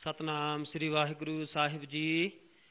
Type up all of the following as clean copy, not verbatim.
ਸਤਨਾਮ ਸ੍ਰੀ ਵਾਹਿਗੁਰੂ ਸਾਹਿਬ ਜੀ।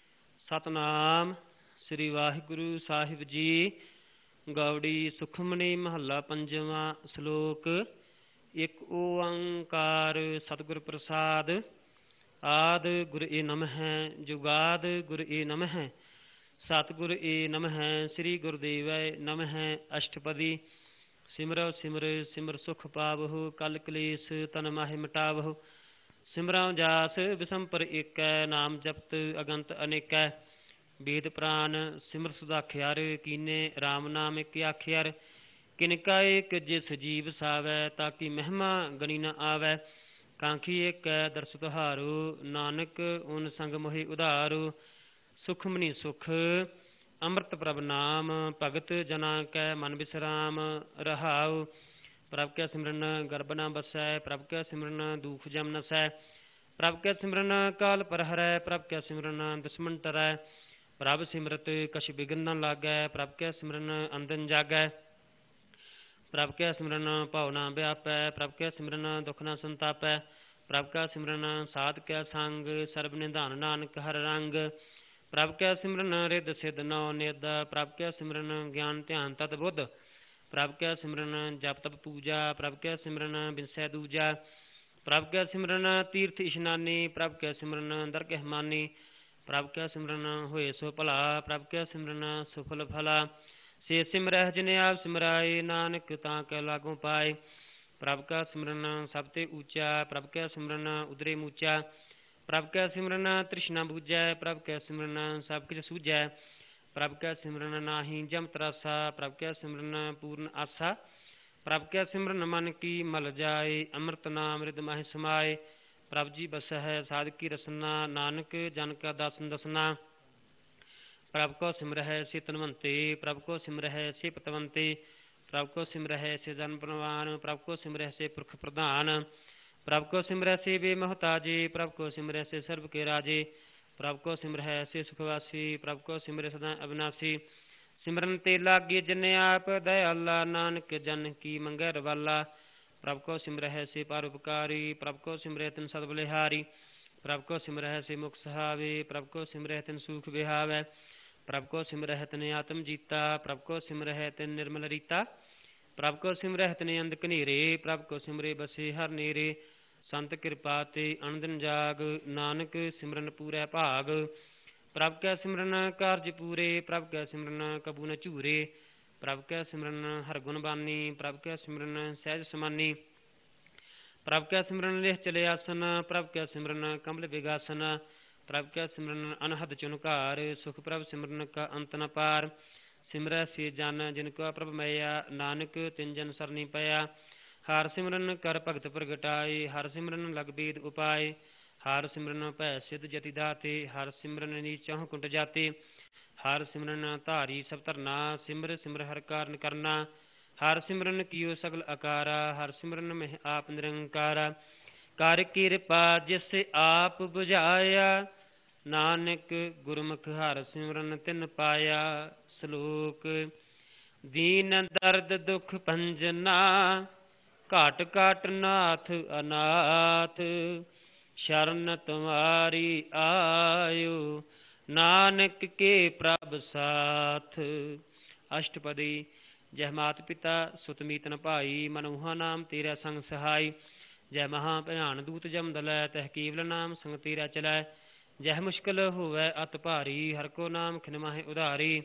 ਸਤਨਾਮ ਸ੍ਰੀ ਵਾਹਿਗੁਰੂ ਸਾਹਿਬ ਜੀ। ਗੌੜੀ ਸੁਖਮਨੀ ਮਹੱਲਾ ਪੰਜਵਾਂ। ਸ਼ਲੋਕ। ਇੱਕ ਓੰਕਾਰ ਸਤਿਗੁਰ ਪ੍ਰਸਾਦ। ਆਦ ਗੁਰ ਏ ਨਮਹਿ ਜੁਗਾਦ ਗੁਰ ਏ ਨਮਹਿ। ਸਤਿਗੁਰ ਏ ਨਮਹਿ ਸ੍ਰੀ ਗੁਰਦੇਵੈ ਨਮਹਿ। ਅਸ਼ਟਪਦੀ। ਸਿਮਰੋ ਸਿਮਰ ਸਿਮਰ ਸੁਖ ਪਾਵਹੁ। ਕਲ ਕਲੇਸ਼ ਤਨ ਮਾਹਿ ਮਿਟਾਵਹੁ। ਸਿਮਰਉ ਜਾਸ ਬਿਸੰਪਰ ਏਕੈ। ਨਾਮ ਜਪਤ ਅਗੰਤ ਅਨੇਕੈ। ਵੇਦ ਪ੍ਰਾਨ ਸਿਮਰ ਸੁਦਾਖਿਆਰ। ਕੀਨੇ ਰਾਮ ਨਾਮ ਇੱਕ ਆਖਿਆਰ। ਕਿਨਕਾ ਏਕ ਜਿਸ ਜੀਵ ਸਾਵੈ। ਤਾਕੀ ਮਹਿਮਾ ਗਣੀ ਨ ਆਵੈ। ਕਾਂਖੀ ਏਕੈ ਦਰਸ ਤੁਹਾਰੋ। ਨਾਨਕ ਓਨ ਸੰਗ ਮੋਹਿ ਉਧਾਰੋ। ਸੁਖਮਨੀ ਸੁਖ ਅੰਮ੍ਰਿਤ ਪ੍ਰਭ ਨਾਮ। ਭਗਤ ਜਨਾ ਕੈ ਮਨ ਬਿਸਰਾਮ ਰਹਾਉ। ਪ੍ਰਭ ਕੈ ਸਿਮਰਨ ਗਰਭ ਨ ਬਸੈ। ਪ੍ਰਭ ਕੈ ਸਿਮਰਨ ਦੁਖ ਜਮ ਨਸੈ। ਪ੍ਰਭ ਕੈ ਸਿਮਰਨ ਕਾਲ ਪਰ ਹਰੈ। ਪ੍ਰਭ ਕੈ ਸਿਮਰਨ ਦੁਸ਼ਮਨ ਟਰੈ। ਪ੍ਰਭ ਸਿਮਰਤ ਕਛ ਬਿਗਨ ਨ ਲਾਗੈ। ਪ੍ਰਭ ਕੈ ਸਿਮਰਨ ਅੰਦਨ ਜਾਗੈ। ਪ੍ਰਭ ਕੈ ਸਿਮਰਨ ਭਉ ਨ ਵਿਆਪੈ। ਪ੍ਰਭ ਕੈ ਸਿਮਰਨ ਦੁਖ ਨ ਸੰਤਾਪੈ। ਪ੍ਰਭ ਕੈ ਸਿਮਰਨ ਸਾਧ ਕੈ ਸੰਗ। ਸਰਬ ਨਿਧਾਨ ਨਾਨਕ ਹਰ ਰੰਗ। ਪ੍ਰਭ ਕੈ ਸਿਮਰਨ ਰਿੱਧ ਸਿੱਧ ਨੌ ਨਿਧ। ਪ੍ਰਭ ਕੈ ਸਿਮਰਨ ਗਿਆਨ ਧਿਆਨ ਤਤ ਬੁੱਧ। ਪ੍ਰਭ ਕੈ ਸਿਮਰਨ ਜਪ ਤਪ ਪੂਜਾ। ਪ੍ਰਭ ਕੈ ਸਿਮਰਨ ਬਿਨਸੈ ਦੂਜਾ। ਪ੍ਰਭ ਕੈ ਸਿਮਰਨ ਤੀਰਥ ਇਸ਼ਨਾਨੀ। ਪ੍ਰਭ ਕੈ ਸਿਮਰਨ ਦਰਗਹਿ ਮਾਨੀ। ਪ੍ਰਭ ਕੈ ਸਿਮਰਨ ਹੋਏ ਸੋ ਭਲਾ। ਪ੍ਰਭ ਕੈ ਸਿਮਰਨ ਸੁਫਲ ਫਲਾ। ਸੇ ਸਿਮਰਹਿ ਜਿਨੇ ਆਪ ਸਿਮਰਾਏ। ਨਾਨਕ ਤਾਂ ਕੈ ਲਾਗੋਂ ਪਾਏ। ਪ੍ਰਭ ਕੈ ਸਿਮਰਨ ਸਭ ਤੇ ਊਚਾ। ਪ੍ਰਭ ਕੈ ਸਿਮਰਨ ਉਦਰੇ ਮੂਚਾ। ਪ੍ਰਭ ਕੈ ਸਿਮਰਨ ਤ੍ਰਿਸ਼ਨਾ ਬੂਝੈ। ਪ੍ਰਭ ਕੈ ਸਿਮਰਨ ਸਭ ਕੁਝ ਸੂਝੈ। ਪ੍ਰਭ ਕੈ ਸਿਮਰਨ ਨਾਹੀ ਜਮ ਤਰਾਸਾ। ਪ੍ਰਭ ਕੈ ਸਿਮਰਨ ਪੂਰਨ ਆਸਾ। ਪ੍ਰਭ ਕੈ ਸਿਮਰਨ ਮਨ ਕੀ ਮਲ ਜਾਏ। ਅੰਮ੍ਰਿਤ ਨਾਮ ਰਿਦ ਮਾਹਿ ਸਮਾਏ। ਪ੍ਰਭ ਜੀ ਬਸਹਿ ਸਾਧ ਕੀ ਰਸਨਾ। ਨਾਨਕ ਜਨ ਕਾ ਦਾਸਨ ਦਸਨਾ। ਪ੍ਰਭ ਕੋ ਸਿਮਰਹਿ ਸੇ ਤਨਵੰਤੇ। ਪ੍ਰਭ ਕੋ ਸਿਮਰਹਿ ਸੇ ਪਤਵੰਤੇ। ਪ੍ਰਭ ਕੋ ਸਿਮਰਹਿ ਸੇ ਜਨ ਪ੍ਰਵਾਨ। ਪ੍ਰਭ ਕੋ ਸਿਮਰਹਿ ਸੇ ਪੁਰਖ ਪ੍ਰਧਾਨ। ਪ੍ਰਭ ਕੋ ਸਿਮਰਹਿ ਸੇ ਬੇਮਹਤਾਜੇ। ਪ੍ਰਭ ਕੋ ਸਿਮਰਹਿ ਸੇ ਸਰਬ ਕੇ ਰਾਜੇ। ਪ੍ਰਭ ਕੋ ਸਿਮਰਹਿ ਸੇ ਸੁਖਵਾਸੀ। ਪ੍ਰਭ ਕੋ ਸਿਮਰਹਿ ਸਦਾ ਅਬਿਨਾਸੀ। ਸਿਮਰਨ ਤੇ ਲਾਗੇ ਜਿਨੇ ਆਪ ਦਇਆਲਾ। ਨਾਨਕ ਜਨ ਕੀ ਮੰਗੈ ਰਵਾਲਾ। ਪ੍ਰਭ ਕੋ ਸਿਮਰਹਿ ਸੇ ਪਰਉਪਕਾਰੀ। ਪ੍ਰਭ ਕੋ ਸਿਮਰਹਿ ਤਿਨ ਸਦ ਬਲਿਹਾਰੀ। ਪ੍ਰਭ ਕੋ ਸਿਮਰਹਿ ਸੇ ਮੁਖ ਸਹਾਵੇ। ਪ੍ਰਭ ਕੋ ਸਿਮਰਹਿ ਤਿਨ ਸੂਖ ਵਿਹਾਵੈ। ਪ੍ਰਭ ਕੋ ਸਿਮਰਹਿ ਤਿਨ ਆਤਮ ਜੀਤਾ। ਪ੍ਰਭ ਕੋ ਸਿਮਰਹਿ ਤਿਨ ਨਿਰਮਲ ਰੀਤਾ। ਪ੍ਰਭ ਕੋ ਸਿਮਰਹਿ ਤਿਨ ਅੰਧ ਕਨੇਰੇ। ਪ੍ਰਭ ਕੋ ਸਿਮਰੇ ਬਸੇ ਹਰ ਨੇਰੇ। ਸੰਤ ਕਿਰਪਾ ਤੇ ਅਨੰਦਨ ਜਾਗ। ਨਾਨਕ ਸਿਮਰਨ ਪੂਰੈ ਭਾਗ। ਪ੍ਰਭ ਕੈ ਸਿਮਰਨ ਕਾਰਜ ਪੂਰੇ। ਪ੍ਰਭ ਕੈ ਸਿਮਰਨ ਕਬੂ ਨ ਝੂਰੇ। ਪ੍ਰਭ ਕੈ ਸਿਮਰਨ ਹਰ ਗੁਣ ਬਾਨੀ। ਪ੍ਰਭ ਕੈ ਸਿਮਰਨ ਸਹਿਜ ਸਮਾਨੀ। ਪ੍ਰਭ ਕੈ ਸਿਮਰਨ ਲਿਹ ਚਲੇ ਆਸਨ। ਪ੍ਰਭ ਕੈ ਸਿਮਰਨ ਕਮਲ ਬਿਗਾਸਨ। ਪ੍ਰਭ ਕੈ ਸਿਮਰਨ ਅਨਹਦ ਚੁਨਕਾਰ। ਸੁਖ ਪ੍ਰਭ ਸਿਮਰਨ ਕਾ ਅੰਤ ਨ ਪਾਰ। ਸਿਮਰੈ ਸੇ ਜਨ ਜਿਨ ਕਾ ਪ੍ਰਭ ਮਇਆ। ਨਾਨਕ ਤਿਨ ਜਨ ਸਰਨੀ ਪਿਆ। ਹਰ ਸਿਮਰਨ ਕਰ ਭਗਤ ਪ੍ਰਗਟਾਏ। ਹਰ ਸਿਮਰਨ ਲਗ ਬੇਦ ਉਪਾਏ। ਹਰ ਸਿਮਰਨ ਭੈ ਸਿਧ ਜਤੀ ਦਾਤੇ। ਹਰ ਸਿਮਰਨ ਨੀਚਹੁ ਕੁੰਟ ਜਾਤੇ। ਹਰ ਸਿਮਰਨ ਧਾਰੀ ਸਭ ਧਰਨਾ। ਸਿਮਰ ਸਿਮਰ ਹਰ ਕਾਰਨ ਕਰਨਾ। ਹਰ ਸਿਮਰਨ ਕੀਓ ਸਗਲ ਆਕਾਰਾ। ਹਰ ਸਿਮਰਨ ਮਹਿ ਆਪ ਨਿਰੰਕਾਰਾ। ਕਰ ਕਿਰਪਾ ਜਿਸ ਆਪ ਬੁਝਾਇਆ। ਨਾਨਕ ਗੁਰਮੁਖ ਹਰ ਸਿਮਰਨ ਤਿਨ ਪਾਇਆ। ਸ਼ਲੋਕ। ਦੀਨ ਦਰਦ ਦੁਖ ਭੰਜਨਾ। ਘਾਟ ਘਾਟ ਨਾਥ ਅਨਾਥ। ਸ਼ਰਨ ਤੁਮਾਰੀ ਆਇਓ। ਨਾਨਕ ਕੇ ਪ੍ਰਭ ਸਾਥ। ਅਸ਼ਟਪਦੀ। ਜੈ ਮਾਤ ਪਿਤਾ ਸੁਤ ਮੀਤਨ ਭਾਈ। ਮਨੁਹਾ ਨਾਮ ਤੇਰਾ ਸੰਗ ਸਹਾਈ। ਜੈ ਮਹਾ ਭਿਆਨ ਦੂਤ ਜਮ ਦਲੈ। ਤਹ ਕੇਵਲ ਨਾਮ ਸੰਗ ਤੇਰਾ ਚਲੈ। ਜਹ ਮੁਸ਼ਕਿਲ ਹੋਵੈ ਅਤ ਭਾਰੀ। ਹਰ ਕੋ ਨਾਮ ਖਿਨ ਮਾਹਿ ਉਧਾਰੀ।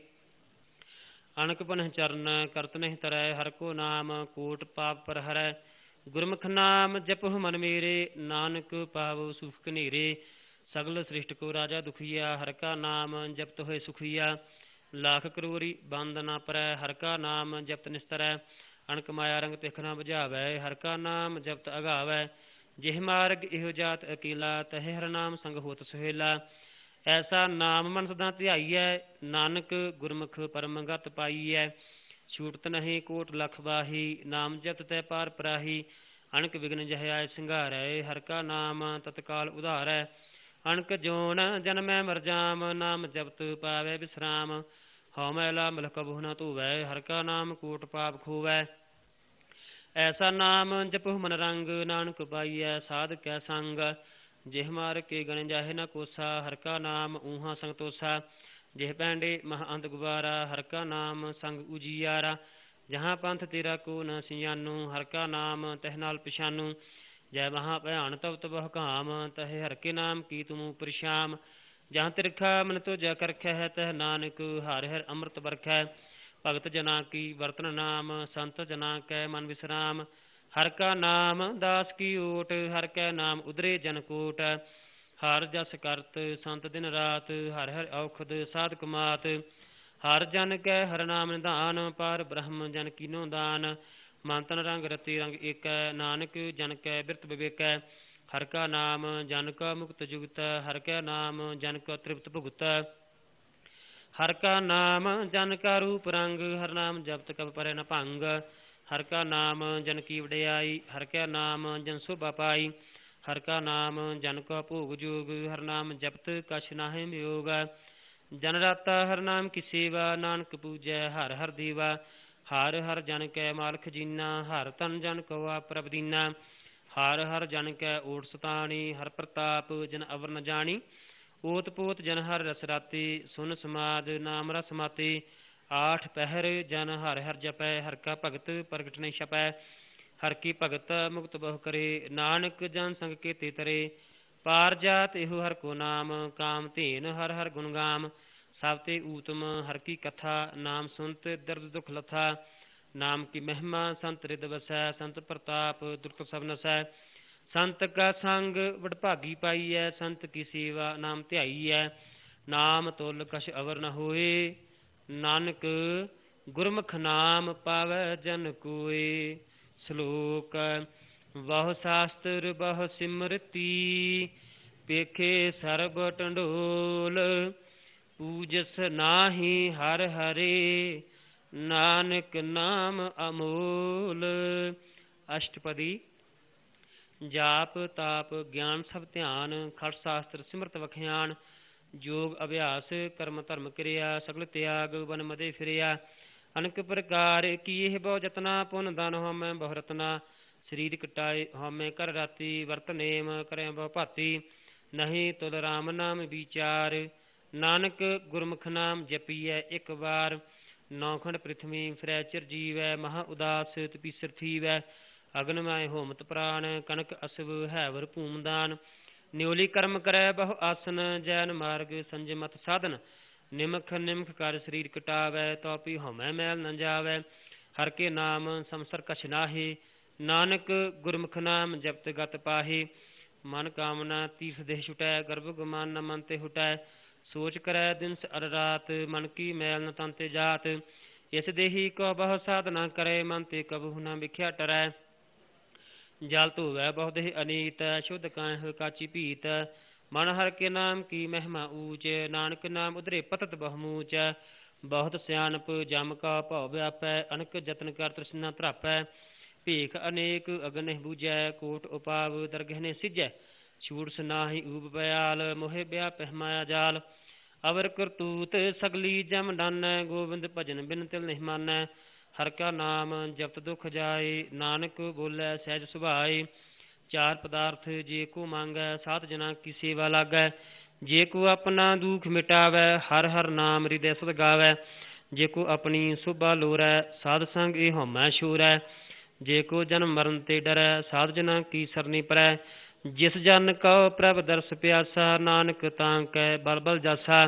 ਅਣਖ ਪਨਹ ਚਰਨ ਕਰਤ ਨਹੀਂ ਤਰੈ। ਹਰ ਕੋ ਨਾਮ ਕੋਟ ਪਾਪ ਪਰ ਹਰੈ। ਗੁਰਮੁਖ ਨਾਮ ਜਪਹੁ ਮਨ ਮੇਰੇ। ਨਾਨਕ ਪਾਵੋ ਸੁਖ ਕਨੇਰੇ। ਸਗਲ ਸ੍ਰਿਸ਼ਟ ਕੋ ਰਾਜਾ ਦੁਖੀਆ। ਹਰ ਕਾ ਨਾਮ ਜਪਤ ਹੋਏ ਸੁਖੀਆ। ਲੱਖ ਕਰੋੜੀ ਬੰਦ ਨ ਪਰੈ। ਹਰ ਕਾ ਨਾਮ ਜਪਤ ਨਿਸਤਰੈ। ਅਣਕ ਮਾਇਆ ਰੰਗ ਤਿਖ ਨ ਬੁਝਾਵੈ। ਹਰ ਕਾ ਨਾਮ ਜਪਤ ਅਗਾਵੈ। ਜਿਹ ਮਾਰਗ ਇਹੋ ਜਾਤ ਅਕੇਲਾ। ਤਹਿ ਹਰ ਨਾਮ ਸੰਗ ਹੋਤ ਸੁਹੇਲਾ। ਐਸਾ ਨਾਮ ਮਨ ਸਦਾ ਧਿਆਈਐ। ਨਾਨਕ ਗੁਰਮੁਖ ਪਰਮ ਗਤ ਪਾਈਐ। ਛੂਟਤ ਨਹੀਂ ਕੋਟ ਲਖ ਬਾਹੀ। ਨਾਮ ਜਪਤ ਤੈ ਪਾਰ ਪਰਾਹੀ। ਅਣਕ ਵਿਗਨ ਜਹ ਆਏ ਸਿੰਗਾਰੈ। ਹਰ ਕਾ ਨਾਮ ਤਤਕਾਲ ਉਧਾਰੈ। ਅਣਕ ਜੋਨ ਜਨਮੈ ਮਰ ਜਾਮ। ਨਾਮ ਜਪਤ ਪਾਵੈ ਬਿਸਰਾਮ। ਹਉ ਮੈਲਾ ਮਲ ਕਬਹੁ ਨ ਧੋਵੈ। ਹਰ ਕਾ ਨਾਮ ਕੋਟ ਪਾਪ ਖੋਵੈ। ਐਸਾ ਨਾਮ ਜਪਹੁ ਮਨ ਰੰਗ। ਨਾਨਕ ਪਾਈਐ ਸਾਧ ਕੈ ਸੰਗ। ਜਿਹ ਮਾਰ ਕੇ ਗਣ ਜਾਹੇ ਨਾ ਕੋਸਾ, ਹਰਿ ਕਾ ਨਾਮ ਊਹਾ ਸੰਗ ਤੋਸਾ। ਜਿਹ ਪੈਂਡੇ ਮਹ ਅੰਧ ਗੁਬਾਰਾ, ਹਰਿ ਕਾ ਨਾਮ ਸੰਗ ਉਜੀਆਰਾ। ਜਹਾਂ ਪੰਥ ਤੇਰਾ ਕੋ ਨ ਸਿਆਨੂ, ਹਰਿ ਕਾ ਨਾਮ ਤਹ ਨਾਲ ਪਛਾਨੂ। ਜੈ ਮਹਾ ਭਿਆਨ ਤਬ ਤਬਹ ਕਾਮ, ਤਹਿ ਹਰਿ ਕੇ ਨਾਮ ਕੀ ਤੁਮੂ ਪਰਸ਼ਾਮ। ਜਹਾਂ ਤਿਰਖਾ ਮਨ ਤੁਜਾ ਕਰਖੈ, ਤਹ ਨਾਨਕ ਹਰਿ ਹਰਿ ਅੰਮ੍ਰਿਤ ਬਰਖੈ। ਭਗਤ ਜਨਾ ਕੀ ਵਰਤਨ ਨਾਮ, ਸੰਤ ਜਨਾ ਕੈ ਮਨ ਵਿਸਰਾਮ। ਹਰਿ ਕਾ ਨਾਮ ਦਾਸ ਕੀ ਓਟ, ਹਰਿ ਕੈ ਨਾਮ ਉਦਰੇ ਜਨ ਕੋਟ। ਹਰਿ ਜਸ ਕਰਤ ਸੰਤ ਦਿਨ ਰਾਤ, ਹਰਿ ਹਰਿ ਔਖਦ ਸਾਧਕ ਮਾਤ। ਹਰਿ ਜਨ ਕੈ ਹਰਿ ਨਾਮ ਨਿਧਾਨ, ਪਰ ਬ੍ਰਹਮ ਜਨ ਕੀਨੋ ਦਾਨ। ਮਨ ਤਨ ਰੰਗ ਰਤੀ ਰੰਗ ਏਕੈ, ਨਾਨਕ ਜਨ ਕੈ ਬਿਰਤ ਵਿਵੇਕੈ। ਹਰਿ ਕਾ ਨਾਮ ਜਨ ਕਾ ਮੁਕਤ ਜੁਗਤ, ਹਰਿ ਕਾ ਨਾਮ ਜਨ ਕਾ ਤ੍ਰਿਪਤ ਭੁਗਤ। ਹਰਿ ਕਾ ਨਾਮ ਜਨ ਕਾ ਰੂਪ ਰੰਗ, ਹਰਿ ਨਾਮ ਜਪਤ ਕਬ ਪਰੈ ਨ ਭੰਗ। ਹਰਿ ਕਾ ਨਾਮ ਜਨ ਕੀ ਵਡਿਆਈ, ਹਰਿ ਕਾ ਨਾਮ ਜਨ ਸੋਭਾ ਪਾਈ। ਹਰਿ ਕਾ ਨਾਮ ਜਨ ਕਾ ਭੋਗ ਜੋਗ, ਹਰਿ ਨਾਮ ਜਪਤ ਕਛ ਨਾਹਿ ਵਿਯੋਗ। ਜਨ ਰਾਤਾ ਹਰਿ ਨਾਮ ਕੀ ਸੇਵਾ, ਨਾਨਕ ਪੂਜੈ ਹਰਿ ਹਰਿ ਦੇਵਾ। ਹਰਿ ਹਰਿ ਜਨ ਕੈ ਮਾਲਕ ਜੀਨਾ, ਹਰਿ ਤਨ ਜਨ ਕੋ ਪ੍ਰਭ ਦੀਨਾ। ਹਰਿ ਹਰਿ ਜਨ ਕੈ ਓਟ ਸਤਾਣੀ, ਹਰਿ ਪ੍ਰਤਾਪ ਜਨ ਅਵਰ ਨ ਜਾਣੀ। ਓਤ ਪੋਤ ਜਨ ਹਰਿ ਰਸ ਰਾਤੀ, ਸੁਨ ਸਮਾਦ ਨਾਮ ਰਸ ਮਾਤੀ। ਆਠ ਪਹਿਰ ਜਨ ਹਰਿ ਹਰਿ ਜਪੈ, ਹਰਿ ਕਾ ਭਗਤ ਪ੍ਰਗਟ ਨਹੀਂ ਛਪੈ। ਹਰਿ ਕੀ ਭਗਤ ਮੁਕਤ ਬਹੁ ਕਰੇ, ਨਾਨਕ ਜਨ ਸੰਗ ਕੇਤੇ ਤਰੇ। ਪਾਰ ਜਾਤ ਇਹੋ ਹਰਿ ਕੋ ਨਾਮ, ਕਾਮ ਧੇਨ ਹਰਿ ਹਰਿ ਗੁਣ ਗਾਮ। ਸਭ ਤੇ ਊਤਮ ਹਰਿ ਕੀ ਕਥਾ, ਨਾਮ ਸੁਨਤ ਦਰਦ ਦੁਖ ਲਥਾ। ਨਾਮ ਕੀ ਮਹਿਮਾ ਸੰਤ ਰਿਦ ਵਸੈ, ਸੰਤ ਪ੍ਰਤਾਪ ਦੁਰਤ ਸਭ ਨਸੈ। ਸੰਤ ਕਾ ਸੰਗ ਵਡਭਾਗੀ ਪਾਈਐ, ਸੰਤ ਕੀ ਸੇਵਾ ਨਾਮ ਧਿਆਈਐ। ਨਾਮ ਤੁਲ ਕਛ ਅਵਰ ਨ ਹੋਏ, ਨਾਨਕ ਗੁਰਮੁਖ ਨਾਮ ਪਾਵੈ ਜਨ ਕੋਏ। ਸ਼ਲੋਕ ਬਹੁ ਸ਼ਾਸਤਰ ਬਹੁ ਸਿਮਰਤੀ, ਪੇਖੇ ਸਰਬ ਟੰਡੋਲ। ਪੂਜਸ ਨਾਹੀ ਹਰਿ ਹਰੇ, ਨਾਨਕ ਨਾਮ ਅਮੋਲ। ਅਸ਼ਟਪਦੀ। ਜਾਪ ਤਾਪ ਗਿਆਨ ਸਭ ਧਿਆਨ, ਖਟ ਸ਼ਾਸਤਰ ਸਿਮਰਤ ਵਖਿਆਨ। ਜੋਗ ਅਭਿਆਸ ਕਰਮ ਧਰਮ ਕਿਰਿਆ, ਸਗਲ ਤਿਆਗ ਬਨ ਮਦੇ ਫਿਰਿਆ। ਅਨਕ ਪ੍ਰਕਾਰ ਕੀਏ ਬਹੁ ਜਤਨਾ, ਪੁਨ ਦਾਨ ਹੋਮੈ ਬਹੁ ਰਤਨਾ। ਸਰੀਰ ਕਟਾਏ ਹੋਮੈ ਕਰ ਰਾਤੀ, ਵਰਤ ਨੇਮ ਕਰੈ ਬਹੁ ਭਾਤੀ। ਨਹੀਂ ਤੁਲ ਰਾਮ ਨਾਮ ਵਿਚਾਰ, ਨਾਨਕ ਗੁਰਮੁਖ ਨਾਮ ਜਪੀਐ ਇੱਕ ਵਾਰ। ਨੌਖੰਡ ਪ੍ਰਿਥਵੀ ਫਿਰੈ ਚਿਰਜੀਵੈ, ਮਹਾ ਉਦਾਸ ਤਪੀਸਰ ਥੀਵੈ। ਅਗਨ ਮਾਇ ਹੋਮਤ ਪ੍ਰਾਨ, ਕਨਕ ਅਸਵ ਹੈਵਰ ਭੂਮਦਾਨ। ਨਿਉਲੀ ਕਰਮ ਕਰੈ ਬਹੁ ਆਸਨ, ਜੈਨ ਮਾਰਗ ਸੰਜਮਤ ਸਾਧਨ। ਨਿਮਖ ਨਿਮਖ ਕਰ ਸਰੀਰ ਕਟਾਵੈ, ਤੋ ਪੀ ਹਉਮੈ ਮੈਲ ਨ ਜਾਵੈ। ਹਰਿ ਕੇ ਨਾਮ ਸੰਸਰ ਕਛ ਨਾਹੀ, ਨਾਨਕ ਗੁਰਮੁਖ ਨਾਮ ਜਪਤ ਗਤ ਪਾਹੀ। ਮਨ ਕਾਮਨਾ ਤੀਰਥ ਦੇਹ ਛੁਟੈ, ਗਰਭ ਗੁਮਾਨ ਨ ਮਨ ਤੇ ਹੁਟੈ। ਸੋਚ ਕਰੈ ਦਿਨਸ ਅਰ ਰਾਤ, ਮਨ ਕੀ ਮੈਲ ਨ ਤਨ ਤੇ ਜਾਤ। ਇਸ ਦੇਹੀ ਕੋ ਬਹੁ ਸਾਧਨਾ ਕਰੈ, ਮਨ ਤੇ ਕਬਹੁ ਨ ਵਿਖਿਆ ਟਰੈ। ਜਲ ਧੋਵੈ ਬਹੁ ਦੇਹ ਅਨੀਤ, ਸ਼ੁੱਧ ਕਾਇ ਕਾਚੀ ਭੀਤ। ਮਨ ਹਰਿ ਕੇ ਨਾਮ ਕੀ ਮਹਿਮਾ ਊਚ, ਨਾਨਕ ਨਾਮ ਉਧਰੇ ਪਤਤ ਬਹੁ ਮੂਚ। ਬਹੁਤ ਸਿਆਣਪ ਜਮ ਕਾ ਭਉ ਵਿਆਪੈ, ਅਨਕ ਜਤਨ ਕਰ ਤ੍ਰਿਸ਼ਨਾ ਧਰਾਪੈ। ਭੀਖ ਅਨੇਕ ਅਗਨ ਨਹੀਂ ਬੂਝੈ, ਕੋਟ ਉਪਾਵ ਦਰਗਹਿ ਨੇ ਸਿਜੈ। ਛੂੜਸ ਨਾਹੀ ਊਬ ਬਿਆਲ, ਮੋਹਿ ਵਿਆਪਹਿ ਮਾਇਆ ਜਾਲ। ਅਵਰ ਕਰਤੂਤ ਸਗਲੀ ਜਮ ਡਾਨੈ, ਗੋਬਿੰਦ ਭਜਨ ਬਿਨ ਤਿਲ ਨਹੀਂ ਮਾਨੈ। ਹਰਿ ਕਾ ਨਾਮ ਜਪਤ ਦੁਖ ਜਾਏ, ਨਾਨਕ ਬੋਲੇ ਸਹਿਜ ਸੁਭਾਏ। ਚਾਰ ਪਦਾਰਥ ਜੇ ਕੋ ਮੰਗੈ, ਸਾਧ ਜਨਾ ਕੀ ਸੇਵਾ ਲਾਗੈ। ਜੇ ਕੋ ਆਪਣਾ ਦੁਖ ਮਿਟਾਵੈ, ਹਰਿ ਹਰਿ ਨਾਮ ਹਿਰਦੈ ਸਦ ਗਾਵੈ। ਜੇ ਕੋ ਆਪਣੀ ਸੋਭਾ ਲੋਰੈ, ਸਾਧ ਸੰਗ ਇਹ ਹਉਮੈ ਛੋਰੈ। ਜੇ ਕੋ ਜਨਮ ਮਰਨ ਤੇ ਡਰੈ, ਸਾਧ ਜਨਾ ਕੀ ਸਰਨੀ ਪਰੈ। ਜਿਸ ਜਨ ਕਉ ਪ੍ਰਭ ਦਰਸ ਪਿਆਸਾ, ਨਾਨਕ ਤਾਂ ਕੈ ਬਲ ਬਲ ਜਾਸਾ।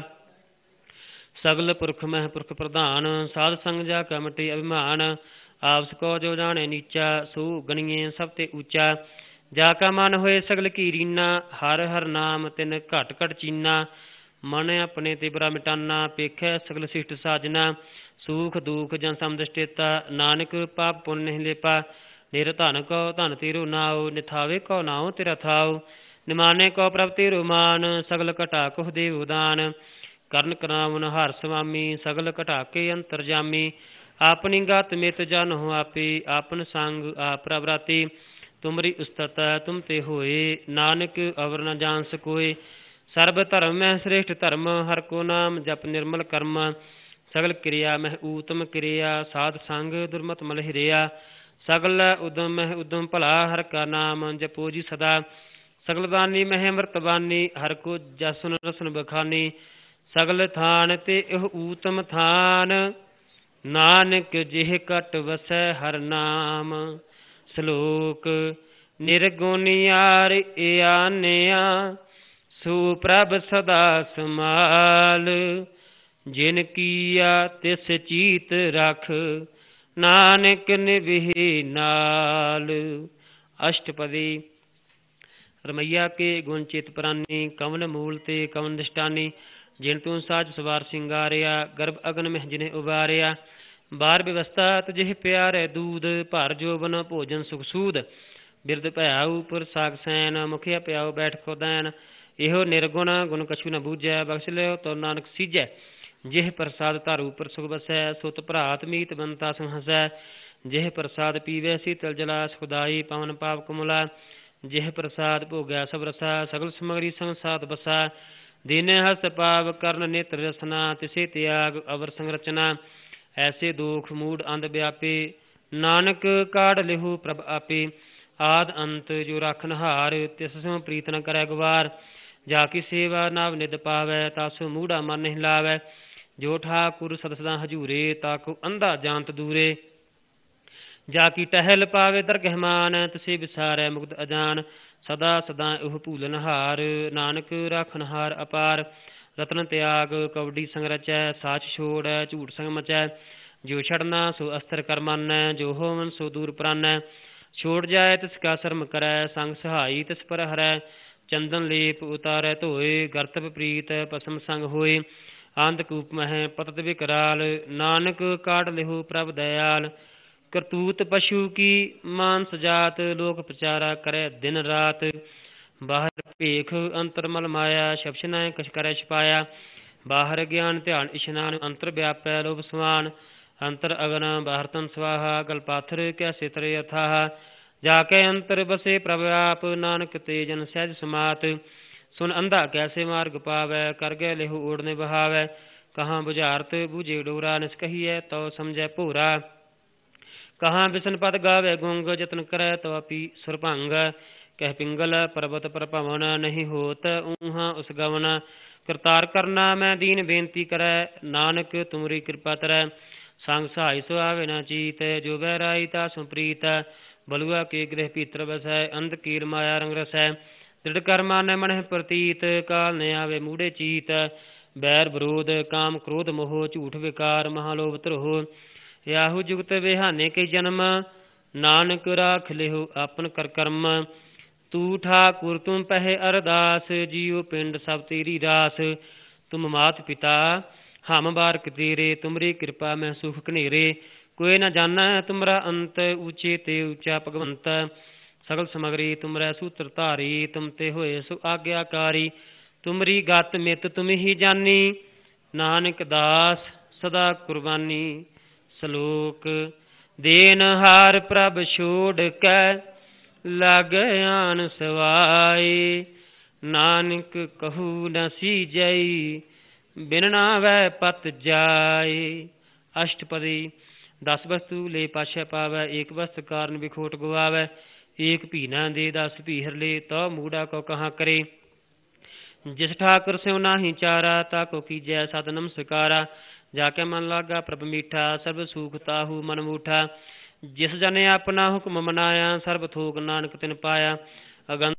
ਸਗਲ ਪੁਰਖ ਮਹਿ ਪੁਰਖ ਪ੍ਰਧਾਨ, ਸਾਧ ਸੰਗ ਜਾ ਕੈ ਮਿਟੇ ਅਭਿਮਾਨ। ਆਪਸ ਕੋ ਜੋ ਜਾਣੈ ਨੀਚਾ, ਸੋ ਗਣੀਏ ਸਭ ਤੇ ਊਚਾ। ਜਾ ਕਾ ਮਨ ਹੋਏ ਸਗਲ ਕੀ ਰੀਨਾ, ਹਰਿ ਹਰਿ ਨਾਮ ਤਿਨ ਘਟ ਘਟ ਚੀਨਾ। ਮਨ ਆਪਣੇ ਤੇ ਬੁਰਾ ਮਿਟਾਨਾ, ਪੇਖੈ ਸਗਲ ਸਿਸ਼ਟ ਸਾਜਨਾ। ਸੂਖ ਦੁਖ ਜਨ ਸਮਦ੍ਰਿਸ਼ਟੇਤਾ, ਨਾਨਕ ਪਾਪ ਪੁੰਨ ਨਹੀਂ ਲੇਪਾ। ਨਿਰ ਧਨ ਕੋ ਧਨ ਤੇਰੋ ਨਾਉ, ਨਿਥਾਵੇ ਕੋ ਨਾਉ ਤੇਰਾ ਥਾਉ। ਨਿਮਾਨੇ ਕੋ ਪ੍ਰਭ ਤੇਰੋ ਮਾਨ, ਸਗਲ ਘਟਾ ਕੁਹ ਦੇਵ ਦਾਨ। ਕਰਨ ਕਰਾਵਨ ਹਰਿ ਸੁਆਮੀ, ਸਗਲ ਘਟਾ ਕੇ ਅੰਤਰ ਜਾਮੀ। ਆਪਣੀ ਗਤ ਮਿਤ ਜਾਨਹੁ ਆਪੇ, ਆਪਨ ਸੰਗ ਆਪ ਪ੍ਰਭ ਰਾਤੀ। ਤੁਮਰੀ ਉਸਤਤ ਤੁਮ ਤੇ ਹੋਏ, ਨਾਨਕ ਅਵਰ ਨ ਜਾਣ ਸਕੋਏ। ਸਰਬ ਧਰਮ ਮਹਿ ਸ੍ਰੇਸ਼ਟ ਧਰਮ, ਹਰਿ ਕੋ ਨਾਮ ਜਪ ਨਿਰਮਲ ਕਰਮ। ਸਗਲ ਕਿਰਿਆ ਮਹਿ ਊਤਮ ਕਿਰਿਆ, ਸਾਧ ਸੰਗ ਦੁਰਮਤ ਮਲ ਹਿਰਿਆ। ਸਗਲ ਉਦਮ ਮਹਿ ਉਦਮ ਭਲਾ, ਹਰਿ ਕਾ ਨਾਮ ਜਪੋ ਜੀ ਸਦਾ। ਸਗਲ ਬਾਨੀ ਮਹਿ ਅੰਮ੍ਰਿਤ ਬਾਨੀ, ਹਰ ਕੋ ਜਸੁਨ ਰਸਨ ਬਖਾਨੀ। ਸਗਲ ਥਾਨ ਤੇ ਇਹ ਊਤਮ ਥਾਨ, ਨਾਨਕ ਜਿਹ ਕਟ ਵਸੈ ਹਰ ਨਾਮ। ਸ਼ਲੋਕ ਨਿਰਗੁਣਿਆਰ ਆਨਿਆ, ਸੋ ਪ੍ਰਭ ਸਦਾ ਸਮਾਲ। ਜਿਨ ਕੀਆ ਤਿਸ ਚੀਤ ਰਖ, ਨਾਨਕ ਨਿਭੇ ਨਾਲ। ਅਸ਼ਟਪਦੀ। ਰਮਈਆ ਕੇ ਗੁਣ ਚਿਤ ਪ੍ਰਾਨੀ, ਕਵਨ ਮੂਲ ਤੇ ਕਵਨ ਨਿਸ਼ਟਾਨੀ। ਜਿਨ ਤੂੰ ਸਾਜ ਸਵਾਰ ਸਿੰਗਾਰਿਆ, ਗਰਭ ਅਗਨ ਮਹਿ ਜਿਨੇ ਉਬਾਰਿਆ। ਬਾਰ ਵਿਵਸਥਾ ਤੁਝੇ ਪਿਆਰੇ ਦੂਧ, ਭਰ ਜੋਬਨ ਭੋਜਨ ਸੁਖ ਸੂਦ। ਬਿਰਦ ਭਇਆ ਉਪਰ ਸਾਗ ਸੈਨ, ਮੁਖਿਆ ਪਿਆਉ ਬੈਠ ਖੋਦੈਨ। ਇਹੋ ਨਿਰਗੁਣ ਗੁਣ ਕਛੂ ਨ ਬੂਝੈ, ਬਖਸ਼ ਲਿਓ ਤੋ ਨਾਨਕ ਸੀਜੈ। ਜਿਹ ਪ੍ਰਸਾਦ ਧਰ ਉਪਰ ਸੁਖ ਬਸੈ, ਸੁਤ ਭਰਾਤ ਮੀਤ ਬੰਤਾ ਸੰਹਸੈ। ਜਿਹ ਪ੍ਰਸਾਦ ਪੀਵੈ ਸੀਤਲ ਜਲਾ, ਸੁਖਦਾਈ ਪਵਨ ਪਾਪ ਕੁਮਲਾ। ਜਿਹ ਪ੍ਰਸਾਦ ਭੋਗਿਆ ਸਭ ਰਸਾ, ਸਗਲ ਸਮਗਰੀ ਸੰਗ ਸਾਧ ਬਸਾ। ਦੀਨ ਹਸ ਪਾਵ ਕਰਨ ਨੇਤਰ ਰਸਨਾ, ਤਿਸੇ ਤਿਆਗ ਅਵਰ ਸੰਰਚਨਾ। ਐਸੇ ਦੋਖ ਮੂੜ ਅੰਧ ਵਿਆਪੇ, ਨਾਨਕ ਕਾਢ ਲਿਹੂ ਪ੍ਰਭ ਆਪੇ। ਆਦ ਅੰਤ ਜੋ ਰਾਖਨ ਹਾਰ, ਤਿਸ ਸੋ ਪ੍ਰੀਤ ਨ ਕਰੈ ਗਵਾਰ। ਜਾ ਕੀ ਸੇਵਾ ਨਵ ਨਿਧ ਪਾਵੈ, ਤਾਸੋ ਮੂੜਾ ਮਨ ਨਹੀਂ ਲਾਵੈ। ਜੋ ਠਾਕੁਰ ਸਦਾ ਸਦਾ ਹਜੂਰੇ, ਤਾਕੋ ਅੰਧਾ ਜਾਨਤ ਦੂਰੇ। ਜਾ ਕੀ ਟਹਿਲ ਪਾਵੇ ਦਰਗਹਿ ਮਾਨ, ਤਿਸੇ ਵਿਸਾਰੈ ਮੁਕਤ ਅਜਾਨ। ਸਦਾ ਸਦਾ ਉਹ ਭੂਲਨ ਹਾਰ, ਨਾਨਕ ਰਾਖਨ ਹਾਰ ਅਪਾਰ। ਰਤਨ ਤਿਆਗ ਕਵਡੀ ਸੰਗ ਰਚੈ, ਸਾਚ ਛੋੜੈ ਝੂਠ ਸੰਗ ਮਚੈ। ਜੋ ਛੜਨਾ ਸੋ ਅਸਤਰ ਕਰ ਮਾਨੈ, ਜੋ ਹੋਵਨ ਸੋ ਦੂਰ ਪ੍ਰਾਨੈ। ਛੋੜ ਜਾਏ ਤਿਸ ਕਾ ਸ਼ਰਮ ਕਰੈ, ਸੰਗ ਸਹਾਈ ਤਿਸ ਪਰ ਹਰੈ। ਚੰਦਨ ਲੇਪ ਉਤਾਰੈ ਧੋਏ, ਗਰਤਬ ਪ੍ਰੀਤ ਪਸਮ ਸੰਗ ਹੋਏ। ਅੰਧਕੂਪ ਮਹਿ ਪਤਤ ਵਿਕਰਾਲ, ਨਾਨਕ ਕਾਢ ਲਿਹੋ ਪ੍ਰਭ ਦਇਆਲ। ਕਰਤੂਤ ਪਸ਼ੂ ਕੀ ਮਾਨਸ ਜਾਤ, ਲੋਕ ਪ੍ਰਚਾਰਾ ਕਰੈ ਦਿਨ ਰਾਤ। ਬਾਹਰ ਭੇਖ ਅੰਤਰ ਮਲ ਮਾਇਆ, ਸ਼ਬਦ ਨੈ ਕਛ ਕਰੈ ਛਪਾਇਆ। ਬਾਹਰ ਗਿਆਨ ਧਿਆਨ ਇਸ਼ਨਾਨ, ਅੰਤਰ ਵਿਆਪੈ ਲੋਭ ਸਮਾਨ। ਅੰਤਰ ਅਗਨ ਬਾਹਰ ਤਨ ਸਵਾਹਾ, ਗਲ ਪਾਥਰ ਕੈਸੇ ਤਰੇ ਅਥਾਹ। ਜਾ ਕੇ ਅੰਤਰ ਬਸੇ ਪ੍ਰਭ ਆਪ, ਨਾਨਕ ਤੇ ਜਨ ਸਹਿਜ ਸਮਾਤ। ਸੁਨ ਅੰਧਾ ਕੈਸੇ ਮਾਰਗ ਪਾਵੈ, ਕਰ ਗਏ ਲਿਹੂ ਓੜਨੇ ਬਹਾਵੈ। ਕਹਾਂ ਬੁਝਾਰਤ ਬੂਝੇ ਡੋਰਾ, ਨਿਸ ਕਹੀਐ ਤਉ ਸਮਝੈ ਭੋਰਾ। ਕਹਾਂ ਬਿਸ਼ਨ ਪਦ ਗਾਵੇ ਗੁੰਗ, ਜਤਨ ਕਰੈ ਤਵਾਪੀ ਸੁਰ ਭੰਗ। ਕਹਿ ਪਿੰਗਲ ਪਰਬਤ ਪਰ ਭਵਨ, ਨਹੀਂ ਹੋਤ ਊਹਾਂ ਉਸ ਗਵਨ। ਕਰਤਾਰ ਕਰਨਾ ਮੈਂ ਦੀਨ ਬੇਨਤੀ ਕਰੈ, ਨਾਨਕ ਤੁਮਰੀ ਕਿਰਪਾ ਤਰੈ। ਸੰਗ ਸਹਾਈ ਸੋ ਆਵੇ ਨਾ ਚੀਤ, ਜੋ ਬਹਿਰਾਈ ਤਾ ਸੋ ਪ੍ਰੀਤ। ਬਲੂਆ ਕੇ ਗ੍ਰਹਿ ਭੀਤਰ ਬਸੈ, ਅੰਧ ਕੀਰ ਮਾਇਆ ਰੰਗ ਰਸੈ। ਦ੍ਰਿੜ ਕਰ ਮਾਨੈ ਮਨਹਿ ਪ੍ਰਤੀਤ, ਕਾਲ ਨ ਆਵੇ ਮੂੜੇ ਚੀਤ। ਬੈਰ ਵਿਰੋਧ ਕਾਮ ਕ੍ਰੋਧ ਮੋਹ, ਝੂਠ ਵਿਕਾਰ ਮਹਾਲੋਭ ਧਰੋਹ। ਯਾਹੂ ਜੁਗਤ ਵਿਹਾਨੇ ਕੇ ਜਨਮ, ਨਾਨਕ ਰਾਖ ਲਿਹੋ ਆਪਨ ਕਰ ਕਰਮ। ਤੂ ਠਾਕੁਰ ਤੁਮ ਪਹਿ ਅਰਦਾਸ, ਜੀਉ ਪਿੰਡ ਸਭ ਤੇਰੀ ਰਾਸ। ਤੁਮ ਮਾਤ ਪਿਤਾ ਹਮ ਬਾਰਕ ਤੇਰੇ, ਤੁਮਰੀ ਕਿਰਪਾ ਮੈਂ ਸੁਖ ਘਨੇਰੇ। ਕੋਈ ਨ ਜਾਣੈ ਤੁਮਰਾ ਅੰਤ, ਊਚੇ ਤੇ ਊਚਾ ਭਗਵੰਤ। ਸਗਲ ਸਮਗਰੀ ਤੁਮਰੈ ਸੂਤਰ ਧਾਰੀ, ਤੁਮ ਤੇ ਹੋਏ ਸੋ ਆਗਿਆਕਾਰੀ। ਤੁਮਰੀ ਗਤ ਮਿਤ ਤੁਮ ਹੀ ਜਾਨੀ, ਨਾਨਕ ਦਾਸ ਸਦਾ ਕੁਰਬਾਨੀ। ਸ਼ਲੋਕ ਦੇਨ ਹਾਰ ਪ੍ਰਭ ਛੋੜ ਕੈ, ਲਾਗੈ ਆਨ ਸਵਾਏ। ਨਾਨਕ ਕਹੂ ਨ ਸੀਜਈ, ਬਿਨ ਨਾਵੈ ਪਤ ਜਾਏ। ਅਸ਼ਟਪਦੀ। 10 ਵਸਤੂ ਲੈ ਪਾਛੈ ਪਾਵੈ, ਏਕ ਵਸਤ ਕਾਰਨ ਵਿਖੋਟ ਗਵਾਵੈ। ਏਕ ਭੀ ਨਾ ਦੇ 10 ਭੀਹਰ ਲੈ, ਤਉ ਮੂੜਾ ਕੋ ਕਹਾਂ ਕਰੇ। ਜਿਸ ਠਾਕੁਰ ਸਿਉ ਨਾਹੀ ਚਾਰਾ, ਤਾ ਕੋ ਕੀਜੈ ਸਤ ਨਮਸਕਾਰਾ। ਜਾ ਕੇ ਮਨ ਲਾਗਾ ਪ੍ਰਭ ਮੀਠਾ, ਸਰਬ ਸੂਖ ਤਾਹੂ ਮਨ ਮੂਠਾ। ਜਿਸ ਜਨ ਆਪਣਾ ਹੁਕਮ ਮਨਾਇਆ, ਸਰਬ ਥੋਕ ਨਾਨਕ ਤਿਨ ਪਾਇਆ। ਅਗੰਤ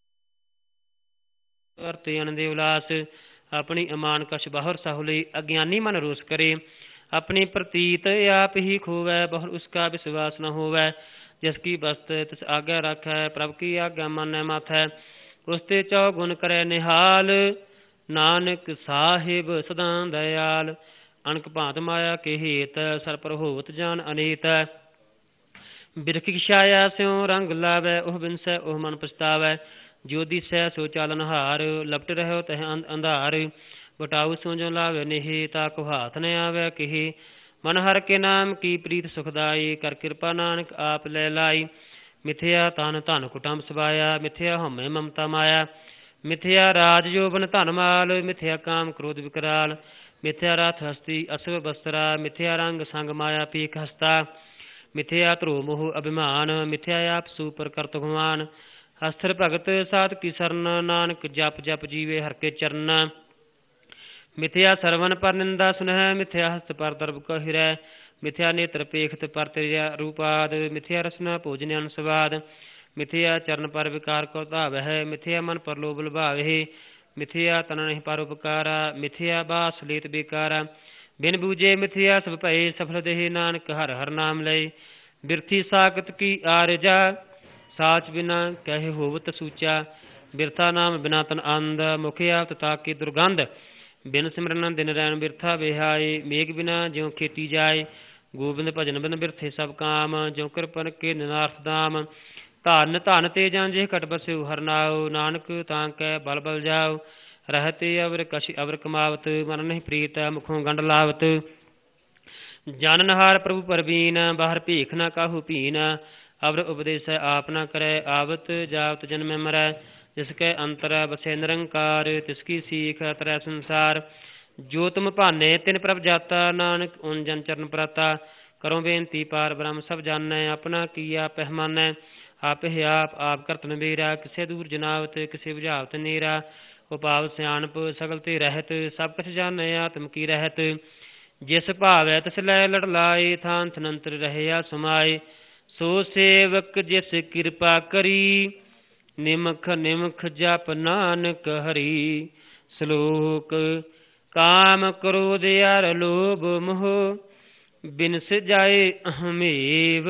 ਵਰਤੇ ਅਨਦੇ ਉਲਾਸ, ਆਪਣੀ ਅਮਾਨ ਕਛ ਬਾਹਰ ਸਾਹੁ ਲਈ। ਅਗਿਆਨੀ ਮਨ ਰੋਸ ਕਰੇ, अपनी प्रतीत आप ही खोवै, बहुर उसका विश्वास न होवै। जिसकी बस्त तिस आज्ञा रखै, प्रभ की आज्ञा मानै माथै। उसते चौगुण करे निहाल, नानक साहिब सदा दयाल। अनक भांत माया के हेत, सर पर होत जान अनेत। बिरख की छाया स्यों रंग लावै, ओह बिनसै ओह मन पछतावै। जो दिसै सो चालन हार, लपट रहो तह अंधार। बटाऊ सो जो लावे नेहि, ताको हाथ न आवे केहि। मन हर के नाम की प्रीत सुखदाई, कर कृपा नानक आप ले लाई। मिथ्या तन धन कुटुंब सवाया, मिथ्या हमें ममता माया। मिथ्या राज जोबन धन माल, मिथ्या काम क्रोध विकराल। मिथ्या रथ हस्ती अश्व बस्त्रा, मिथ्या रंग संग माया पीक हस्ता। मिथ्या ध्रुव मोह अभिमान, मिथ्या आप सुपर करत गुमान। ਹਸਥਿਰ ਭਗਤ ਸਾਧ ਕੀ ਸਰਨ, ਨਾਨਕ ਜਪ ਜਪ ਜੀਵੇ ਹਰਿ ਕੇ ਚਰਨ। ਮਿਥਿਆ ਸਰਵਨ ਪਰ ਨਿੰਦਾ ਸੁਨਹਿ, ਮਿਥਿਆ ਹਸਤ ਪਰ ਦਰਬ ਕਹਿਰੈ, ਮਿਥਿਆ ਨੇਤਰ ਪੇਖਤ ਪਰ ਤੇਰਾ ਰੂਪਾਦ, ਮਿਥਿਆ ਰਸਨਾ ਭੋਜਨ ਅਨ ਸਵਾਦ, ਮਿਥਿਆ ਚਰਨ ਪਰ ਵਿਕਾਰ ਕੋ ਧਾਵਹਿ, ਮਿਥਿਆ ਮਨ ਪਰ ਲੋਭ ਲੁਭਾਵਹਿ, ਮਿਥਿਆ ਤਨ ਨਹੀਂ ਪਰ ਉਪਕਾਰਾ, ਮਿਥਿਆ ਬਾਸ ਲੇਤ ਬੇਕਾਰਾ, ਬਿਨ ਬੂਝੇ ਮਿਥਿਆ ਸਭ ਭਏ, ਸਫਲ ਦੇਹ ਨਾਨਕ ਹਰਿ ਹਰਿ ਨਾਮ ਲਏ। ਬਿਰਥੀ ਸਾਖਤ ਕੀ ਆਰਜਾ, ਸਾਚ ਬਿਨਾ ਕਹਿ ਹੋਵਤ ਸੂਚਾ, ਬਿਰਥਾ ਨਾਮ ਬਿਨਾ ਤਨ ਅੰਧ, ਮੁਖਿਆ ਤਤਾ ਕੀ ਦੁਰਗੰਧ, ਬਿਨ ਸਿਮਰਨ ਦਿਨ ਰੈਣ ਬਿਰਥਾ ਵਿਹਾਏ, ਮੇਘ ਬਿਨਾ ਜਿਉ ਖੇਤੀ ਜਾਏ, ਗੋਬਿੰਦ ਭਜਨ ਬਿਨ ਬਿਰਥੇ ਸਭ ਕਾਮ, ਜਿਉ ਕਿਰਪਨ ਕੇ ਨਿਨਾਰਥ ਦਾਮ। ਧਨ ਧਨ ਤੇ ਜਾਂ ਜੇ ਘਟ ਬਸਿਓ ਹਰਿ ਨਾਉ, ਨਾਨਕ ਤਾਂ ਕੈ ਬਲ ਬਲ ਜਾਉ, ਰਹਤੇ ਅਵਰ ਕਛ ਅਵਰ ਕਮਾਵਤ, ਮਨ ਨਹੀਂ ਪ੍ਰੀਤ ਮੁਖੋਂ ਗੰਢ ਲਾਵਤ। ਜਨ ਨਹਾਰ ਪ੍ਰਭੂ ਪਰਬੀਨ, ਬਾਹਰ ਭੀਖ ਨਾ ਕਾਹੂ ਭੀਨ, ਅਵਰ ਉਪਦੇਸੈ ਆਪ ਨਾ ਕਰੈ, ਆਵਤ ਜਾਵਤ ਜਨਮੈ ਮਰੈ, ਜਿਸ ਕੈ ਅੰਤਰ ਬਸੈ ਨਿਰੰਕਾਰ, ਤਿਸ ਕੀ ਸੀਖ ਤਰੈ ਸੰਸਾਰ। ਜੋ ਤੁਮ ਭਾਨੇ ਤਿਨ ਪ੍ਰਭ ਜਾਤਾ, ਨਾਨਕ ਓਨ ਜਨ ਚਰਨ ਪ੍ਰਾਤਾ, ਕਰੋ ਬੇਨਤੀ ਪਾਰ ਬ੍ਰਹਮ ਸਭ ਜਾਣੈ, ਆਪਣਾ ਕੀਆ ਪਹਿਮਾਨੈ, ਆਪੇ ਆਪ ਕਰਤ ਨਬੇਰਾ, ਕਿਸੇ ਦੂਰ ਜਨਾਵਤ ਕਿਸੇ ਬੁਝਾਵਤ ਨੇਰਾ, ਉਪਾਵ ਸਿਆਣਪ ਸਗਲ ਤੇ ਰਹਿਤ, ਸਭ ਕੁਛ ਜਾਣੈ ਆਤਮ ਕੀ ਰਹਿਤ। ਜਿਸ ਭਾਵੈ ਤਿਸ ਲੈ ਲੜ ਲਾਏ, ਥਾਨ ਥਨੰਤਰ ਰਹਿਆ ਸਮਾਏ, ਸੋ ਸੇਵਕ ਜਿਸ ਕਿਰਪਾ ਕਰੀ, ਨਿਮਖ ਨਿਮਖ ਜਪ ਨਾਨਕ ਹਰੀ। ਸ਼ਲੋਕ ਕਾਮ ਕ੍ਰੋਧ ਅਰ ਲੋਭ ਮੋਹ, ਬਿਨਸ ਜਾਏ ਅਹਮੇਵ,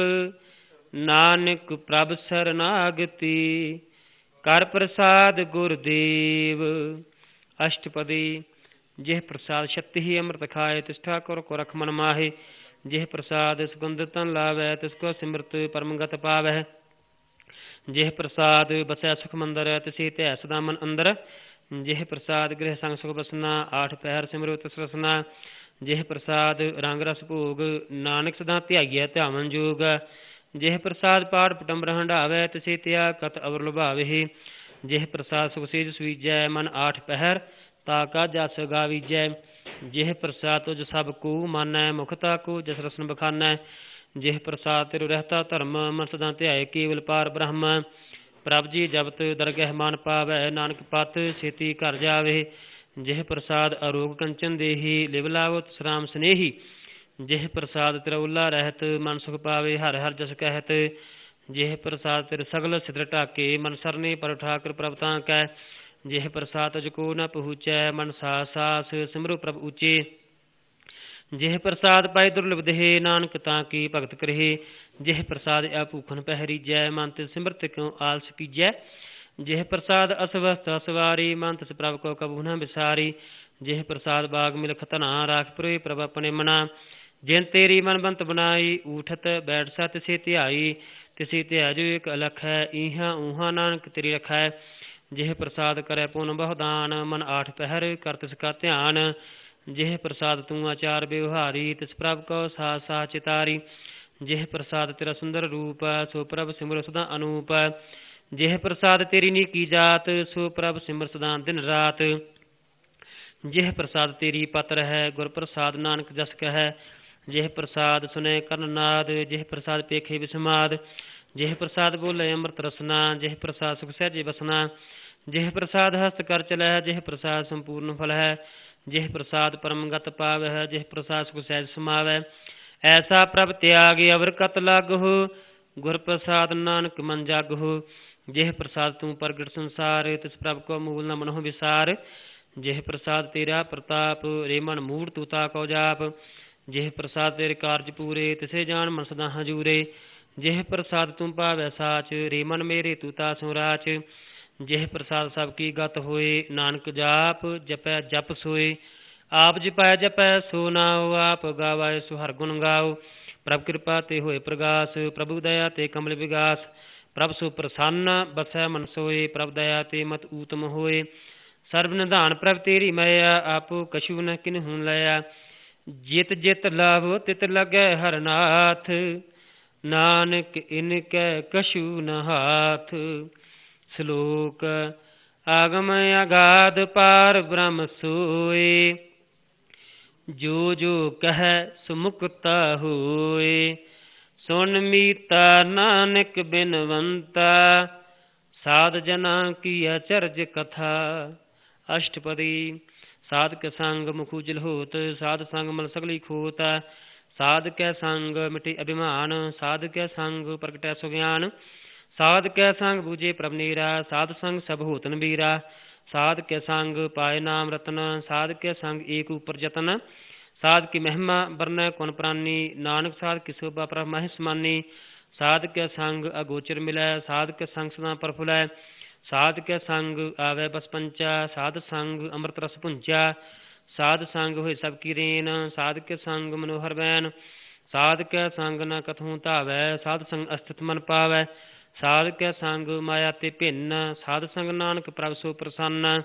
ਨਾਨਕ ਪ੍ਰਭ ਸਰਨਾਗਤੀ, ਕਰ ਪ੍ਰਸਾਦ ਗੁਰਦੇਵ। ਅਸ਼ਟਪਦੀ। ਜਿਹ ਪ੍ਰਸਾਦ ਛੱਤੀ ਹੀ ਅੰਮ੍ਰਿਤ ਖਾਏ, ਤਿਸ ਠਾਕੁਰ ਕੋ ਰਖ ਮਨ ਮਾਹੇ, ਜਿਹ ਪ੍ਰਸਾਦ ਸੁਗੰਧ ਤਨ ਲਾਵੈ, ਤਿਸ ਕੋ ਸਿਮਰਤ ਪਰਮਗਤ ਪਾਵੈ। ਜਿਹ ਪ੍ਰਸਾਦ ਬਸੈ ਸੁਖ ਮੰਦਰ, ਤਿਸੀ ਧਿਆ ਸਦਾ ਮਨ ਅੰਦਰ, ਜਿਹ ਪ੍ਰਸਾਦ ਗ੍ਰਹਿ ਸੰਗ ਸੁਖ ਬਸਨਾ, ਆਠ ਪਹਿਰ ਸਿਮਰੋ ਤਿਸ ਰਸਨਾ। ਜਿਹ ਪ੍ਰਸਾਦ ਰੰਗ ਰਸ ਭੋਗ, ਨਾਨਕ ਸਦਾ ਧਿਆਈਐ ਧਿਆਵਨ ਜੋਗ। ਜਿਹ ਪ੍ਰਸਾਦ ਪਾਠ ਪਟੰਬਰ ਹੰਢਾਵੈ, ਤਿਸੀ ਧਿਆ ਕਤ ਅਵਰ ਲੁਭਾਵਹਿ। ਜਿਹ ਪ੍ਰਸਾਦ ਸੁਖ ਸੇਜ ਸੁਈਜੈ, ਮਨ ਆਠ ਪਹਿਰ ਤਾ ਕਾ ਜਸ ਗਾਵੀਜੈ। ਜਿਹ ਪ੍ਰਸਾਦ ਤੁਜ ਸਭ ਕੋ ਮਾਨੈ, ਮੁਖਤਾ ਕੋ ਜਸ ਰਸਨ ਬਖਾਨੈ। ਜਿਹ ਪ੍ਰਸਾਦ ਤਿਰੁ ਰਹਿਤਾ ਧਰਮ, ਮਨ ਸਦਾ ਧਿਆਏ ਕੇਵਲ ਪਾਰ ਬ੍ਰਹਮ। ਪ੍ਰਭ ਜੀ ਜਬਤ ਦਰਗਹਿ ਮਨ ਪਾਵੈ, ਨਾਨਕ ਪਤ ਛੇਤੀ ਘਰ ਜਾਵੇ। ਜਿਹ ਪ੍ਰਸਾਦ ਅਰੋਗ ਕੰਚਨ ਦੇਹੀ, ਲਿਵ ਲਾਵੋ ਤਿਸ ਰਾਮ ਸਨੇਹੀ। ਜਿਹ ਪ੍ਰਸਾਦ ਤਿਰਉਲਾ ਰਹਿਤ, ਮਨ ਸੁਖ ਪਾਵੇ ਹਰਿ ਹਰਿ ਜਸ ਕਹਿਤ। ਜਿਹ ਪ੍ਰਸਾਦ ਤਿਰ ਸਗਲ ਸਿਦਰ ਢਾਕੇ, ਮਨ ਸਰਨੇ ਪਰ ਠਾਕੁਰ ਪ੍ਰਭ ਤਾਂ ਕੈ। ਜਿਹ ਪ੍ਰਸਾਦ ਤੁਝ ਕੋ ਨ ਪਹੁੰਚੈ, ਮਨ ਸਾਸ ਸਾਸ ਸਿਮਰੋ ਪ੍ਰਭ ਉੱਚੇ। ਜਿਹ ਪ੍ਰਸਾਦ ਪਾਏ ਦੁਰਲਭ ਦੇਹ, ਨਾਨਕ ਤਾਂ ਕੀ ਭਗਤ ਕਰਹਿ। ਜਿਹ ਪ੍ਰਸਾਦ ਆ ਭੂਖਨ ਪਹਿਰੀਜੈ, ਮਨ ਤਿਸ ਸਿਮਰਤ ਕਿਉ ਆਲਸ ਕੀਜੈ। ਜਿਹ ਪ੍ਰਸਾਦ ਅਸਵਸਥ ਅਸਵਾਰੀ, ਮਨ ਤਿਸ ਪ੍ਰਭ ਕੋ ਕਬੂ ਨ ਵਿਸਾਰੀ। ਜਿਹ ਪ੍ਰਸਾਦ ਬਾਗ ਮਿਲਖ ਧਨਾ, ਰਾਖ ਪੁਰੇ ਪ੍ਰਭ ਆਪਣੇ ਮਨਾ। ਜਿਨ ਤੇਰੀ ਮਨ ਬੰਤ ਬਣਾਈ, ਊਠਤ ਬੈਠ ਸਾ ਤਿਸੇ ਧਿਆਈ। ਤਿਸੇ ਧਿਆ ਜੋ ਇਕ ਅਲਖ ਹੈ, ਈਹਾਂ ਊਹਾਂ ਨਾਨਕ ਤੇਰੀ ਰਖੈ। ਜਿਹ ਪ੍ਰਸਾਦ ਕਰੈ ਪੁਨ ਬਹੁਦਾਨ, ਮਨ ਆਠ ਪਹਿਰ ਕਰ ਤਿਸ ਕਾ ਧਿਆਨ। ਜਿਹ ਪ੍ਰਸਾਦ ਤੂੰ ਆਚਾਰ ਵਿਵਹਾਰੀ, ਤਿਸ ਪ੍ਰਭ ਕੋ ਸਾਥ ਸਾਥ ਚਿਤਾਰੀ। ਜਿਹ ਪ੍ਰਸਾਦ ਤੇਰਾ ਸੁੰਦਰ ਰੂਪ, ਸੋ ਪ੍ਰਭ ਸਿਮਰ ਸਦਾ ਅਨੂਪ। ਜਿਹ ਪ੍ਰਸਾਦ ਤੇਰੀ ਨੀਕੀ ਜਾਤ, ਸੋ ਪ੍ਰਭ ਸਿਮਰ ਸਦਾ ਦਿਨ ਰਾਤ। ਜਿਹ ਪ੍ਰਸਾਦ ਤੇਰੀ ਪਤਰ ਹੈ, ਗੁਰ ਪ੍ਰਸਾਦ ਨਾਨਕ ਜਸ ਕਹੈ। ਜਿਹ ਪ੍ਰਸਾਦ ਸੁਨੇ ਕਰਨ ਨਾਦ, ਜਿਹ ਪ੍ਰਸਾਦ ਪੇਖੇ ਵਿਸਮਾਦ। ਜਿਹ ਪ੍ਰਸਾਦ ਬੋਲੇ ਅੰਮ੍ਰਿਤ ਰਸਨਾ, ਜਿਹ ਪ੍ਰਸਾਦ ਸੁਖ ਸਹਿਜੇ ਬਸਨਾ। ਜਿਹ ਪ੍ਰਸਾਦ ਹਸਤ ਕਰ ਚਲੈ, ਜਿਹ ਪ੍ਰਸਾਦ ਸੰਪੂਰਨ ਫਲ ਹੈ। ਜਿਹ ਪ੍ਰਸਾਦ ਪਰਮਗਤ ਪਾਵੈ, ਜਿਹ ਪ੍ਰਸਾਦ ਸੁਖ ਸਹਿਜ ਸਮਾਵੈ। ਐਸਾ ਪ੍ਰਭ ਤਿਆਗ ਅਵਰ ਕਤ ਲਾਗਹੁ, ਗੁਰ ਪ੍ਰਸਾਦ ਨਾਨਕ ਮਨ ਜਾਗਹੁ। ਜਿਹ ਪ੍ਰਸਾਦ ਤੂੰ ਪ੍ਰਗਟ ਸੰਸਾਰ, ਤਿਸ ਪ੍ਰਭ ਕੋ ਮੂਲ ਨ ਮਨਹੁ ਵਿਸਾਰ। ਜਿਹ ਪ੍ਰਸਾਦ ਤੇਰਾ ਪ੍ਰਤਾਪ, ਰੇ ਮਨ ਮੂੜ ਤੂ ਤਾ ਕੋ ਜਾਪ। ਜਿਹ ਪ੍ਰਸਾਦ ਤੇਰੇ ਕਾਰਜ ਪੂਰੇ, ਤਿਸੇ ਜਾਣ ਮਨ ਸਦਾ ਹਜੂਰੇ। ਜਿਹ ਪ੍ਰਸਾਦ ਤੂੰ ਪਾਵੈ ਸਾਚ, ਰੇ ਮਨ ਮੇਰੇ ਤੂ ਤਾ ਸੁਰਾਚ। ਜਿਹ ਪ੍ਰਸਾਦ ਸਭ ਕੀ ਗਤ ਹੋਏ, ਨਾਨਕ ਜਾਪ ਜਪੈ ਜਪ ਸੋਏ। ਆਪ ਜਪੈ ਜਪੈ ਸੋ ਨਾਉ, ਆਪ ਗਾਵੈ ਸੋ ਹਰਿ ਗੁਣ ਗਾਉ। ਪ੍ਰਭ ਕਿਰਪਾ ਤੇ ਹੋਏ ਪ੍ਰਗਾਸ, ਪ੍ਰਭੂ ਦਇਆ ਤੇ ਕਮਲ ਵਿਗਾਸ। ਪ੍ਰਭ ਸੋ ਪ੍ਰਸੰਨ ਬਸੈ ਮਨ ਸੋਏ, ਪ੍ਰਭ ਦਇਆ ਤੇ ਮਤ ਊਤਮ ਹੋਏ। ਸਰਬ ਨਿਧਾਨ ਪ੍ਰਭ ਤੇਰੀ ਮਇਆ, ਆਪੋ ਕਛੂ ਨ ਕਿਨਹੂ ਲਿਆ। ਜਿਤ ਜਿਤ ਲਾਭ ਤਿਤ ਲਗੈ ਹਰਿ ਨਾਥ, ਨਾਨਕ ਇਨ ਕੈ ਕਛੂ ਨ ਹਾਥ। ਸ਼ਲੋਕ ਆਗਮ ਅਗਾਧ ਪਾਰ ਬ੍ਰਹਮ ਸੋਏ, ਜੋ ਜੋ ਕਹੈ ਸੋ ਮੁਕਤਾ ਹੋਏ। ਸੁਨ ਮੀਤਾ ਨਾਨਕ ਬਿਨਵੰਤਾ, ਸਾਧ ਜਨਾਂ ਕੀ ਅਚਰਜ ਕਥਾ। ਅਸ਼ਟਪਦੀ। ਸਾਧ ਕੇ ਸੰਗ ਮੁਖ ਉਜਲ ਹੋਤ, ਸਾਧ ਸੰਗ ਮਲ ਸਗਲੀ ਖੋਤ। ਸਾਧ ਕੈ ਸੰਗ ਮਿਟੇ ਅਭਿਮਾਨ, ਸਾਧ ਕੈ ਸੰਗ ਪ੍ਰਗਟੈ ਸੁਗਿਆਨ। ਸਾਧ ਕੈ ਸੰਗ ਬੂਝੇ ਪ੍ਰਭ ਨੀਰਾ, ਸਾਧ ਸੰਗ ਸਭ ਹੋਤਨ ਬੀਰਾ। ਸਾਧ ਕੇ ਸੰਗ ਪਾਏ ਨਾਮ ਰਤਨ, ਸਾਧ ਕੇ ਸੰਗ ਏਕ ਉਪਰ ਜਤਨ। ਸਾਧ ਕੀ ਮਹਿਮਾ ਬਰਨੈ ਕੌਣ ਪ੍ਰਾਨੀ, ਨਾਨਕ ਸਾਧ ਕੀ ਸੋਭਾ ਪ੍ਰਭ ਮਹਿ ਸਮਾਨੀ। ਸਾਧ ਕੇ ਸੰਗ ਅਗੋਚਰ ਮਿਲੈ, ਸਾਧ ਕੇ ਸੰਗ ਸਦਾ ਪ੍ਰਫੁਲੈ। ਸਾਧ ਕੇ ਸੰਗ ਆਵੈ ਬਸ ਪੰਚਾ, ਸਾਧ ਸੰਗ ਅੰਮ੍ਰਿਤ ਰਸ ਭੁੰਚਾ। ਸਾਧ ਸੰਗ ਹੋਏ ਸਭ ਕੀ ਰੇਨ, ਸਾਧ ਕੇ ਸੰਗ ਮਨੋਹਰ ਬੈਨ। ਸਾਧ ਕੇ ਸੰਗ ਨ ਕਥੂ ਧਾਵੈ, ਸਾਧ ਸੰਗ ਅਸਥਿਤ ਮਨ ਪਾਵੈ। ਸਾਧ ਕੇ ਸੰਗ ਮਾਇਆ ਤੇ ਭਿੰਨ, ਸਾਧ ਸੰਗ ਨਾਨਕ ਪ੍ਰਭ ਸੋ ਪ੍ਰਸੰਨ।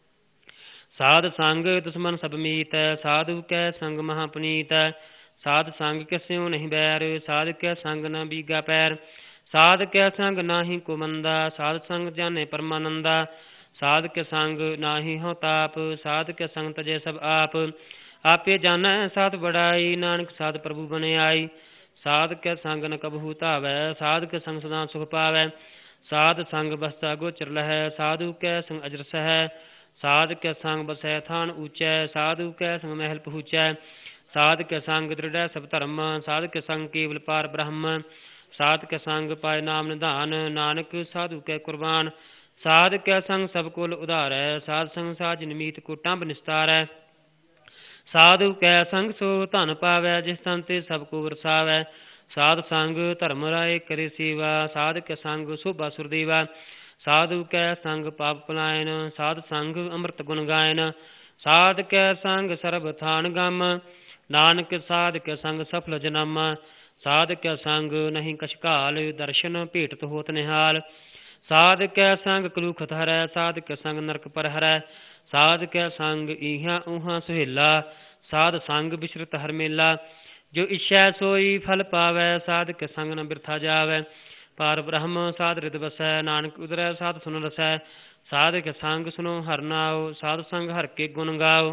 ਸਾਧ ਸੰਗ ਦੁਸ਼ਮਨ ਸਭ ਮੀਤ, ਸਾਧੂ ਕੈ ਸੰਗ ਮਹਾ ਪੁਨੀਤ। ਸਾਧ ਸੰਗ ਕਿਸਿਉ ਨਹੀਂ ਬੈਰ, ਸਾਧ ਕੈ ਸੰਗ ਨ ਬੀਗਾ ਪੈਰ। ਸਾਧ ਕੈ ਸੰਗ ਨਾਹੀ ਕੋ ਮੰਦਾ, ਸਾਧ ਸੰਗ ਜਾਣੇ ਪਰਮਾਨੰਦਾ। ਸਾਧ ਕੇ ਸੰਗ ਨਾਹੀ ਹਉ ਤਾਪ, ਸਾਧ ਕੇ ਸੰਗ ਤਜੈ ਸਭ ਆਪ। ਆਪੇ ਜਾਣੈ ਸਾਧ ਬੜਾਈ, ਨਾਨਕ ਸਾਧ ਪ੍ਰਭੂ ਬਨਿ ਆਈ। ਸਾਧ ਕੇ ਸੰਗ ਨ ਕਬਹੂ ਧਾਵੈ, ਸਾਧ ਕੇ ਸੰਗ ਸਦਾ ਸੁਖ ਪਾਵੈ। ਸਾਧ ਸੰਗ ਬਸਤਾ ਗੋਚਰ ਲਹੈ, ਸਾਧੂ ਕੈ ਸੰਗ ਅਜਰਸ ਹੈ। ਸਾਧ ਕੇ ਸੰਗ ਬਸੈ ਥਾਨ ਊਚੈ, ਸਾਧੂ ਕੈ ਸੰਗ ਮਹਿਲ ਪਹੂਚੈ। ਸਾਧ ਕੇ ਸੰਗ ਦ੍ਰਿੜੈ ਸਭ ਧਰਮ, ਸਾਧ ਕੇ ਸੰਗ ਕੇਵਲ ਪਾਰ ਬ੍ਰਹਮ। ਸਾਧ ਕੇ ਸੰਗ ਪਾਏ ਨਾਮ ਨਿਧਾਨ, ਨਾਨਕ ਸਾਧੂ ਕੈ ਕੁਰਬਾਨ। ਸਾਧ ਕੈ ਸੰਗ ਸਭ ਕੁਲ ਉਧਾਰੈ, ਸਾਧ ਸੰਗ ਸਾਜ ਨਿਮੀਤ ਕੋ ਟੰਬ ਨਿਸਤਾਰੈ। ਸਾਧੂ ਕੈ ਸੰਗ ਸੋ ਧਨ ਪਾਵੈ, ਜਿਸ ਤਨ ਤੇ ਸਭ ਕੋ ਵਰਸਾਵੈ। ਸਾਧ ਸੰਗ ਧਰਮ ਰਾਏ ਕਰੇ ਸੇਵਾ, ਸਾਧ ਕੇ ਸੰਗ ਸੋਭਾ ਸੁਰਦੇਵਾ। ਸਾਧੂ ਕੈ ਸੰਗ ਪਾਪ ਪਲਾਇਨ, ਸਾਧ ਸੰਗ ਅੰਮ੍ਰਿਤ ਗੁਣ ਗਾਇਨ। ਸਾਧ ਕੈ ਸੰਗ ਸਰਬ ਥਾਨ ਗਮ, ਨਾਨਕ ਸਾਧ ਕੇ ਸੰਗ ਸਫਲ ਜਨਮ। ਸਾਧ ਕੈ ਸੰਗ ਨਹੀਂ ਕਛ ਘਾਲ, ਦਰਸ਼ਨ ਭੇਟਤ ਹੋਤ ਨਿਹਾਲ। ਸਾਧ ਕੈ ਸੰਗ ਕਲੂਖਤ ਹਰੈ, ਸਾਧ ਕੈ ਸੰਗ ਨਰਕ ਪਰ ਹਰੈ। ਸਾਧ ਕੈ ਸੰਗ ਈਹਾਂ ਊਹਾਂ ਸੁਹੇਲਾ, ਸਾਧ ਸੰਗ ਬਿਸਰਤ ਹਰ ਮੇਲਾ। ਜੋ ਇੱਛੈ ਸੋਈ ਫਲ ਪਾਵੈ, ਸਾਧ ਕੇ ਸੰਗ ਨ ਬਿਰਥਾ ਜਾਵੈ। ਪਾਰ ਬ੍ਰਹਮ ਸਾਧ ਰਿਤ ਵਸੈ, ਨਾਨਕ ਉਦਰੈ ਸਾਧ ਸੁਨ ਰਸੈ। ਸਾਧ ਕੇ ਸੰਗ ਸੁਨੋ ਹਰਿ ਨਾਉ, ਸਾਧ ਸੰਗ ਹਰਿ ਕੇ ਗੁਣ ਗਾਓ।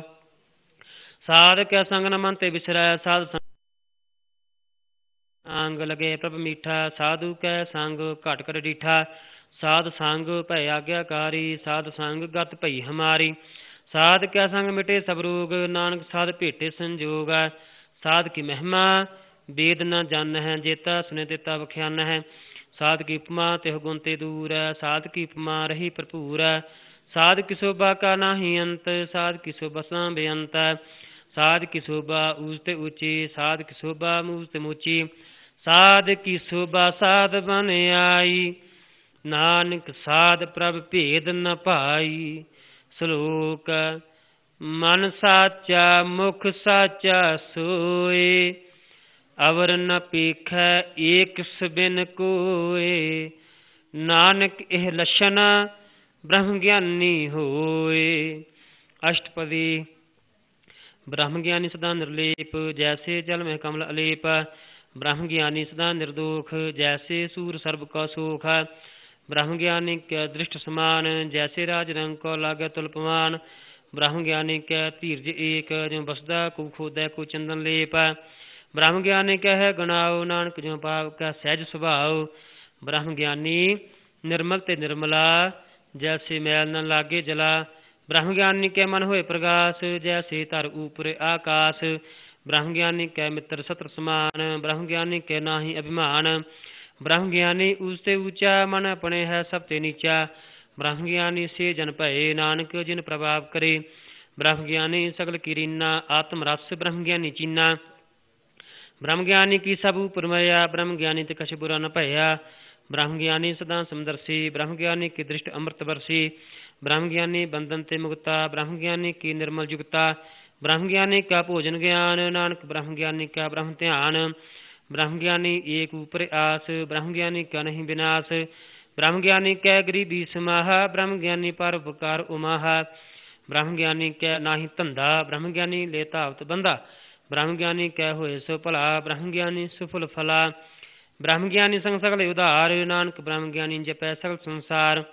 ਸਾਧ ਕੈ ਸੰਗ ਨ ਮਨ ਤੇ ਬਿਸਰੈ, ਸਾਧ ਸੰਗ ਅੰਗ ਲਗੇ ਪ੍ਰਭ ਮੀਠਾ। ਸਾਧੂ ਕੈ ਸੰਗ ਘਟ ਕਰ ਡੀਠਾ, ਸਾਧ ਸੰਗ ਭੈ ਆਗਿਆਕਾਰੀ। ਸਾਧ ਸੰਗ ਗਤ ਭਈ ਹਮਾਰੀ। ਸਾਧ ਕੈ ਸੰਗ ਮਿਟੇ ਸਭ ਰੋਗ, ਨਾਨਕ ਸਾਧ ਭੇਟੇ ਸੰਜੋਗ। ਸਾਧ ਕੀ ਮਹਿਮਾ ਵੇਦ ਨ ਜਾਣ ਹੈ, ਜੇਤਾ ਸੁਨੇ ਤੇਤਾ ਵਖਿਆਨ ਹੈ। ਸਾਧ ਕੀ ਉਪਮਾ ਤਿਹੁ ਗੁਣ ਤੇ ਦੂਰ, ਸਾਧ ਕੀ ਉਪਮਾ ਰਹੀ ਭਰਪੂਰ। ਸਾਧ ਕੀ ਸੋਭਾ ਕਾ ਨਾਹੀ ਅੰਤ, ਸਾਧ ਕੀ ਸੋਭਾ ਸਦਾ ਬੇਅੰਤ। ਸਾਧ ਕੀ ਸੋਭਾ ਊਚ ਤੇ ਊਚੀ, ਸਾਧ ਕੀ ਸੋਭਾ ਮੂਚ ਤੇ ਮੂਚੀ। ਸਾਧ ਕੀ ਸੋਭਾ ਸਾਧ ਬਨ ਆਈ, ਨਾਨਕ ਸਾਧ ਪ੍ਰਭ ਭੇਦ ਨ ਭਾਈ। ਸ਼ਲੋਕ। ਮਨ ਸਾਚਾ ਮੁਖ ਸਾਚਾ ਸੋਏ, ਅਵਰ ਨ ਪੇਖੈ ਏਕ ਸਬਿਨ ਕੋਏ। ਨਾਨਕ ਇਹ ਲਛਨ ਬ੍ਰਹਮ ਗਿਆਨੀ ਹੋਏ। ਅਸ਼ਟਪਦੀ। ਬ੍ਰਹਮ ਗਿਆਨੀ ਸਦਾ ਨਿਰਲੇਪ, ਜੈਸੇ ਜਲ ਮਹਿ ਕਮਲ ਅਲੇਪ। ਬ੍ਰਹਮ ਗਿਆਨੀ ਸਦਾ ਨਿਰਦੋਖ, ਜੈਸੇ ਸੂਰ ਸਰਬ ਕਾ ਸੋਖ। ਬ੍ਰਹਮ ਗਿਆਨੀ ਕੈ ਦ੍ਰਿਸ਼ਟ ਸਮਾਨ, ਜੈਸੇ ਰਾਜ ਰੰਗ ਕੋ ਲਾਗੈ ਤੁਲਪਮਾਨ। ਬ੍ਰਹਮ ਗਿਆਨੀ ਕੈ ਧੀਰਜ ਏਕ, ਜਿਉ ਬਸਦਾ ਕੋ ਖੋਦੈ ਕੋ ਚੰਦਨ ਲੇਪ। ਬ੍ਰਹਮ ਗਿਆਨੀ ਕਹਿ ਗਣਾਓ, ਨਾਨਕ ਜਿਉ ਪਾਪ ਕਾ ਸਹਿਜ ਸੁਭਾਉ। ਬ੍ਰਹਮ ਗਿਆਨੀ ਨਿਰਮਲ ਤੇ ਨਿਰਮਲਾ, ਜੈਸੇ ਮੈਲ ਨ ਲਾਗੇ ਜਲਾ। ਬ੍ਰਹਮ ਗਿਆਨੀ ਕੈ ਮਨ ਹੋਏ ਪ੍ਰਗਾਸ, ਜੈਸੇ ਧਰ ਊਪਰ ਆਕਾਸ। ਬ੍ਰਹਮ ਗਿਆਨੀ ਕੈ ਮਿੱਤਰ ਸਤਰ ਸਮਾਨ, ਬ੍ਰਹਮ ਗਿਆਨੀ ਕੈ ਨਾਹੀ ਅਭਿਮਾਨ। ਬ੍ਰਹਮ ਗਿਆਨੀ ਊਚ ਤੇ ਊਚਾ, ਮਨ ਆਪਣੇ ਹੈ ਸਭ ਤੇ ਨੀਚਾ। ਬ੍ਰਹਮ ਗਿਆਨੀ ਸੇ ਜਨ ਭਏ, ਨਾਨਕ ਜਿਨ ਪ੍ਰਭਾਵ ਕਰੇ। ਬ੍ਰਹਮ ਗਿਆਨੀ ਸਗਲ ਕੀ ਰੀਨਾ, ਆਤਮ ਰਸ ਬ੍ਰਹਮ ਗਿਆਨੀ ਚੀਨਾ। ਬ੍ਰਹਮ ਗਿਆਨੀ ਕੀ ਸਭ ਉਪਰ ਮਇਆ, ਬ੍ਰਹਮ ਗਿਆਨੀ ਤੇ ਕਛ ਬੁਰਾ ਨ ਭਇਆ। ਬ੍ਰਹਮ ਗਿਆਨੀ ਸਦਾ ਸਮਦਰਸੀ, ਬ੍ਰਹਮ ਗਿਆਨੀ ਕੀ ਦ੍ਰਿਸ਼ਟ ਅੰਮ੍ਰਿਤ ਵਰਸੀ। ਬ੍ਰਹਮ ਗਿਆਨੀ ਬੰਧਨ ਤੇ ਮੁਕਤਾ, ਬ੍ਰਹਮ ਗਿਆਨੀ ਕੀ ਨਿਰਮਲ ਜੁਗਤਾ। ਬ੍ਰਹਮ ਗਿਆਨੀ ਕਾ ਭੋਜਨ ਗਿਆਨ, ਨਾਨਕ ਬ੍ਰਹਮ ਗਿਆਨੀ ਕਾ ਬ੍ਰਹਮ ਧਿਆਨ। ਬ੍ਰਹਮ ਗਿਆਨੀ ਏਕ ਉਪਰ ਆਸ, ਬ੍ਰਹਮ ਗਿਆਨੀ ਕਾ ਨਹੀਂ ਵਿਨਾਸ਼। ਬ੍ਰਹਮ ਗਿਆਨੀ ਕੈ ਗਰੀਬੀ ਸਮਾਹਾ, ਬ੍ਰਹਮ ਗਿਆਨੀ ਪਰ ਉਪਕਾਰ ਉਮਾਹਾ। ਬ੍ਰਹਮ ਗਿਆਨੀ ਕੈ ਨਾਹੀ ਧੰਦਾ, ਬ੍ਰਹਮ ਗਿਆਨੀ ਲੈ ਧਾਵਤ ਬੰਦਾ। ਬ੍ਰਹਮ ਗਿਆਨੀ ਕੈ ਹੋਏ ਸੋ ਭਲਾ, ਬ੍ਰਹਮ ਗਿਆਨੀ ਸੁਫਲ ਫਲਾ। ਬ੍ਰਹਮ ਗਿਆਨੀ ਸੰਗ ਸਗਲ ਉਧਾਰ, ਨਾਨਕ ਬ੍ਰਹਮ ਗਿਆਨੀ ਜਪੈ ਸਗਲ ਸੰਸਾਰ।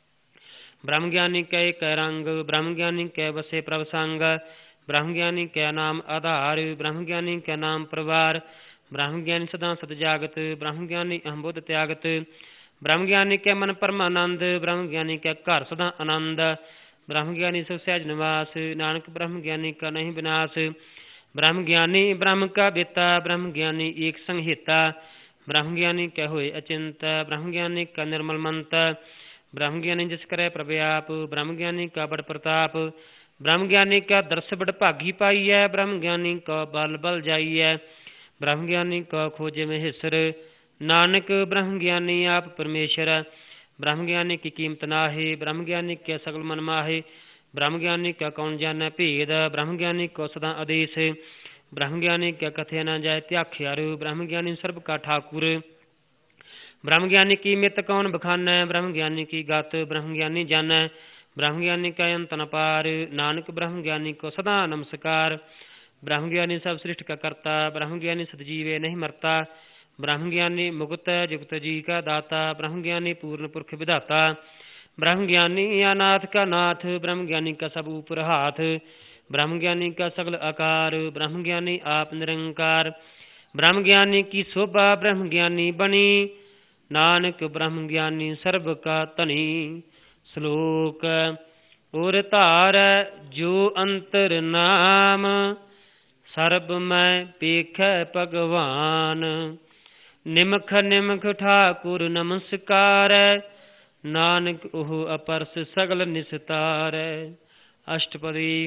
ਬ੍ਰਹਮ ਗਿਆਨੀ ਕੈ ਏਕ ਰੰਗ, ਬ੍ਰਹਮ ਗਿਆਨੀ ਕੈ ਵਸੇ ਪ੍ਰਭ ਸੰਗ। ਬ੍ਰਹਮ ਗਿਆਨੀ ਕੈ ਨਾਮ ਆਧਾਰ, ਬ੍ਰਹਮ ਗਿਆਨੀ ਕੈ ਨਾਮ ਪਰਵਾਰ। ਬ੍ਰਹਮ ਗਿਆਨੀ ਸਦਾ ਸਤ ਜਾਗਤ, ਬ੍ਰਹਮ ਗਿਆਨੀ ਅਹੰ ਬੁੱਧ ਤਿਆਗਤ। ਬ੍ਰਹਮ ਗਿਆਨੀ ਕੈ ਮਨ ਪਰਮਾਨੰਦ, ਬ੍ਰਹਮ ਗਿਆਨੀ ਕੈ ਘਰ ਸਦਾ ਆਨੰਦ। ਬ੍ਰਹਮ ਗਿਆਨੀ ਸੋ ਸਹਿਜ ਨਿਵਾਸ, ਨਾਨਕ ਬ੍ਰਹਮ ਗਿਆਨੀ ਕਾ ਨਹੀਂ ਵਿਨਾਸ਼। ਬ੍ਰਹਮ ਗਿਆਨੀ ਬ੍ਰਹਮ ਕਾ ਬੇਤਾ, ਬ੍ਰਹਮ ਗਿਆਨੀ ਏਕ ਸੰਹਿਤਾ। ਬ੍ਰਹਮ ਗਿਆਨੀ ਕੈ ਹੋਏ ਅਚਿੰਤ, ਬ੍ਰਹਮ ਗਿਆਨੀ ਕਾ ਨਿਰਮਲ ਮੰਤ। ਬ੍ਰਹਮ ਗਿਆਨੀ ਜਿਸ ਕਰੈ ਪ੍ਰਭ ਆਪ, ਬ੍ਰਹਮ ਗਿਆਨੀ ਕਾ ਬੜ ਪ੍ਰਤਾਪ। ਬ੍ਰਹਮ ਗਿਆਨੀ ਕਾ ਦਰਸ ਬੜ ਭਾਗੀ ਪਾਈਐ, ਬ੍ਰਹਮ ਗਿਆਨੀ ਕਾ ਬਲ ਬਲ ਜਾਈਐ। ਬ੍ਰਹਮ ਗਿਆਨੀ ਕਾ ਖੋਜੇ ਮਹੇਸਰ, ਨਾਨਕ ਬ੍ਰਹਮ ਗਿਆਨੀ ਆਪ ਪਰਮੇਸ਼ਰ। ਬ੍ਰਹਮ ਗਿਆਨੀ ਕੀ ਕੀਮਤ ਨਾਹੀ, ਬ੍ਰਹਮ ਗਿਆਨੀ ਕੈ ਸਗਲ ਮਨ ਮਾਹੇ। ਬ੍ਰਹਮ ਗਿਆਨੀ ਕਾ ਕੌਣ ਜਾਣੈ ਭੇਦ, ਬ੍ਰਹਮ ਗਿਆਨੀ ਕੋ ਸਦਾ ਆਦੇਸ। ਬ੍ਰਹਮ ਗਿਆਨੀ ਕੈ ਕਥੇ ਨ ਜਾਇ ਧਿਆਖਿਆਰ, ਬ੍ਰਹਮ ਗਿਆਨੀ ਸਰਬ ਕਾ ਠਾਕੁਰ। ਬ੍ਰਹਮ ਗਿਆਨੀ ਕੀ ਮਿਤ ਕੌਣ ਬਖਾਨੈ, ਬ੍ਰਹਮ ਗਿਆਨੀ ਕੀ ਗਤ ਬ੍ਰਹਮ ਗਿਆਨੀ ਜਾਣੈ। ਬ੍ਰਹਮ ਗਿਆਨੀ ਕੈ ਅੰਤ ਨ ਪਾਰ, ਨਾਨਕ ਬ੍ਰਹਮ ਗਿਆਨੀ ਕੋ ਸਦਾ ਨਮਸਕਾਰ। ਬ੍ਰਹਮ ਗਿਆਨੀ ਸਭ ਸ੍ਰਿਸ਼ਟ ਕਾ ਕਰਤਾ, ਬ੍ਰਹਮ ਗਿਆਨੀ ਸਤਜੀਵੇ ਨਹੀਂ ਮਰਤਾ। ਬ੍ਰਹਮ ਗਿਆਨੀ ਮੁਕਤ ਜੁਗਤ ਜੀ ਕਾ ਦਾਤਾ, ਬ੍ਰਹਮ ਗਿਆਨੀ ਪੂਰਨ ਪੁਰਖ ਵਿਧਾਤਾ। ਬ੍ਰਹਮ ਗਿਆਨੀ ਅਨਾਥ ਕਾ ਨਾਥ, ਬ੍ਰਹਮ ਗਿਆਨੀ ਕਾ ਸਭ ਉਪਰ ਹਾਥ। ਬ੍ਰਹਮ ਗਿਆਨੀ ਕਾ ਸਗਲ ਆਕਾਰ, ਬ੍ਰਹਮ ਗਿਆਨੀ ਆਪ ਨਿਰੰਕਾਰ। ਬ੍ਰਹਮ ਗਿਆਨੀ ਕੀ ਸੋਭਾ ਬ੍ਰਹਮ ਗਿਆਨੀ ਬਣੀ, ਨਾਨਕ ਬ੍ਰਹਮ ਗਿਆਨੀ ਸਰਬ ਕਾ ਧਨੀ। ਸ਼ਲੋਕ ਔਰ ਧਾਰੈ ਜੋ ਅੰਤਰ ਨਾਮ, ਸਰਬ ਮੈਂ ਪੇਖੈ ਭਗਵਾਨ। ਨਿਮਖ ਨਿਮਖ ਠਾਕੁਰ ਨਮਸਕਾਰੈ, ਨਾਨਕ ਉਹ ਅਪਰਸ ਸਗਲ ਨਿਸਤਾਰੈ। ਅਸ਼ਟਪਦੀ।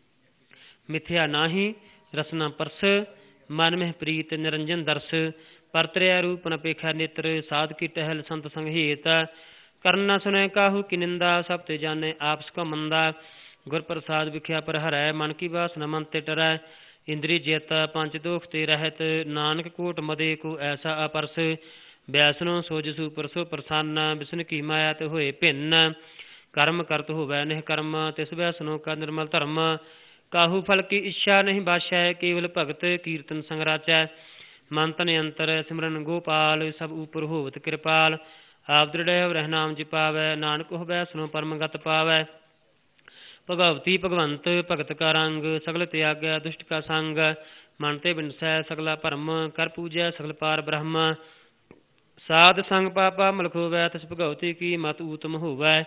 ਮਿਥਿਆ ਨਾਹੀ ਰਸਨਾ ਪਰਸ, ਮਨ ਮਹਿ ਪ੍ਰੀਤ ਨਿਰੰਜਨ ਦਰਸ। ਪਰਤਰਿਆ ਰੂਪ ਨ ਪੇਖਾ ਨੇਤਰ, ਸਾਧ ਕੀ ਟਹਿਲ ਸੰਤ ਸੰਗ ਹੇਤ। ਕਰਨ ਨ ਸੁਨੈ ਕਾਹੂ ਕੀ ਨਿੰਦਾ, ਸਭ ਤੇ ਜਾਣੈ ਆਪਸ ਕਾ ਮੰਦਾ। ਗੁਰ ਪ੍ਰਸਾਦ ਵਿਖਿਆ ਪਰ ਹਰੈ, ਮਨ ਕੀ ਬਾਸ ਨ ਮਨ ਤੇ ਟਰੈ। ਇੰਦਰੀ ਜਿਤ ਪੰਜ ਦੋਖ ਤੇ ਰਹਿਤ, ਨਾਨਕ ਕੋਟ ਮਦੇ ਕੋ ਐਸਾ ਅਪਰਸ। ਬੈਸਨੋ ਸੋਜ ਸੂਪਰ ਸੋ ਪ੍ਰਸੰਨ, ਬਿਸਨ ਕੀ ਮਾਇਆ ਤੇ ਹੋਏ ਭਿੰਨ। ਕਰਮ ਕਰਤ ਹੋਵੈ ਨਿਹ ਕਰਮ, ਤਿਸ ਬੈਸਨੋ ਕਾ ਨਿਰਮਲ ਧਰਮ। ਕਾਹੂ ਫਲ ਕੀ ਇੱਛਾ ਨਹੀਂ ਬਾਸ਼ੈ, ਕੇਵਲ ਭਗਤ ਕੀਰਤਨ ਸੰਗ ਰਾਚੈ। ਮਨ ਤਨ ਅੰਤਰ ਸਿਮਰਨ ਗੋਪਾਲ, ਸਭ ਉਪਰ ਹੋਵਤ ਕਿਰਪਾਲ। ਆਪ ਦ੍ਰਿੜੈ ਰਹਿ ਨਾਮ ਜਪਾਵੈ, ਨਾਨਕ ਉਹ ਬੈਸਨੋ ਪਰਮ ਗਤ ਪਾਵੈ। ਭਗਵਤੀ ਭਗਵੰਤ ਭਗਤ ਕਾ ਰੰਗ, ਸਗਲ ਤਿਆਗੈ ਦੁਸ਼ਟ ਕਾ ਸੰਗ। ਮਨ ਤੇ ਬਿਨਸੈ ਸਗਲਾ ਭਰਮ, ਕਰ ਪੂਜੈ ਸਗਲ ਪਾਰ ਬ੍ਰਹਮ। ਸਾਧ ਸੰਗ ਪਾਪਾ ਮਲ ਖੋਵੈ, ਤਿਸ ਭਗਵਤੀ ਕੀ ਮਤ ਊਤਮ ਹੋਵੈ।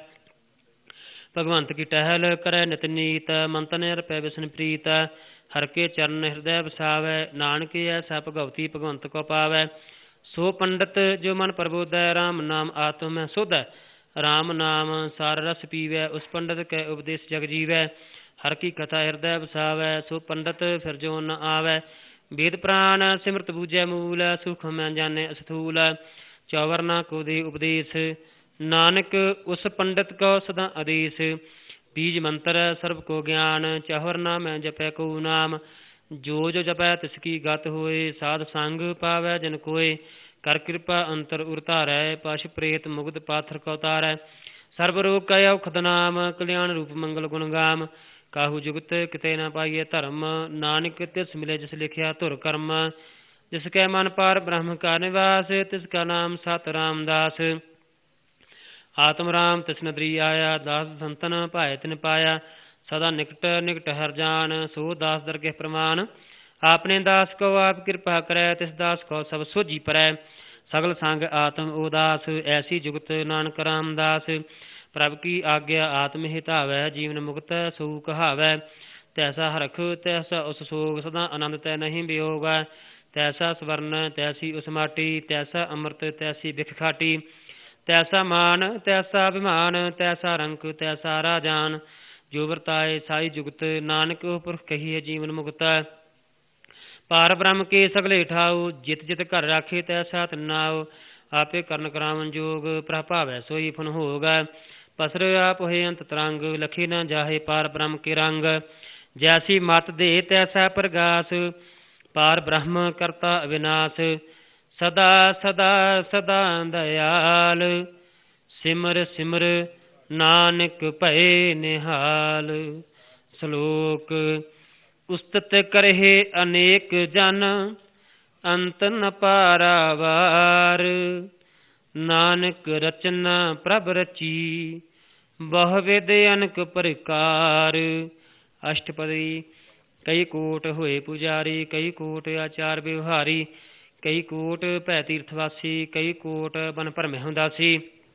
ਭਗਵੰਤ ਕੀ ਟਹਿਲ ਕਰੈ ਨਿਤ ਨੀਤ, ਮਨ ਤਨ ਅਰਪੈ ਵਿਸ਼ਨ ਪ੍ਰੀਤ। ਹਰ ਕੇ ਚਰਨ ਹਿਰਦੈ ਵਸਾਵੈ, ਨਾਨਕ ਐਸਾ ਭਗਵਤੀ ਭਗਵੰਤ ਕੋ ਪਾਵੈ। ਸੋ ਪੰਡਤ ਜੋ ਮਨ ਪ੍ਰਬੋਧੈ, ਰਾਮ ਨਾਮ ਆਤਮ ਮੈਂ ਸੋਧੈ। ਰਾਮ ਨਾਮ ਸਾਰ ਰਸ ਪੀਵੈ, ਉਸ ਪੰਡਤ ਕੈ ਉਪਦੇਸ਼ ਜਗ ਜੀਵੈ। ਹਰ ਕੀ ਕਥਾ ਹਿਰਦੈ ਵਸਾਵੈ, ਸੋ ਪੰਡਤ ਫਿਰ ਜੋ ਨ ਆਵੈ। ਵੇਦ ਪ੍ਰਾਨ ਸਿਮਰਤ ਬੂਝੈ ਮੂਲ, ਸੂਖਮ ਮੈਂ ਜਾਣੈ ਅਸਥੂਲ। ਚੌਵਰਨਾ ਕੋ ਦੇ ਉਪਦੇਸ਼, ਨਾਨਕ ਉਸ ਪੰਡਤ ਕੋ ਸਦਾ ਆਦੇਸ਼। ਬੀਜ ਮੰਤਰ ਸਰਬ ਕੋ ਗਿਆਨ, ਚਹੁਰਨਾ ਮੈਂ ਜਪੈ ਕੋ ਨਾਮ। ਜੋ ਜੋ ਜਪੈ ਤਿਸ ਕੀ ਗਤ ਹੋਏ, ਸਾਧ ਸੰਗ ਪਾਵੈ ਜਨ ਕੋਏ। ਕਰ ਕਿਰਪਾ ਅੰਤਰ ਉਰ ਧਾਰੈ, ਪਸ਼ ਪ੍ਰੇਤ ਮੁਗਧ ਪਾਥਰ ਕੋ ਤਾਰੈ। ਸਰਬ ਰੋਗ ਕੈ ਔਖਦ ਨਾਮ, ਕਲਿਆਣ ਰੂਪ ਮੰਗਲ ਗੁਣ ਗਾਮ। ਕਾਹੂ ਜੁਗਤ ਕਿਤੇ ਨ ਪਾਈਐ ਧਰਮ, ਨਾਨਕ ਤਿਸ ਮਿਲੇ ਜਿਸ ਲਿਖਿਆ ਧੁਰ ਕਰਮ। ਜਿਸ ਕੈ ਮਨ ਪਾਰ ਬ੍ਰਹਮ ਕਾ ਨਿਵਾਸ, ਤਿਸ ਕਾ ਨਾਮ ਸਤ ਰਾਮਦਾਸ। ਆਤਮ ਰਾਮ ਤਿਸ ਨਦਰੀ ਆਇਆ, ਦਾਸ ਸੰਤਨ ਭਾਇ ਤਿਨ ਪਾਇਆ। ਸਦਾ ਨਿਕਟ ਨਿਕਟ ਹਰ ਜਾਨ, ਸੋ ਦਾਸ ਦਰਗਹਿ ਪ੍ਰਮਾਨ। ਆਪਣੇ ਦਾਸ ਕੋ ਆਪ ਕਿਰਪਾ ਕਰੈ, ਤਿਸ ਦਾਸ ਕੋ ਸਭ ਸੋਝੀ ਪਰੈ। ਸਗਲ ਸੰਗ ਆਤਮ ਉਦਾਸ, ਐਸੀ ਜੁਗਤ ਨਾਨਕ ਰਾਮਦਾਸ। ਪ੍ਰਭ ਕੀ ਆਗਿਆ ਆਤਮ ਹਿਤਾਵੈ, ਜੀਵਨ ਮੁਕਤ ਸੂ ਕਹਾਵੈ। ਤੈਸਾ ਹਰਖ ਤੈਸਾ ਉਸ ਸੋਗ, ਸਦਾ ਆਨੰਦ ਤੈ ਨਹੀਂ ਵਿਯੋਗ। ਤੈਸਾ ਸਵਰਨ ਤੈਸੀ ਉਸ ਮਾਟੀ, ਤੈਸਾ ਅੰਮ੍ਰਿਤ ਤੈਸੀ ਬਿਖ ਖਾਟੀ। ਤੈਸਾ ਮਾਨ ਤੈਸਾ ਅਭਿਮਾਨ, ਤੈਸਾ ਰੰਕ ਤੈਸਾ ਰਾਜਾਨ। ਜੋ ਵਰਤਾਏ ਸਾਈ ਜੁਗਤ, ਨਾਨਕ ਉਹ ਪੁਰਖ ਕਹੀਏ ਜੀਵਨ ਮੁਕਤ। ਪਾਰ ਬ੍ਰਹਮ ਕੇ ਸਗਲੇ ਠਾਉ, ਜਿਤ ਜਿਤ ਘਰ ਰਾਖੇ ਤੈਸਾ ਤਿਨਾਉ। ਆਪੇ ਕਰਨ ਕਰਾਵਨ ਜੋਗ, ਪ੍ਰਭ ਭਾਵੈ ਸੋਈ ਫੁਨ ਹੋਗ। ਪਸਰ ਆਪ ਹੋਏ ਅੰਤ ਤਰੰਗ, ਲਖੇ ਨ ਜਾਹੇ ਪਾਰ ਬ੍ਰਹਮ ਕੇ ਰੰਗ। ਜੈਸੀ ਮਤ ਦੇ ਤੈਸਾ ਪ੍ਰਗਾਸ, ਪਾਰ ਬ੍ਰਹਮ ਕਰਤਾ ਅਵਿਨਾਸ਼। ਸਦਾ ਸਦਾ ਸਦਾ ਦਇਆਲ, ਸਿਮਰ ਸਿਮਰ ਨਾਨਕ ਭਏ ਨਿਹਾਲ। ਸ਼ਲੋਕ ਉਸਤਤ ਕਰਹਿ ਅਨੇਕ ਜਨ, ਅੰਤ ਨ ਪਾਰਾਵਾਰ। ਨਾਨਕ ਰਚਨਾ ਪ੍ਰਭ ਰਚੀ, ਬਹੁ ਵਿਧ ਅਨਕ ਪ੍ਰਕਾਰ। ਅਸ਼ਟਪਦੀ। ਕਈ ਕੋਟ ਹੋਏ ਪੁਜਾਰੀ, ਕਈ ਕੋਟ ਆਚਾਰ ਵਿਵਹਾਰੀ। ਕਈ ਕੋਟ ਭੈ ਤੀਰਥਵਾਸੀ, ਕਈ ਕੋਟ ਬਨ ਭਰਮੈ ਹੁੰਦਾਸੀ।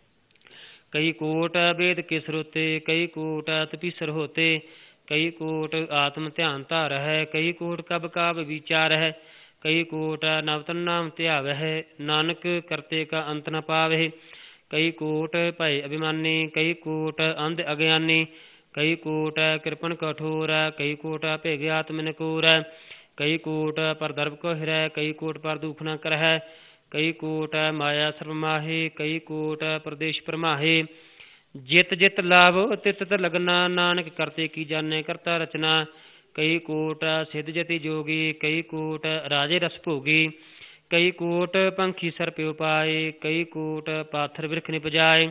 ਕਈ ਕੋਟ ਵੇਦ ਕੇ ਸਰੋਤੇ, ਕਈ ਕੋਟ ਤਪੀਸਰ ਹੋਤੇ। ਕਈ ਕੋਟ ਆਤਮ ਧਿਆਨ ਧਾਰ ਹੈ, ਕਈ ਕੋਟ ਕਬ ਕਾਬ ਵਿਚਾਰ ਹੈ। ਕਈ ਕੋਟ ਨਵਤਨ ਨਾਮ ਧਿਆਵਹਿ, ਨਾਨਕ ਕਰਤੇ ਕਾ ਅੰਤ ਨ ਪਾਵਹਿ। ਕਈ ਕੋਟ ਭੈ ਅਭਿਮਾਨੀ, ਕਈ ਕੋਟ ਅੰਧ ਅਗਿਆਨੀ। ਕਈ ਕੋਟ ਕਿਰਪਨ ਕਠੋਰ, ਕਈ ਕੋਟ ਭੇਗ ਆਤਮ ਨਿਕੋਰ। ਕਈ ਕੋਟ ਪਰ ਦਰਬ ਕੋ ਹਿਰੈ, ਕਈ ਕੋਟ ਪਰ ਦੁਖ ਨ ਕਰਹਿ। ਕਈ ਕੋਟ ਮਾਇਆ ਸਰਬ ਮਾਹੇ, ਕਈ ਕੋਟ ਪ੍ਰਦੇਸ਼ ਪਰਮਾਹੇ। ਜਿਤ ਜਿਤ ਲਾਭ ਤਿਤ ਤਿਤ ਲਗਨਾ, ਨਾਨਕ ਕਰਤੇ ਕੀ ਜਾਣੈ ਕਰਤਾ ਰਚਨਾ। ਕਈ ਕੋਟ ਸਿੱਧ ਜਤੀ ਜੋਗੀ, ਕਈ ਕੋਟ ਰਾਜੇ ਰਸ ਭੋਗੀ। ਕਈ ਕੋਟ ਪੰਖੀ ਸਰ ਪਿਉ ਪਾਏ, ਕਈ ਕੋਟ ਪਾਥਰ ਬਿਰਖ ਨਿਪਜਾਏ।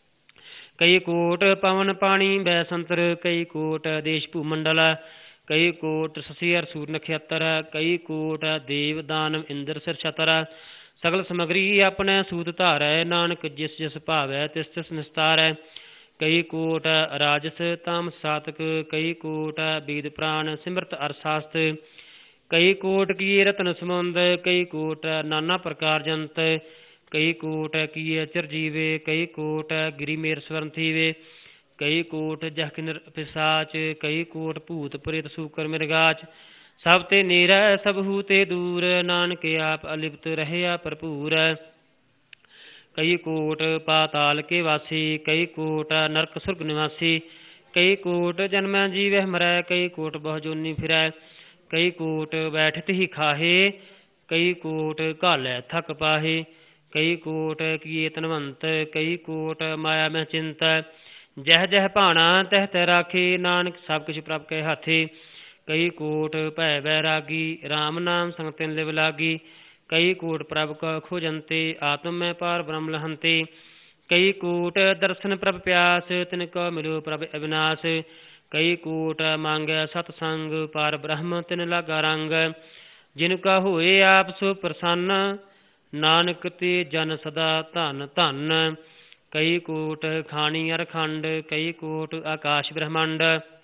ਕਈ ਕੋਟ ਪਵਨ ਪਾਣੀ ਬੈ ਸੰਤਰ, ਕਈ ਕੋਟ ਦੇਸ਼ ਭੂ ਮੰਡਲ। ਕਈ ਕੋਟ ਸਸੀ ਅਰ ਸੂਰ ਨਖਿਅਤਰ, ਕਈ ਕੋਟ ਦੇਵ ਦਾਨਵ ਇੰਦਰ ਸਿਰ ਛਤਰ। ਸਗਲ ਸਮਗਰੀ ਆਪਣੇ ਸੂਤ ਧਾਰੈ, ਨਾਨਕ ਜਿਸ ਜਿਸ ਭਾਵੈ ਤਿਸ ਤਿਸ ਨਿਸਤਾਰੈ। ਕਈ ਕੋਟ ਰਾਜਸ ਤਾਮਸ ਸਾਤਕ, ਕਈ ਕੋਟ ਬੀਦ ਪ੍ਰਾਣ ਸਿਮਰਤ ਅਰ ਸਾਸਤ। ਕਈ ਕੋਟ ਕੀਏ ਰਤਨ ਸਮੁੰਦ, ਕਈ ਕੋਟ ਨਾਨਾ ਪ੍ਰਕਾਰ ਜੰਤ। ਕਈ ਕੋਟ ਕੀਏ ਚਰਜੀਵੇ, ਕਈ ਕੋਟ ਗਿਰੀ ਮੇਰ ਸਵਰਨ ਥੀਵੇ। ਕਈ ਕੋਟ ਜਹ ਕਿਨਰ ਪਿਸਾਚ, ਕਈ ਕੋਟ ਭੂਤ ਪ੍ਰੇਤ ਸੂਕਰ ਮਿਰਗਾਚ। ਸਭ ਤੇ ਨੀਰੈ ਸਭ ਹੂ ਤੇ ਦੂਰ, ਨਾਨਕ ਆਪ ਅਲਿਪਤ ਰਹਿਆ ਭਰਪੂਰ। ਕਈ ਕੋਟ ਪਾਤਾਲ ਕੇ ਵਾਸੀ, ਕਈ ਕੋਟ ਨਰਕ ਸੁਰਗ ਨਿਵਾਸੀ। ਕਈ ਕੋਟ ਜਨਮੈ ਜੀਵਹਿ ਮਰੈ, ਕਈ ਕੋਟ ਬਹੁ ਜੋਨੀ ਫਿਰੈ। ਕਈ ਕੋਟ ਬੈਠਤ ਹੀ ਖਾਹੇ, ਕਈ ਕੋਟ ਘਾਲੈ ਥਕ ਪਾਹੇ। ਕਈ ਕੋਟ ਕੀਏ ਤਨਵੰਤ, ਕਈ ਕੋਟ ਮਾਇਆ ਮਹਿ ਚਿੰਤ। ਜਹ ਜਹ ਭਾਣਾ ਤਹ ਤਹ ਰਾਖੇ, ਨਾਨਕ ਸਭ ਕੁਛ ਪ੍ਰਭ ਕੇ ਹਾਥੇ। ਕਈ ਕੋਟ ਭੈ ਬੈਰਾਗੀ, ਰਾਮ ਨਾਮ ਸੰਗ ਤਿਨ ਲਿਵ ਲਾਗੀ। ਕਈ ਕੋਟ ਪ੍ਰਭ ਕਾ ਖੋਜੰਤੇ, ਆਤਮ ਮੈਂ ਪਾਰ ਬ੍ਰਹਮ ਲਹੰਤੇ। ਕਈ ਕੋਟ ਦਰਸ਼ਨ ਪ੍ਰਭ ਪਿਆਸ, ਤਿਨ ਕੋ ਮਿਲੋ ਪ੍ਰਭ ਅਵਿਨਾਸ਼। ਕਈ ਕੋਟ ਮੰਗੈ ਸਤ ਸੰਗ, ਪਾਰ ਬ੍ਰਹਮ ਤਿਨ ਲਾਗਾ ਰੰਗ। ਜਿਨ ਕਾ ਹੋਏ ਆਪ ਸੋ ਪ੍ਰਸੰਨ, ਨਾਨਕ ਤੇ ਜਨ ਸਦਾ ਧਨ ਧਨ। ਕਈ ਕੋਟ ਖਾਣੀ ਅਰ ਖੰਡ, ਕਈ ਕੋਟ ਆਕਾਸ਼ ਬ੍ਰਹਮੰਡ।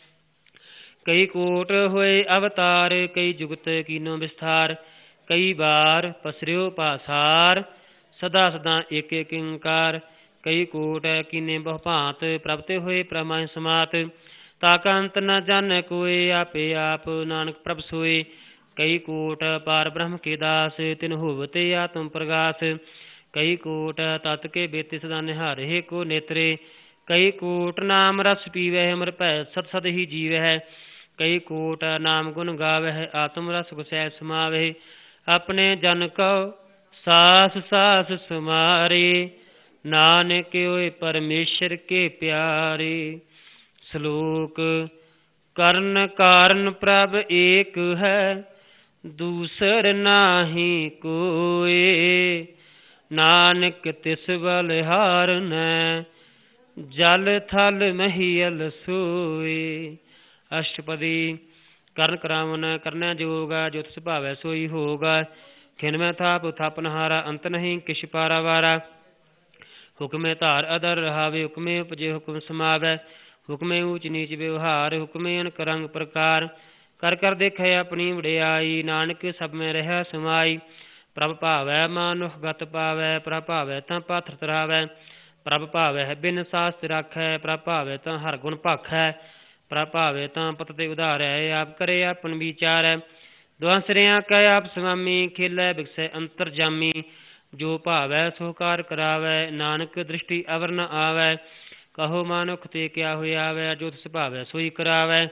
ਕਈ ਕੋਟ ਹੋਏ ਅਵਤਾਰ, ਕਈ ਜੁਗਤ ਕੀਨੋ ਵਿਸਥਾਰ। ਕਈ ਬਾਰ ਪਸਰਿਓ ਪਾਸਾਰ, ਸਦਾ ਸਦਾ ਏਕ ਏਕ ਓੰਕਾਰ। ਕਈ ਕੋਟ ਕੀਨੇ ਬਹੁ ਭਾਂਤ, ਪ੍ਰਭ ਤੇ ਹੋਏ ਪ੍ਰਮਾਹਿ ਸਮਾਤ। ਤਾਕਾ ਅੰਤ ਨ ਜਾਣੈ ਕੋਇ, ਆਪੇ ਆਪ ਨਾਨਕ ਪ੍ਰਭ ਸੋਇ। ਕਈ ਕੋਟ ਪਾਰ ਬ੍ਰਹਮ ਕੇ ਦਾਸ, ਤਿਨ ਹੋਵਤੇ ਆਤਮ ਪ੍ਰਗਾਸ। ਕਈ ਕੋਟ ਤਤ ਕੇ ਬੇਤੇ ਸਦਾ ਨਿਹਾਰੇ ਕੋ ਨੇਤਰੇ। ਕਈ ਕੋਟ ਨਾਮ ਰਸ ਪੀਵਹਿ, ਅਮਰ ਭੈ ਸਤ ਸਦ ਹੀ ਜੀਵਹਿ। ਕਈ ਕੋਟ ਨਾਮ ਗੁਣ ਗਾਵਹਿ, ਆਤਮ ਰਸ ਗੁਸੈ ਸਮਾਵਹਿ। ਆਪਣੇ ਜਨ ਕਉ ਸਾਸ ਸਾਸ ਸਮਾਰੇ, ਨਾਨਕ ਹੋਏ ਪਰਮੇਸ਼ਰ ਕੇ ਪਿਆਰੇ। ਸ਼ਲੋਕ ਕਰਨ ਕਾਰਨ ਪ੍ਰਭ ਏਕ ਹੈ, ਦੂਸਰ ਨਾਹੀ ਕੋਇ। ਨਾਨਕ ਤਿਸ ਬਲਿਹਾਰਨੈ, ਜਲ ਥਲ ਮਹੀਅਲ ਸੋਇ। ਅਸ਼ਟਪਦੀ ਕਰਨ ਕਰਾਵਨ ਕਰਨਾ ਜੋਗਾ, ਜੋ ਤਿਸ ਭਾਵੈ ਸੋਈ ਹੋਗਾ। ਖਿਨ ਮੈਂ ਥਾਪ ਥਾਪਨਹਾਰਾ, ਅੰਤ ਨਹੀਂ ਕਿਛ ਪਾਰਾ ਵਾਰਾ। ਹੁਕਮੇ ਧਾਰ ਅਦਰ ਰਹਾਵੇ, ਹੁਕਮੇ ਉਪਜੇ ਹੁਕਮ ਸਮਾਵੈ। ਹੁਕਮੇ ਊਚ ਨੀਚ ਵਿਵਹਾਰ, ਹੁਕਮੇ ਅਨਕ ਰੰਗ ਪ੍ਰਕਾਰ। ਕਰ ਕਰ ਦੇਖੈ ਆਪਣੀ ਵਡਿਆਈ, ਨਾਨਕ ਸਭ ਮੈਂ ਰਹਿਆ ਸਮਾਈ। ਪ੍ਰਭ ਭਾਵੈ ਮਾਨੁਖ ਗਤ ਪਾਵੈ, ਪ੍ਰਭ ਭਾਵੈ ਤਾਂ ਪਾਥਰ ਤਰਾਵੈ। ਪ੍ਰਭ ਭਾਵੈ ਬਿਨ ਸਾਸਤ ਰਾਖੈ, ਪ੍ਰਭ ਭਾਵੈ ਤਾਂ ਹਰ ਗੁਣ ਭਾਖੈ। ਪ੍ਰਭ ਭਾਵੈ ਤਾਂ ਪਤ ਤੇ ਉਧਾਰੈ, ਆਪ ਕਰੇ ਆਪਨ ਵਿਚਾਰੈ। ਦੁਆਸਰਿਆਂ ਕੈ ਆਪ ਸੁਆਮੀ, ਖੇਲੈ ਬਿਕਸੈ ਅੰਤਰ ਜਾਮੀ। ਜੋ ਭਾਵੈ ਸੋ ਕਾਰ ਕਰਾਵੈ, ਨਾਨਕ ਦ੍ਰਿਸ਼ਟੀ ਅਵਰ ਨ ਆਵੈ। ਕਹੋ ਮਾਨੁਖ ਤੇ ਕਿਆ ਹੋਇਆਵੈ, ਜੋ ਤਿਸ ਭਾਵੈ ਸੋਈ ਕਰਾਵੈ।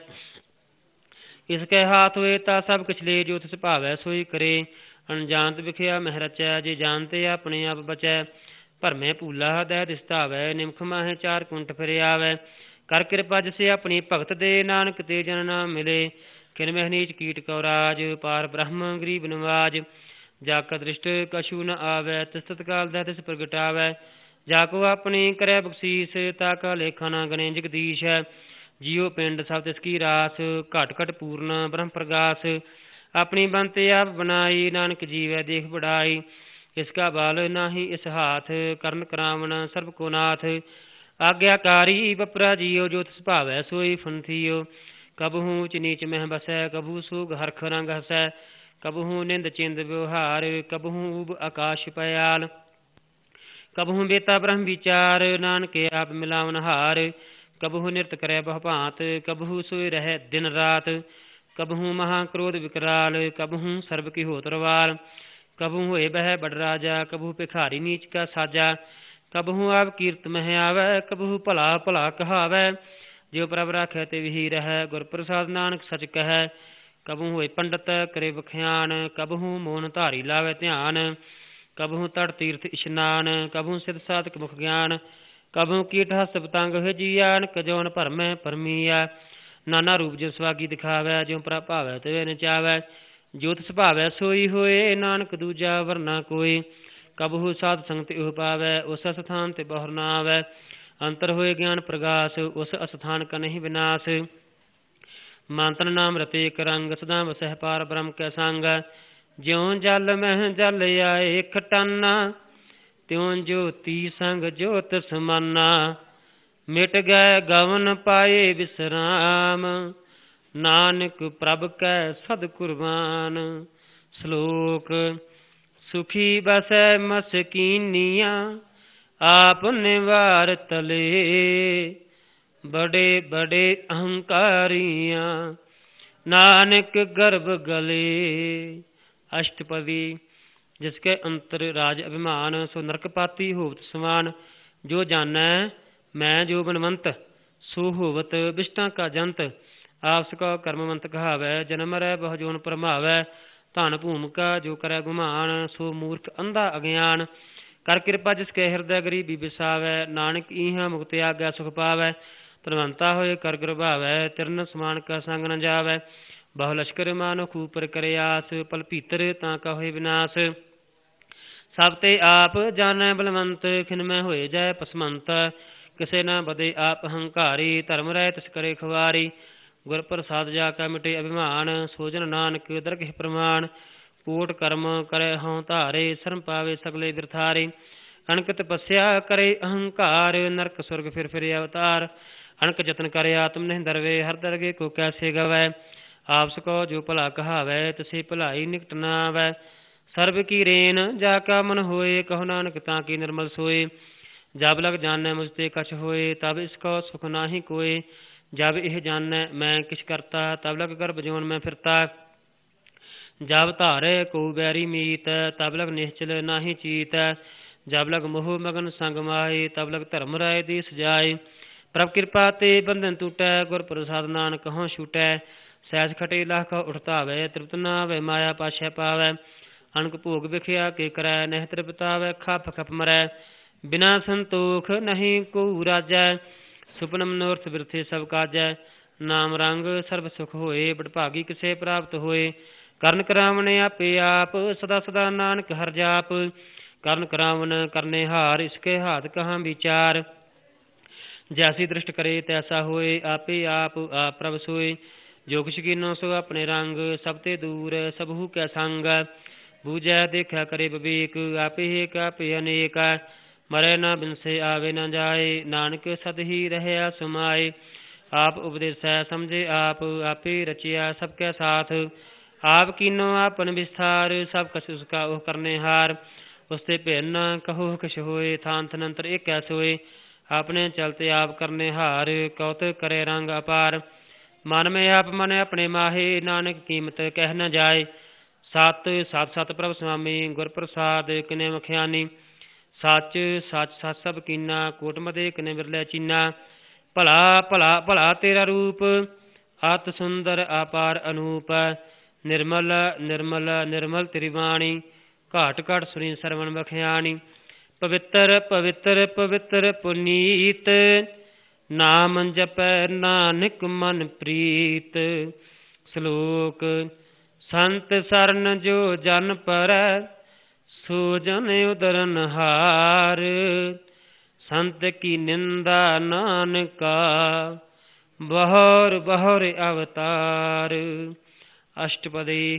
ਇਸ ਕੈ ਹਾਥ ਹੋਏ ਤਾਂ ਸਭ ਕਿਛ ਲੇ, ਜੋ ਤਿਸ ਭਾਵੈ ਸੋਈ ਕਰੇ। ਅਣਜਾਨਤ ਵਿਖਿਆ ਮਹਿ ਰਚੈ, ਜੇ ਜਾਣਤੇ ਆਪਣੇ ਆਪ ਬਚੈ। ਭਰਮੈ ਭੂਲਾ ਦਹਿ ਦਿਸ ਧਾਵੈ, ਨਿਮਖ ਮਾਹੇ ਚਾਰ ਕੁੰਟ ਫਿਰ ਆਵੈ। ਕਰ ਕਿਰਪਾ ਜਿਸੇ ਆਪਣੀ ਭਗਤ ਦੇ, ਨਾਨਕ ਤੇ ਜਨ ਨਾਮ ਮਿਲੇ। ਕਿਨ ਮਹਿ ਨੀਚ ਕੀਟ ਕਉ ਰਾਜ, ਪਾਰ ਬ੍ਰਹਮ ਗਰੀਬ ਨਿਵਾਜ। ਜਾ ਕਾ ਦ੍ਰਿਸ਼ਟ ਕਛੂ ਨ ਆਵੈ, ਤਿਸ ਤਤਕਾਲ ਦਹਿ ਤਿਸ ਪ੍ਰਗਟਾਵੈ। ਜਾ ਕੋ ਆਪਣੀ ਕਰੈ ਬਖਸ਼ੀਸ, ਤਾ ਕਾ ਲੇਖਾ ਨ ਗਣੇ ਜਗਦੀਸ਼। ਜੀਉ ਪਿੰਡ ਸਭ ਤਿਸ ਕੀ ਰਾਸ, ਘਟ ਘਟ ਪੂਰਨ ਬ੍ਰਹਮ ਪ੍ਰਗਾਸ। ਆਪਣੀ ਬੰਤੇ ਆਪ ਬਨਾਈ, ਨਾਨਕ ਜੀਵੈ ਦੇਖ ਬੜਾਈ। ਇਸ ਕਾ ਬਲ ਨਾਹੀ ਇਸ ਹਾਥ, ਕਰਨ ਕਰਾਵਨ ਸਰਬ ਕੋ ਨਾਥ। ਆਗਿਆਕਾਰੀ ਬਪਰਾ ਜੀਓ, ਜੋ ਤਿਸ ਭਾਵੈ ਸੋਈ ਫੁਨਥੀਓ। ਕਬਹੂ ਊਚ ਨੀਚ ਮਹਿ ਬਸੈ, ਕਬਹੂ ਸੂਗ ਹਰਖ ਰੰਗ ਹਸੈ। ਕਬਹੂ ਨਿੰਦ ਚਿੰਦ ਵਿਵਹਾਰ, ਕਬਹੂ ਊਬ ਆਕਾਸ਼ ਪयाल, ਕਬਹੂ ਬੇਤਾ ਬ੍ਰਹਮ ਵਿਚਾਰ, ਨਾਨਕ ਆਪ ਮਿਲਾਵਨ ਹਾਰ, ਕਬਹੂ ਨਿਰਤ ਕਰੈ ਬਹੁ ਭਾਂਤ, ਕਬਹੂ ਸੋਇ ਰਹਿ ਦਿਨ ਰਾਤ, ਕਬਹੂ ਮਹਾ ਕ੍ਰੋਧ ਵਿਕਰਾਲ, ਕਬਹੂ ਸਰਬ ਕੀ ਹੋਤਰਵਾਲ, ਕਬਹੂ ਹੋਏ ਬਹਿ ਬੜ ਰਾਜਾ, ਕਬਹੂ ਭਿਖਾਰੀ ਨੀਚ ਕਾ ਸਾਜਾ, ਕਬਹੂ ਆਪ ਕੀਰਤ ਮਹਿ ਆਵੈ, ਕਬਹੂ ਭਲਾ ਭਲਾ ਕਹਾਵੈ, ਜਿਉ ਪ੍ਰਭ ਰਾਖੈ ਤੇ ਵਹੀ ਰਹੈ, ਗੁਰ ਪ੍ਰਸਾਦ ਨਾਨਕ ਸਚ ਕਹੈ, ਕਬਹੂ ਹੋਏ ਪੰਡਤ ਕਰੇ ਵਖਿਆਨ, ਕਬਹੂ ਮੋਨ ਧਾਰੀ ਲਾਵੇ ਧਿਆਨ, ਕਬਹੂ ਤੜ ਤੀਰਥ ਇਸ਼ਨਾਨ, ਕਬਹੂ ਸਿਧ ਸਾਧਕ ਮੁਖ ਗਿਆਨ, ਕਬਹੂ ਕੀਟ ਹਸ ਪਤੰਗ ਹੈ ਜੀਆਨ, ਕਜੋਨ ਭਰਮੈ ਪਰਮੀਆ, ਨਾਨਾ ਰੂਪ ਜਿ ਸਵਾਗੀ ਦਿਖਾਵੈ, ਜਿਉ ਪ੍ਰਭ ਭਾਵੈ ਤਿਵੈ ਨਚਾਵੈ, ਜੋ ਤਿਸ ਭਾਵੈ ਸੋਈ ਹੋਏ, ਨਾਨਕ ਦੂਜਾ ਵਰਨਾ ਕੋਈ, ਕਬਹੂ ਸਾਧ ਸੰਗਤ ਇਹ ਪਾਵੈ, ਉਸ ਅਸਥਾਨ ਤੇ ਬਹੁਰ ਨਾ ਆਵੈ, ਅੰਤਰ ਹੋਏ ਗਿਆਨ ਪ੍ਰਗਾਸ, ਉਸ ਅਸਥਾਨ ਕਾ ਨਹੀਂ ਵਿਨਾਸ਼, ਮੰਤਨ ਨਾਮ ਰਤੇ ਇਕ ਰੰਗ, ਸਦਾ ਵਸਹਿ ਪਾਰ ਬ੍ਰਹਮ ਕੈ ਸੰਗ, ਜਿਉ ਜਲ ਮਹਿ ਜਲ ਆਏ ਖਟਾਨਾ, ਤਿਉ ਜੋਤੀ ਸੰਗ ਜੋਤ ਸਮਾਨਾ, ਮਿਟ ਗਏ ਗਵਨ ਪਾਏ ਵਿਸਰਾਮ, ਨਾਨਕ ਪ੍ਰਭ ਕੈ ਸਦ ਕੁਰਬਾਨ। ਸ਼ਲੋਕ ਸੁਖੀ ਬਸੈ ਮਸਕੀਨੀਆਂ, ਆਪ ਨਿਵਾਰ ਤਲੇ, ਬੜੇ ਬੜੇ ਅਹੰਕਾਰੀਆਂ, ਨਾਨਕ ਗਰਭ ਗਲੇ। ਅਸ਼ਟਪਦੀ। ਜਿਸਕੇ ਅੰਤਰ ਰਾਜ ਅਭਿਮਾਨ, ਸੋ ਨਰਕਪਾਤੀ ਹੋਵਤ ਸਮਾਨ, ਜੋ ਜਾਨੈ ਮੈਂ ਜੋ ਬਨਵੰਤ, ਸੋ ਹੋਵਤ ਬਿਸ਼ਟਾਂ ਕਾ ਜੰਤ, ਆਪਸ ਕੋ ਕਰਮਵੰਤ ਕਹਾਵੈ, ਜਨਮ ਰਹਿ ਬਹੁ ਜੋਨ ਭਰਮਾਵੈ, ਧਨ ਭੂਮਿਕਾ ਜੋ ਕਰੈ ਗੁਮਾਨ, ਸੋ ਮੂਰਖ ਅੰਧਾ ਅਗਿਆਨ, ਕਰ ਕਿਰਪਾ ਜਿਸਕੇ ਹਿਰਦੈ ਗਰੀਬੀ ਬਿਸਾਵੈ, ਨਾਨਕ ਈਹਾਂ ਮੁਕਤਿ ਆਗਿਆ ਸੁਖ ਪਾਵੈ, ਧਨਵੰਤਾ ਹੋਏ ਕਰ ਗਰਭਾਵੈ, ਤਿਰਨ ਸਮਾਨ ਕਾ ਸੰਗ ਨ ਜਾਵੈ, ਬਹੁ ਲਸ਼ਕਰ ਮਾਨੁਖ ਉਪਰ ਕਰੇ ਆਸ, ਪਲ ਭੀਤਰ ਤਾਂ ਕਾ ਹੋਏ ਵਿਨਾਸ਼, ਸਭ ਤੇ ਆਪ ਜਾਣੈ ਬਲਵੰਤ, ਖਿਨਮੈ ਹੋਏ ਜੈ ਪਸਮੰਤ, ਕਿਸੇ ਨਾ ਬਦੇ ਆਪ ਹੰਕਾਰੀ, ਧਰਮ ਰਹਿ ਤਿਸ ਕਰੇ ਖਵਾਰੀ, ਗੁਰ ਪ੍ਰਸਾਦ ਜਾ ਕਾ ਮਿਟੇ ਅਭਿਮਾਨ, ਸੋਜਨ ਨਾਨਕ ਦਰਗਹਿ ਪ੍ਰਮਾਣ, ਕੋਟ ਕਰਮ ਕਰੇ ਹਉ ਧਾਰੇ, ਸ਼ਰਮ ਪਾਵੇ ਸਗਲੇ ਬਿਰਥਾਰੇ, ਅਣਕ ਤਪੱਸਿਆ ਕਰੇ ਅਹੰਕਾਰ, ਨਰਕ ਸੁਰਗ ਫਿਰ ਫਿਰ ਅਵਤਾਰ, ਅਣਕ ਜਤਨ ਕਰੇ ਆਤਮ ਨਹੀਂ ਦਰਵੇ, ਹਰ ਦਰਗੇ ਕੋ ਕੈਸੇ ਗਵੈ, ਆਪਸ ਕੋ ਜੋ ਭਲਾ ਕਹਾਵੈ, ਤਿਸੇ ਭਲਾਈ ਨਿਕਟ ਨਾ ਆਵੈ, ਸਰਬ ਕੀ ਰੇਨ ਜਾ ਕਾ ਮਨ ਹੋਏ, ਕਹੋ ਨਾਨਕ ਤਾਂ ਕੀ ਨਿਰਮਲ ਸੋਏ, ਜਬ ਲਗ ਜਾਣੈ ਮੁਝ ਤੇ ਕਛ ਹੋਏ, ਤਬ ਇਸ ਕੋ ਸੁਖ ਨਾਹੀ ਕੋਏ, ਜਬ ਇਹ ਜਾਣੈ ਮੈਂ ਕਿਛ ਕਰਤਾ, ਤਬ ਲਗ ਗਰਭ ਜੋਨ ਮੈਂ ਫਿਰਤਾ, ਜਬ ਧਾਰੇ ਕੋ ਬੈਰੀ ਮੀਤ, ਤਬ ਲਗ ਨਿਸ਼ਚਲ ਨਾਹੀ ਚੀਤ, ਜਬ ਲਗ ਮੋਹ ਮਗਨ ਸੰਗ ਮਾਏ, ਤਬ ਲਗ ਧਰਮ ਰਾਏ ਦੀ ਸਜਾਏ, ਪ੍ਰਭ ਕਿਰਪਾ ਤੇ ਬੰਧਨ ਟੂਟੈ, ਗੁਰ ਪ੍ਰਸਾਦ ਨਾਨਕ ਹਉ ਛੂਟੈ, ਸਹਿਜ ਖਟੇ ਲਾਖ ਉਠਤਾਵੇ, ਤ੍ਰਿਪਤ ਨਾ ਆਵੇ ਮਾਇਆ ਪਾਛੈ ਪਾਵੈ, ਅਣਕ ਭੋਗ ਵਿਖਿਆ ਕੇ ਕਰੈ, ਨਹਿ ਤ੍ਰਿਪਤਾਵੈ ਖਪ ਖਪ ਮਰੈ, ਬਿਨਾ ਸੰਤੋਖ ਨਹੀਂ ਕੋ ਰਾਜੈ, ਸੁਪਨ ਮਨੋਰਥ ਬਿਰਥੇ ਸਭ ਕਾਜੈ, ਨਾਮ ਰੰਗ ਸਰਬ ਸੁਖ ਹੋਏ, ਬਡਭਾਗੀ ਕਿਸੇ ਪ੍ਰਾਪਤ ਹੋਏ, ਕਰਨ ਕਰਾਵਨ ਆਪੇ ਆਪ, ਸਦਾ ਸਦਾ ਨਾਨਕ ਹਰਿ ਜਾਪ, ਕਰਨ ਕਰਾਵਨ ਕਰਨੇ ਹਾਰ, ਇਸਕੇ ਹਾਥ ਕਹਾਂ ਵਿਚਾਰ, ਜੈਸੀ ਦ੍ਰਿਸ਼ਟ ਕਰੇ ਤੈਸਾ ਹੋਏ, ਆਪੇ ਆਪ ਆਪ ਪ੍ਰਭ ਸੋਏ, ਜੋ ਕੁਛ ਕੀਨੋ ਸੋ ਆਪਣੇ ਰੰਗ, ਸਭ ਤੇ ਦੂਰ ਸਭੂ ਕੈ ਸੰਗ, ਬੂਝੈ ਦੇਖਿਆ ਕਰੇ ਵਿਵੇਕ, ਆਪੇ ਏਕ ਆਪੇ ਅਨੇਕ, ਮਰੈ ਨਾ ਬਿਨਸੇ ਆਵੇ ਨਾ ਜਾਏ, ਨਾਨਕ ਸਦ ਹੀ ਰਹਿਆ ਸਮਾਏ, ਆਪ ਉਪਦੇਸੈ ਸਮਝੇ ਆਪ, ਆਪੇ ਰਚਿਆ ਸਭ ਕੈ ਸਾਥ, ਆਪ ਕੀਨੋ ਆਪਨ ਵਿਸਥਾਰ, ਸਭ ਕਛ ਉਸਕਾ ਉਹ ਕਰਨੇ ਹਾਰ, ਉਸਤੇ ਭਿੰਨ ਕਹੋ ਕਿਛ ਹੋਏ, ਥਾਨ ਥਨੰਤਰ ਏਕੈ ਸੋਏ, ਆਪਣੇ ਚਲਤੇ ਆਪ ਕਰਨੇ ਹਾਰ, ਕੌਤਕ ਕਰੇ ਰੰਗ ਅਪਾਰ, ਮਨ ਮੈਂ ਆਪ ਮਨ ਆਪਣੇ ਮਾਹੇ, ਨਾਨਕ ਕੀਮਤ ਕਹਿ ਨ ਜਾਏ, ਸਤ ਸਤ ਸਤ ਪ੍ਰਭ ਸੁਆਮੀ, ਗੁਰ ਪ੍ਰਸਾਦ ਕਿਨੇ ਮਖਿਆਨੀ, ਸੱਚ ਸੱਚ ਸੱਚ ਸਭ ਕੀਨਾ, ਕੋਟ ਮਦੇ ਕਿਨੇ ਬਿਰਲੇ ਚੀਨਾ, ਭਲਾ ਭਲਾ ਭਲਾ ਤੇਰਾ ਰੂਪ, ਅਤ ਸੁੰਦਰ ਅਪਾਰ ਅਨੂਪ, ਨਿਰਮਲ ਨਿਰਮਲ ਨਿਰਮਲ ਤੇਰੀ ਬਾਣੀ, ਘਾਟ ਘਾਟ ਸੁਣੀ ਸਰਵਣ ਬਖਿਆਣੀ, ਪਵਿੱਤਰ ਪਵਿੱਤਰ ਪਵਿੱਤਰ ਪੁਨੀਤ, ਨਾਮ ਜਪੈ ਨਾਨਕ ਮਨ ਪ੍ਰੀਤ। ਸ਼ਲੋਕ ਸੰਤ ਸਰਨ ਜੋ ਜਨ ਪਰੈ, ਸੋ ਜਨ ਉਦਰਨ ਹਾਰ, ਸੰਤ ਕੀ ਨਿੰਦਾ ਨਾਨਕਾ, ਬਹੁਰ ਬਹੁਰ ਅਵਤਾਰ। ਅਸ਼ਟਪਦੀ।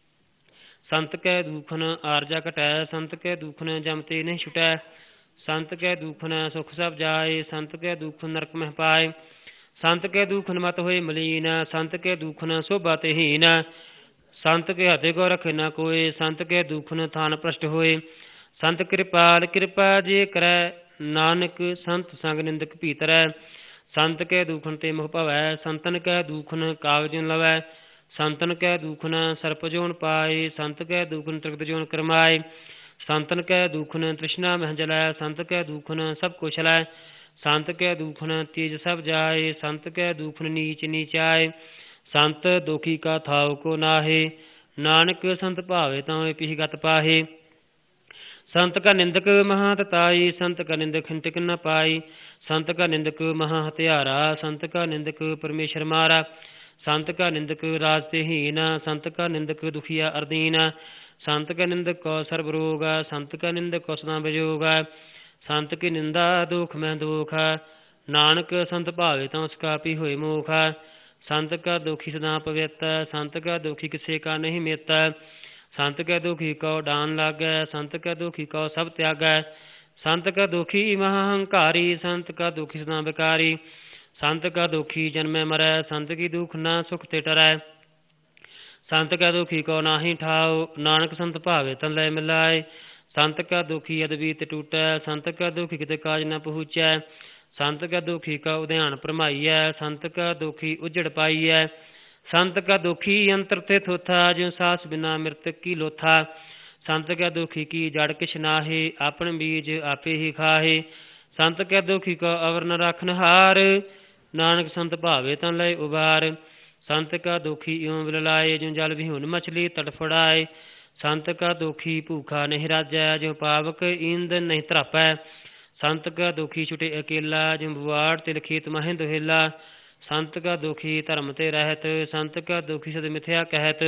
ਸੰਤ ਕੈ ਦੂਖਨ ਆਰਜਾ ਘਟੈ, ਸੰਤ ਕੈ ਦੂਖਨ ਜਮ ਤੇ ਨਹੀਂ ਛੁਟੈ, ਸੰਤ ਕੈ ਦੂਖਨ ਸੁਖ ਸਭ ਜਾਏ, ਸੰਤ ਕੈ ਦੂਖਨ ਨਰਕ ਮਹਿ ਪਾਏ, ਸੰਤ ਕੈ ਦੂਖਨ ਮਤ ਹੋਏ ਮਲੀਨ, ਸੰਤ ਕੈ ਦੂਖਨ ਸੋਭਾ ਤੇ ਹੀਨ, ਸੰਤ ਕੇ ਹਤੇ ਕੋ ਰਖੇ ਨਾ ਕੋਏ, ਸੰਤ ਕੇ ਦੁਖਨ ਥਾਨ ਭ੍ਰਸ਼ਟ ਹੋਏ। ਸੰਤ ਕਿਰਪਾਲ ਕਿਰਪਾ ਜੇ ਕਰੈ, ਨਾਨਕ ਸੰਤ ਸੰਗ ਨਿੰਦਕ ਭੀਤਰੈ। ਸੰਤ ਕੈ ਦੁਖਨ ਤੇ ਮੁਖ ਭਵੈ, ਸੰਤਨ ਕੈ ਦੁਖਨ ਕਾਗਜ ਲਵੈ। ਸੰਤਨ ਕੈ ਦੁਖਨ ਸਰਪ ਜੋਨ ਪਾਏ, ਸੰਤ ਕੈ ਦੁਖਨ ਤ੍ਰਿਕਤ ਜੋਨ ਕਰਮਾਏ। ਸੰਤਨ ਕੈ ਦੁਖਨ ਤ੍ਰਿਸ਼ਨਾ ਮਹਿ ਜਲੈ, ਸੰਤ ਕੈ ਦੁਖਨ ਸਭ ਕੁਸ਼ਲੈ। ਸੰਤ ਕੈ ਦੁਖਨ ਤੇਜ ਸਭ ਜਾਏ, ਸੰਤ ਕੈ ਦੁਖਨ ਨੀਚ ਨੀਚਾਏ। ਸੰਤ ਦੁਖੀ ਕਾ ਥਾਉ ਕੋ ਨਾਹੇ, ਨਾਨਕ ਸੰਤ ਭਾਵੇ ਤਾਂ ਪਿਛ ਗਤ ਪਾਹੇ। ਸੰਤ ਕਾ ਨਿੰਦਕ ਮਹਾ ਤਤਾਈ, ਸੰਤ ਕਾ ਨਿੰਦਕ ਹਿੰਤਕ ਨ ਪਾਈ। ਸੰਤ ਕਾ ਨਿੰਦਕ ਮਹਾ ਹਥਿਆਰਾ, ਸੰਤ ਕਾ ਨਿੰਦਕ ਪਰਮੇਸ਼ਰ ਮਾਰਾ। ਸੰਤ ਕਾ ਨਿੰਦਕ ਰਾਜ ਤੇ ਹੀਨ, ਸੰਤ ਕਾ ਨਿੰਦਕ ਦੁਖੀਆ ਅਰਦੀਨ। ਸੰਤ ਕਾ ਨਿੰਦਕ ਕੋ ਸਰਬ ਰੋਗ, ਸੰਤ ਕਾ ਨਿੰਦਕ ਕੋ ਸਦਾ ਵਿਜੋਗ। ਸੰਤ ਕੀ ਨਿੰਦਾ ਦੁਖ ਮੈਂ ਦੁਖ, ਨਾਨਕ ਸੰਤ ਭਾਵੇ ਤਾਂ ਉਸ ਕਾ ਪੀ ਹੋਏ ਮੋਖ। ਸੰਤ ਕਾ ਦੁਖੀ ਸਦਾ ਪਵਿੱਤ, ਸੰਤ ਕਾ ਦੁਖੀ ਕਿਸੇ ਕਾ ਨਹੀਂ ਮਿੱਤ। ਸੰਤ ਕੈ ਦੁਖੀ ਕਉ ਡਾਨ ਲਾਗੈ, ਸੰਤ ਕੈ ਦੁਖੀ ਕਉ ਸਭ ਤਿਆਗੈ। ਸੰਤ ਕਾ ਦੁਖੀ ਮਹਾ ਹੰਕਾਰੀ, ਸੰਤ ਕਾ ਦੁਖੀ ਸਦਾ ਵਿਕਾਰੀ। ਸੰਤ ਕਾ ਦੁਖੀ ਜਨਮੈ ਮਰੈ, ਸੰਤ ਕੀ ਦੁਖ ਨਾ ਸੁਖ ਤੇ ਟਰੈ। ਸੰਤ ਕਾ ਦੁਖੀ ਕਉ ਨਾਹੀ ਠਾਉ, ਨਾਨਕ ਸੰਤ ਭਾਵੇ ਤਨ ਲੈ ਮਿਲਾਏ। ਸੰਤ ਕਾ ਦੁਖੀ ਅਦਬੀ ਤੇ ਟੂਟੈ, ਸੰਤ ਕਾ ਦੁਖੀ ਕਿਤੇ ਕਾਜ ਨ ਪਹੁੰਚੈ। ਸੰਤ ਕਾ ਦੁਖੀ ਕਾ ਉਧਿਆਨ ਭਰਮਾਈਐ, ਸੰਤ ਕਾ ਦੁਖੀ ਉਜੜ ਪਾਈਐ। ਸੰਤ ਕਾ ਦੁਖੀ ਅੰਤਰ ਤੇ ਥੋਥਾ, ਜਿਉ ਸਾਸ ਬਿਨਾ ਮਿਰਤਕ ਕੀ ਲੋਥਾ। ਸੰਤ ਕਾ ਦੁਖੀ ਕੀ ਜੜ ਕਿਛ ਨਾਹੇ, ਆਪਨ ਬੀਜ ਆਪੇ ਹੀ ਖਾਹੇ। ਸੰਤ ਕਾ ਦੁਖੀ ਕਾ ਅਵਰ ਨ ਰਾਖਨ ਹਾਰ, ਨਾਨਕ ਸੰਤ ਭਾਵੇ ਤਾਂ ਲੈ ਉਬਾਰ। ਸੰਤ ਕਾ ਦੁਖੀ ਇਉਂ ਵਿਲਲਾਏ, ਜਿਉ ਜਲ ਵਿਹੂਨ ਮਛਲੀ ਤੜਫੜਾਏ। ਸੰਤ ਕਾ ਦੁਖੀ ਭੂਖਾ ਨਹੀਂ ਰਾਜੈ, ਜਿਉ ਪਾਵਕ ਈਂਧਨ ਨਹੀਂ ਧਰਾਪੈ। ਸੰਤ ਕਾ ਦੁਖੀ ਛੁਟੇ ਅਕੇਲਾ, ਜਿਉ ਬੁਆੜ ਤਿਲ ਖੇਤ ਮਹਿ ਦੁਹੇਲਾ। ਸੰਤ ਕਾ ਦੁਖੀ ਧਰਮ ਤੇ ਰਹਿਤ, ਸੰਤ ਕਾ ਦੁਖੀ ਸਦ ਮਿਥਿਆ ਕਹਿਤ।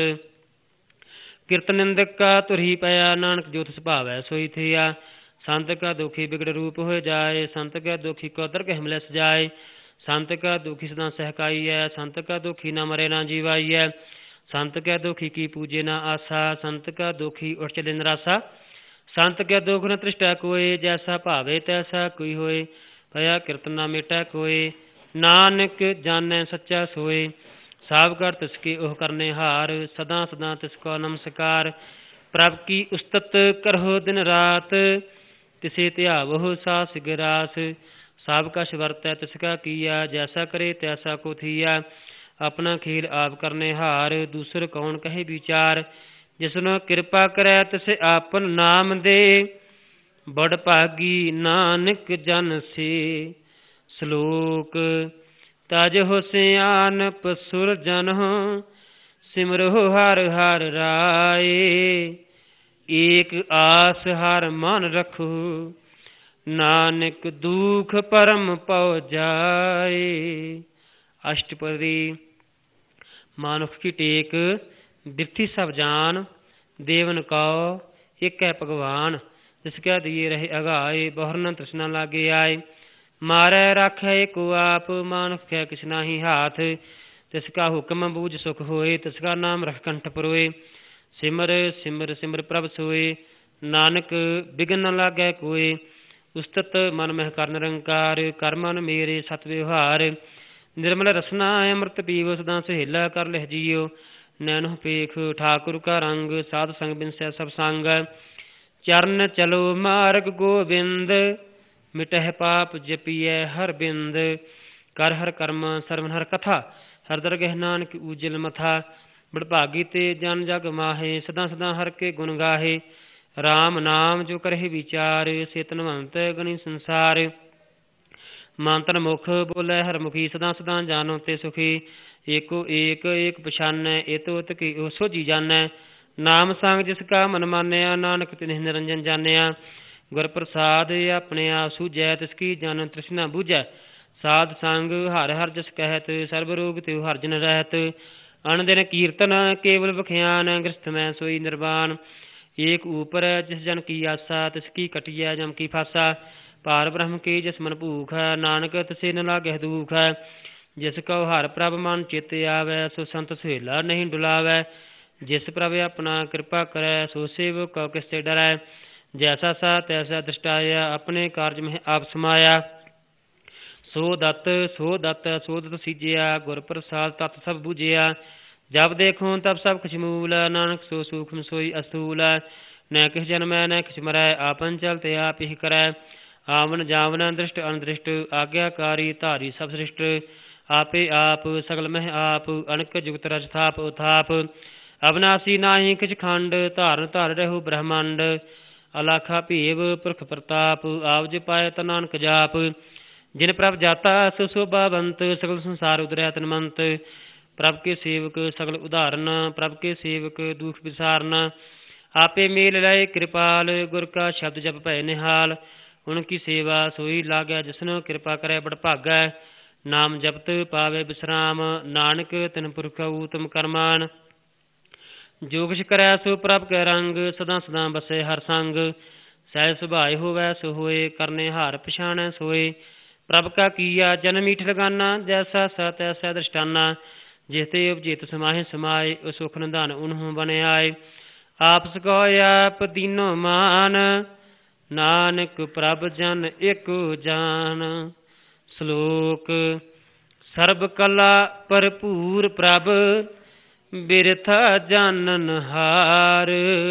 ਕਿਰਤ ਨਿੰਦਕ ਕਾ ਤੁਰਹੀ ਪਿਆ, ਨਾਨਕ ਜੋ ਤਿਸ ਭਾਵੈ ਸੋਈ ਥਿਆ। ਸੰਤ ਕਾ ਦੁਖੀ ਬਿਗੜ ਰੂਪ ਹੋਏ ਜਾਏ, ਸੰਤ ਕਾ ਦੁਖੀ ਕੋ ਦਰਗਹਿ ਮਿਲੈ ਸਜਾਏ। ਸੰਤ ਕਾ ਦੁਖੀ ਸਦਾ ਸਹਿਕਾਈਐ, ਸੰਤ ਕਾ ਦੁਖੀ ਨਾ ਮਰੇ ਨਾ ਜੀਵਾਈਐ। ਸੰਤ ਕੈ ਦੁਖੀ ਕੀ ਪੂਜੇ ਨਾ ਆਸਾ, ਸੰਤ ਕਾ ਦੁਖੀ ਉਠ ਚਲੇ ਨਿਰਾਸਾ। ਸੰਤ ਕੈ ਦੁਖ ਨ ਤ੍ਰਿਸ਼ਟਾ ਕੋਏ, ਜੈਸਾ ਭਾਵੇ ਤੈਸਾ ਕੋਈ ਹੋਏ। ਭਇਆ ਕਿਰਤ ਨਾ ਮੇਟਾ ਕੋਏ, ਨਾਨਕ ਜਾਣੈ ਸੱਚਾ ਸੋਏ। ਸਭ ਕਰ ਤਿਸ ਕੇ ਉਹ ਕਰਨੇ ਹਾਰ, ਸਦਾ ਸਦਾ ਤਿਸ ਕੋ ਨਮਸਕਾਰ। ਪ੍ਰਭ ਕੀ ਉਸਤਤ ਕਰਹੁ ਦਿਨ ਰਾਤ, ਤਿਸੇ ਧਿਆਵਹੁ ਸਾਸ ਗਿਰਾਸ। ਸਭ ਕਛ ਵਰਤੈ ਤਿਸ ਕਾ ਕੀਆ, ਜੈਸਾ ਕਰੇ ਤੈਸਾ ਕੋ ਥੀਆ। ਆਪਣਾ ਖੇਲ ਆਪ ਕਰਨੇ ਹਾਰ, ਦੂਸਰ ਕੌਣ ਕਹੇ ਵਿਚਾਰ। ਜਿਸਨੂੰ ਕਿਰਪਾ ਕਰੈ ਤਿਸੇ ਆਪਨ ਨਾਮ ਦੇ, ਬੜ ਭਾਗੀ ਨਾਨਕ ਜਨ ਸੇ। ਸ਼ਲੋਕ ਤਜ ਹੋ ਸਿਆਨਪ ਸੁਰ ਜਨ, ਸਿਮਰਹੁ ਹਰਿ ਹਰਿ ਰਾਏ। ਏਕ ਆਸ ਹਰਿ ਮਨ ਰਖੁ, ਨਾਨਕ ਦੁਖ ਪਰਮ ਪਉ ਜਾਏ। ਅਸ਼ਟਪਦੀ। ਮਾਨੁਖ ਕੀ ਟੇਕ ਬਿਰਥੀ ਸਭ ਜਾਨ, ਦੇਵਨ ਕਉ ਇਕ ਹੈ ਭਗਵਾਨ। ਤਿਸ ਕੈ ਦੀਏ ਰਹੇ ਅਗਾਏ, ਬਹੁਰ ਨ ਤ੍ਰਿਸ਼ਨਾ ਲਾਗੇ ਆਏ। ਮਾਰੈ ਰਾਖੈ ਏਕੋ ਆਪ, ਮਾਨੁਖ ਕੈ ਕਿਛ ਨਾਹੀ ਹਾਥ। ਤਿਸ ਕਾ ਹੁਕਮ ਬੂਝ ਸੁਖ ਹੋਏ, ਤਿਸ ਕਾ ਨਾਮ ਰਖ ਕੰਠ ਪਰੋਏ। ਸਿਮਰ ਸਿਮਰ ਸਿਮਰ ਪ੍ਰਭ ਸੋਏ, ਨਾਨਕ ਬਿਗਨ ਨ ਲਾਗੈ ਕੋਏ। ਉਸਤਤ ਮਨ ਮਹਿ ਕਰ ਨਿਰੰਕਾਰ, ਕਰ ਮਨ ਮੇਰੇ ਸਤ ਵਿਵਹਾਰ। ਨਿਰਮਲ ਰਸਨਾ ਅੰਮ੍ਰਿਤ ਪੀਵ, ਸਦਾ ਸਹੇਲਾ ਕਰ ਲਿਖ ਜੀਓ। ਨੈਣੋ ਪੇਖ ਠਾਕੁਰ ਕਾ ਰੰਗ, ਸਾਧ ਸੰਗ ਬਿਨਸੈ ਸਭ ਸੰਗ। ਚਰਨ ਚਲੋ ਮਾਰਗ ਗੋਬਿੰਦ, ਮਿਟਹਿ ਪਾਪ ਜਪੀਐ ਹਰ ਬਿੰਦ। ਕਰ ਹਰ ਕਰਮ ਸਰਵਨ ਹਰ ਕਥਾ, ਹਰ ਦਰਗਹਿ ਨਾਨਕ ਊਜਲ ਮਥਾ। ਬੜਭਾਗੀ ਤੇ ਜਨ ਜਗ ਮਾਹੇ, ਸਦਾ ਸਦਾ ਹਰ ਕੇ ਗੁਣ ਗਾਹੇ। ਰਾਮ ਨਾਮ ਜੋ ਕਰਹਿ ਵਿਚਾਰ, ਸੇ ਧਨਵੰਤ ਗਣੀ ਸੰਸਾਰ। ਮੰਤਰ ਮੁਖ ਬੋਲੇ ਹਰ ਮੁਖੀ, ਸਦਾ ਸਦਾ ਜਾਨੋ ਤੇ ਸੁਖੀ। ਏਕੋ ਏਕ ਏਕ ਪਛਾਨੈ, ਏਤੋ ਏਤ ਕੀ ਸੋਝੀ ਜਾਣੈ। ਨਾਮ ਸੰਗ ਜਿਸ ਕਾ ਮਨ ਮਾਨਿਆ, ਨਾਨਕ ਤਿਨਿ ਨਿਰੰਜਨ ਜਾਣਿਆ। ਗੁਰ ਪ੍ਰਸਾਦ ਆਪਣੇ ਆਪ ਸੂਝੈ, ਤਿਸ ਕੀ ਜਨ ਤ੍ਰਿਸ਼ਨਾ ਬੂਝੈ। ਸਾਧ ਸੰਗ ਹਰਿ ਹਰਿ ਜਸ ਕਹਿਤ, ਸਰਬ ਰੋਗ ਤਿਉ ਹਰਿ ਜਨ ਰਹਿਤ। ਅਨ ਦਿਨ ਕੀਰਤਨ ਕੇਵਲ ਬਖਿਆਨ, ਗ੍ਰਸਥ ਮੈਂ ਸੋਈ ਨਿਰਵਾਨ। ਏਕ ਊਪਰ ਜਿਸ ਜਨ ਕੀ ਆਸਾ, ਤਿਸ ਕੀ ਕਟਿਐ ਜਮ ਕੀ ਫਾਸਾ। ਪਾਰ ਬ੍ਰਹਮ ਕੀ ਜਿਸ ਮਨ ਭੂਖ, ਨਾਨਕ ਤਿਸੇ ਨ ਲਾਗਹਿ ਦੁਖ। ਜਿਸ ਕਉ ਹਰਿ ਪ੍ਰਭ ਮਨ ਚਿਤ ਆਵੈ, ਸੋ ਸੰਤ ਸੁਹੇਲਾ ਨਹੀਂ ਡੁਲਾਵੈ। ਜਿਸ ਪ੍ਰਭ ਆਪਣਾ ਕਿਰਪਾ ਕਰੈ, ਸੋ ਸੇਵਕ ਕਉ ਕਿਸ ਤੇ ਡਰੈ। ਜੈਸਾ ਸਾ ਤੈਸਾ ਦ੍ਰਿਸ਼ਟਾਇਆ, ਆਪਣੇ ਕਾਰਜ ਮਹਿ ਆਪ ਸਮਾਇਆ। ਸੋ ਦਤ ਸੋ ਦਤ ਸੋ ਦਤ ਸੀਜਿਆ, ਗੁਰ ਪ੍ਰਸਾਦ ਤਤ ਸਭ ਬੁਝਿਆ। जब देखूं तब सब कुछ मूल, नानक सो सूक्ष्म सोई अस्थूल। न किस जन्मै न किस मरै, आपन चलते आप ही करै। आवन जावन दृष्ट अनदृष्ट, आज्ञाकारी धारी सब सृष्ट। आपे आप सगल मह आप, अनक जुगत रज थाप उथाप। अविनाशी नाही किछ खंड, धारन धर रहु ब्रह्मांड। अलाखा भेव पुरख प्रताप, आवज पाए त नानक जाप। जिन प्रभ जाता सो शोभावंत, सगल संसार उदरै तनमंत। प्रभ के सेवक सगल उदाहरण, प्रभ के सेवक दुख विसारन। आपे मेल लय कृपाल, गुर का शब्द जप भय निहाल। उनकी सेवा सोई लागै, जिसनो कृपा करे बड़ भागै। नाम जपत पावे विश्राम, नानक तिन पुरख उत्तम करमान। जो किछ करै सो प्रभ कै रंग, सदा सदा बसे हर संग। सहज सुभाए होवै सो होए, करने हार पछाणै सोए। प्रभ का किया जन मीठ लगाना, जैसा सा तैसा दृष्टाना। जिते उपजेत समाहे समाए, उस सुख निधान उन्हों बने आए। आप सकोय आप दीनो मान, नानक प्रभ जन एको जान। श्लोक सर्ब कला भरपूर प्रभ, बिरथा जानन हार।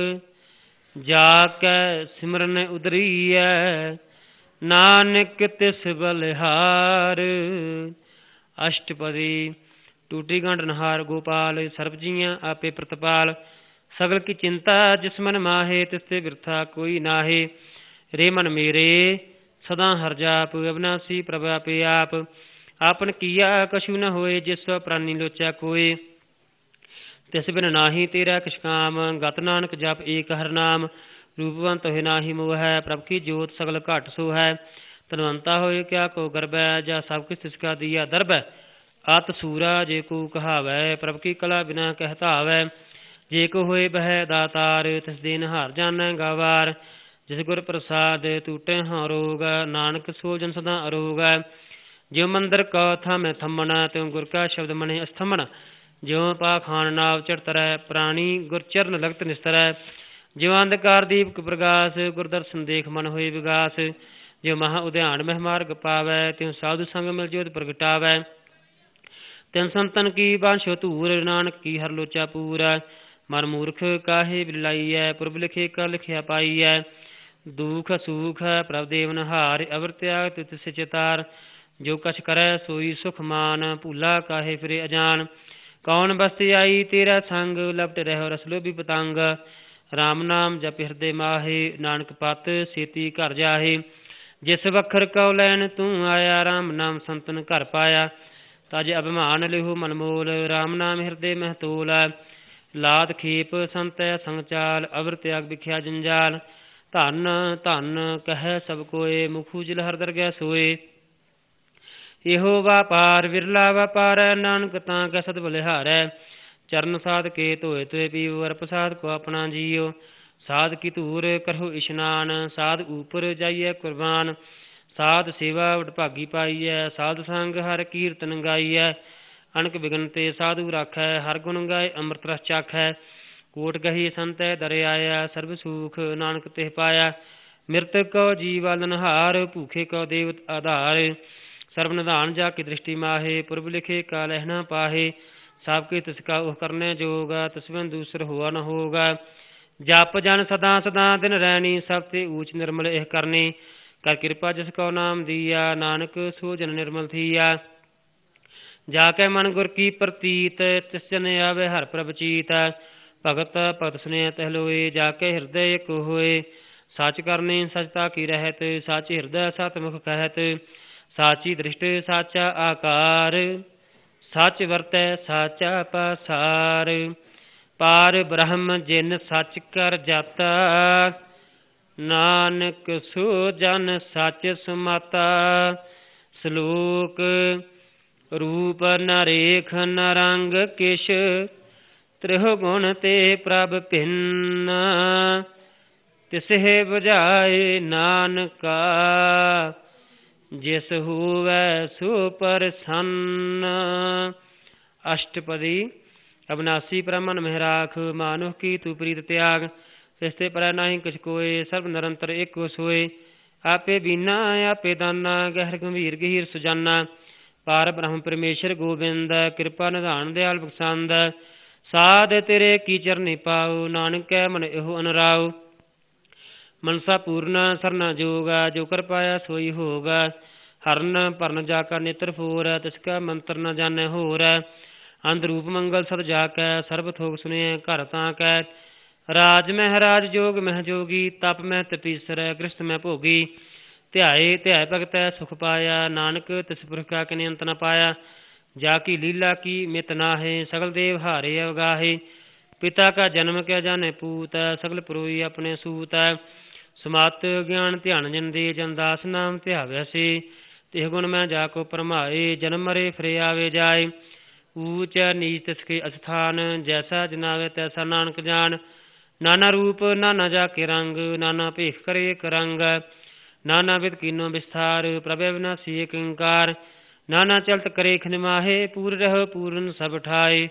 जाकै सिमरन उदरीय, नानक तिस बलिहार। अष्टपदी। टूटी गंढ नहार गोपाल, सर्ब जियां आपे प्रतिपाल। सगल की चिंता जिस मन माहे, तिसते बिरथा कोई नाहे। रे मन मेरे सदा हर जाप, अविनाशी प्रभ आपे आप। आपन किया कछु न होए, जिस प्राणी लोचा कोय। तिस बिन नाही तेरा किछ काम, गत नानक जप एक हर नाम। रूपवंत होए नाही मोह है, प्रभ की जोत सगल घट सो है। तनवंता होए क्या को गर्बै, जा सब किछ तिसका दिया दरबै। अत सूरा जे को कहावै, प्रभ की कला बिना कहता आवै। जे को होए बह दातार, तिस देन हार जानै गवार। जिस गुर प्रसाद टूटे हाँ रोग, नानक सो जन सदा अरोग। ज्यों मंदिर का थामे थम्मन, त्यों गुर का शब्द मने अस्थमन। ज्यों पाखान नाव चढ़तरै, प्राणी गुर चरण लगत निस्तरै। ज्यों अंधकार दीपक प्रकाश, गुर दर्शन देख मन होए विगास। ज्यों महा उद्यान मह मार्ग पावै, त्यों साधु संग मिल जोत प्रगटावै। तिन संतन की बांछो धूर, नानक की हर लोचा पूरा। मन मूर्ख काहे बिलाइयै, पुरब लिखे का लिखिया पाइयै। दुख सुख प्रभ देवन हार, अवर त्याग तित से चितार। जो कछ करै सोई सुख मान, भूला काहे फिरे अजान। कौन बस्ती आई तेरा संग, लपट रहो रसलो भी पतंग। राम नाम जप हृदय माहे, नानक पत सेती घर जाहे। जिस वखर कौ लैन तू आया, राम नाम संतन घर पाया। तज अभिमान लिहु मन मोल, राम नाम हृदय मह तोल। लाद खेप संतै संगचाल, अवर त्याग बिख्या जंजाल। धन धन कह सब कोय, मुख उजल हर दरगह सोए। एहो वापार विरला व्यापार, नानक तां कै सद बलिहारै। चरण साध के धोए तोए पीव, वर प्रसाद को अपना जियो। साध की धूर करहु इशनान, साध ऊपर जाइए कुर्बान। साध सेवा वडभागी पाइयै, साध संग हर कीर्तन गाइयै। अनक बिघन ते साधु राखै, हर गुण गाय अमृत रस चाखै। कोट गही संतै दर आया, सर्ब सुख नानक तिह पाया। मृतक को जीवालन हार, भूखे को देवत आधार। सर्व निधान जाके दृष्टि माहे, पुरब लिखे का लहना पाहे। सबके तिसका उह करने जोगा, तिसमें दूसर हुआ न होगा। जप जन सदा सदा दिन रैनी, सब ते ऊच निर्मल एह करनी। कर कृपा जिसको नाम दिया, नानक सो जन निर्मल थिया। जाके मन गुर की प्रतीत, तिस जन आवे हर प्रभ चीत। भगत भगत स्नेह तहलोए, जाके हृदय को होए। सच करनी सचता की रहत, साची हृदय सतमुख कहत। साची दृष्टि साचा आकार, सच वरतै साचा पासार। पार ब्रह्म जिन सच कर जाता, नानक सो जन सच सुमाता। श्लोक रूप न रेख न रंग किश, त्रिहु गुण ते प्रभ भिन्न। तिसहे बुझाए नानका, जिस हुवै सो प्रसन्न। अष्टपदी। अविनाशी ब्रह्मन महराख, मानुष की तू प्रीत त्याग। तिसते पर नाही किछ कोय, सर्व निरंतर एको सोए। आपे बीना आपे दाना, गहर गंभीर गहीर सुजाना। पार ब्रह्म परमेश्वर गोबिंद, कृपा निधान दयाल बख्शंद। ਸਾਧ ਤੇਰੇ ਕੀ ਚਰਨੀ ਪਾਉ, ਨਾਨਕੈ ਮਨ ਇਹੋ ਅਨਰਾਉ। ਮਨਸਾ ਪੂਰਨ ਸਰਨਾ ਜੋਗਾ, ਜੋ ਕਰ ਪਾਇਆ ਸੋਈ ਹੋਗਾ। ਹਰਨ ਭਰਨ ਜਾ ਕਾ ਨੇਤਰ ਫੋਰ, ਤਿਸ ਕਾ ਮੰਤਰ ਨ ਜਾਣੈ ਹੋਰ। ਅੰਧ ਰੂਪ ਮੰਗਲ ਸਦ ਜਾ ਕੈ, ਸਰਬ ਥੋਕ ਸੁਣਿਐ ਘਰ ਤਾਂ ਕੈ। ਰਾਜ ਮਹਿ ਰਾਜ, ਜੋਗ ਮਹਿ ਜੋਗੀ, ਤਪ ਮਹਿ ਤਪੀਸਰੈ, ਗ੍ਰਸਥ ਮਹਿ ਭੋਗੀ। ਧਿਆਏ ਧਿਆਏ ਭਗਤੈ ਸੁਖ ਪਾਇਆ, ਨਾਨਕ ਤਿਸ ਪੁਰਖ ਕਾ ਕਿਨੈ ਅੰਤ ਨ ਪਾਇਆ। ਜਾ ਕੀ ਲੀਲਾ ਕੀ ਮਿਤ ਨਾਹਿ, ਸਗਲ ਦੇਵ ਹਾਰੇ ਅਵਗਾਹੇ। ਪਿਤਾ ਕਾ ਜਨਮ ਕਿਆ ਜਾਣੈ ਪੂਤ, ਸਗਲ ਪਰੋਈ ਆਪਣੇ ਸੂਤ। ਸਮਤ ਗਿਆਨ ਧਿਆਨ ਜਨ ਦੇ, ਜਨ ਦਾਸ ਨਾਮ ਧਿਆਵੈ ਸੇ। ਤਿਹ ਗੁਣ ਮੈਂ ਜਾ ਕੋ ਪਰਮਾਏ, ਜਨਮ ਮਰੇ ਫਿਰੇ ਆਵੇ ਜਾਏ। ਊਚ ਨੀਚ ਤਿਸ ਕੇ ਅਸਥਾਨ, ਜੈਸਾ ਜਨਾਵੇ ਤੈਸਾ ਨਾਨਕ ਜਾਣ। ਨਾਨਾ ਰੂਪ ਨਾਨਾ ਜਾ ਕੇ ਰੰਗ, ਨਾਨਾ ਭੇਖ ਕਰੇ ਇਕ ਰੰਗ। ਨਾਨਾ ਵਿਦ ਕੀਨੋ ਵਿਸਥਾਰ, ਪ੍ਰਭ ਅਵਿਨਾਸੀ ਏਕ ਓੰਕਾਰ। ਨਾਨਾ ਚਲਤ ਕਰੇ ਖਿਨ ਮਾਹੇ, ਪੂਰ ਰਹਿ ਪੂਰਨ ਸਭ ਠਾਏ।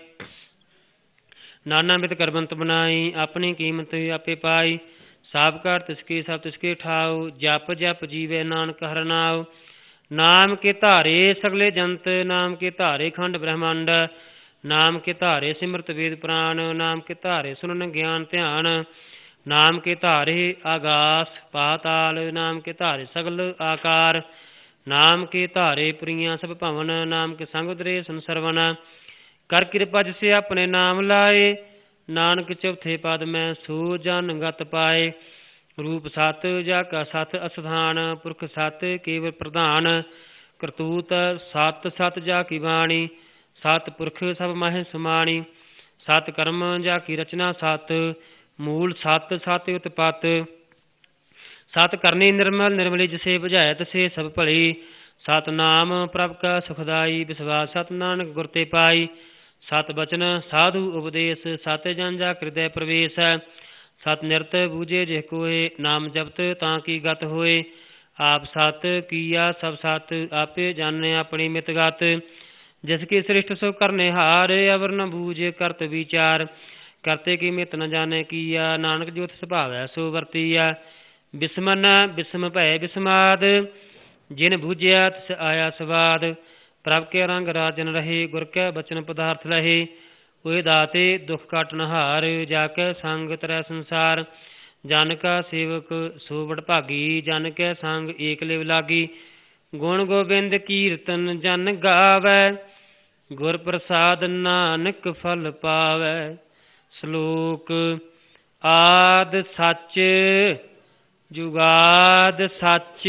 ਨਾਨਾ ਬਿਦ ਕਰਬੰਤ ਬਨਾਈ, ਆਪਣੀ ਕੀਮਤ ਆਪੇ ਪਾਈ। ਸਾਬ ਕਰ ਤਿਸਕੇ ਸਭ ਤਿਸਕੇ ਠਾਉ, ਜਪ ਜਪ ਜੀਵੇ ਨਾਨਕ ਹਰਿ ਨਾਉ। ਨਾਮ ਕੇ ਧਾਰੇ ਸਗਲੇ ਜੰਤ, ਨਾਮ ਕੇ ਧਾਰੇ ਖੰਡ ਬ੍ਰਹਮੰਡ। ਨਾਮ ਕੇ ਧਾਰੇ ਸਿਮਰਤ ਵੇਦ ਪ੍ਰਾਨ, ਨਾਮ ਕੇ ਧਾਰੇ ਸੁਨਨ ਗਿਆਨ ਧਿਆਨ। ਨਾਮ ਕੇ ਧਾਰੇ ਆਗਾਸ ਪਾਤਾਲ, ਨਾਮ ਕੇ ਧਾਰੇ ਸਗਲ ਆਕਾਰ। ਨਾਮ ਕੇ ਧਾਰੇ ਪੁਰੀਆਂ ਸਭ ਭਵਨ, ਨਾਮ ਕੇ ਸੰਗ ਉਦਰੇ ਸੰਸਰਵਨ। ਕਰ ਕਿਰਪਾ ਜਿਸੇ ਆਪਣੇ ਨਾਮ ਲਾਏ, ਨਾਨਕ ਚੌਥੇ ਪਦ ਮੈਂ ਸੋ ਜਨ ਗਤ ਪਾਏ। ਰੂਪ ਸਤ ਜਾ ਕਾ ਸਤ ਅਸਥਾਨ, ਪੁਰਖ ਸਤ ਕੇਵਲ ਪ੍ਰਧਾਨ। ਕਰਤੂਤ ਸਤ ਸਤ ਜਾ ਕੀ ਬਾਣੀ, ਸਤ ਪੁਰਖ ਸਭ ਮਾਹਿ ਸਮਾਣੀ। ਸਤ ਕਰਮ ਜਾ ਕੀ ਰਚਨਾ ਸਤ, ਮੂਲ ਸਤ ਸਤ ਉਤਪਤ। ਸਤ ਕਰਨੀ ਨਿਰਮਲ, ਨਿਰਮਲੀ ਜਿਸੇ ਬੁਝਾਇ ਤਸੇ ਸਭ ਭਲੀ। ਸਤ ਨਾਮ ਪ੍ਰਭ ਕਾ ਸੁਖਦਾਈ, ਵਿਸਵਾਸ ਸਤ ਨਾਨਕ ਗੁਰ ਤੇ ਪਾਈ। ਸਤ ਬਚਨ ਸਾਧੂ ਉਪਦੇਸ਼, ਸਤ ਜਨ ਜਾ ਹਿਰਦੈ ਪ੍ਰਵੇਸ਼। ਸਤ ਨਿਰਤ ਬੂਝੇ ਜਿਹ ਕੋਏ, ਨਾਮ ਜਪਤ ਤਾਂ ਕੀ ਗਤ ਹੋਏ। ਆਪ ਸਤ ਕੀਆ ਸਭ ਸਤ, ਆਪੇ ਜਾਣੇ ਆਪਣੀ ਮਿਤ ਗਤ। ਜਿਸ ਕੀ ਸ੍ਰਿਸ਼ਟ ਸੋ ਕਰਨੇ ਹਾਰ, ਅਵਰ ਨ ਬੂਝੇ ਕਰਤ ਵਿਚਾਰ। ਕਰਤੇ ਕੀ ਮਿਤ ਨ ਜਾਣੇ ਕੀਆ, ਨਾਨਕ ਜੋਤ ਸੁਭਾਵੈ ਸੋ ਵਰਤੀਆ। ਬਿਸਮਨ ਬਿਸਮ ਭੈ ਬਿਸਮਾਦ, ਜਿਨ ਬੂਝਿਆ ਤਿਸ ਆਇਆ ਸਵਾਦ। ਪ੍ਰਭ ਕੇ ਰੰਗ ਰਾਜਨ ਰਹੇ, ਗੁਰ ਕੈ ਬਚਨ ਪਦਾਰਥ ਲਹੇ। ਹੋਏ ਦਾਤੇ ਦੁਖ ਕਾਟਨ ਹਾਰ, ਜਾ ਕੈ ਸੰਗ ਤਰੈ ਸੰਸਾਰ। ਜਨ ਕਾ ਸੇਵਕ ਸੋ ਬੜ ਭਾਗੀ, ਜਨ ਕੈ ਸੰਗ ਏਕ ਲਿਵ ਲਾਗੀ। ਗੁਣ ਗੋਬਿੰਦ ਕੀਰਤਨ ਜਨ ਗਾਵੈ, ਗੁਰ ਪ੍ਰਸਾਦ ਨਾਨਕ ਫਲ ਪਾਵੈ। ਸ਼ਲੋਕ ਆਦਿ ਸੱਚ ਜੁਗਾਦ ਸੱਚ,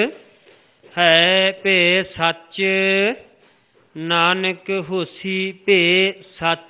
ਹੈ ਭੇ ਸੱਚ ਨਾਨਕ ਹੋਸੀ ਭੇ ਸੱਚ।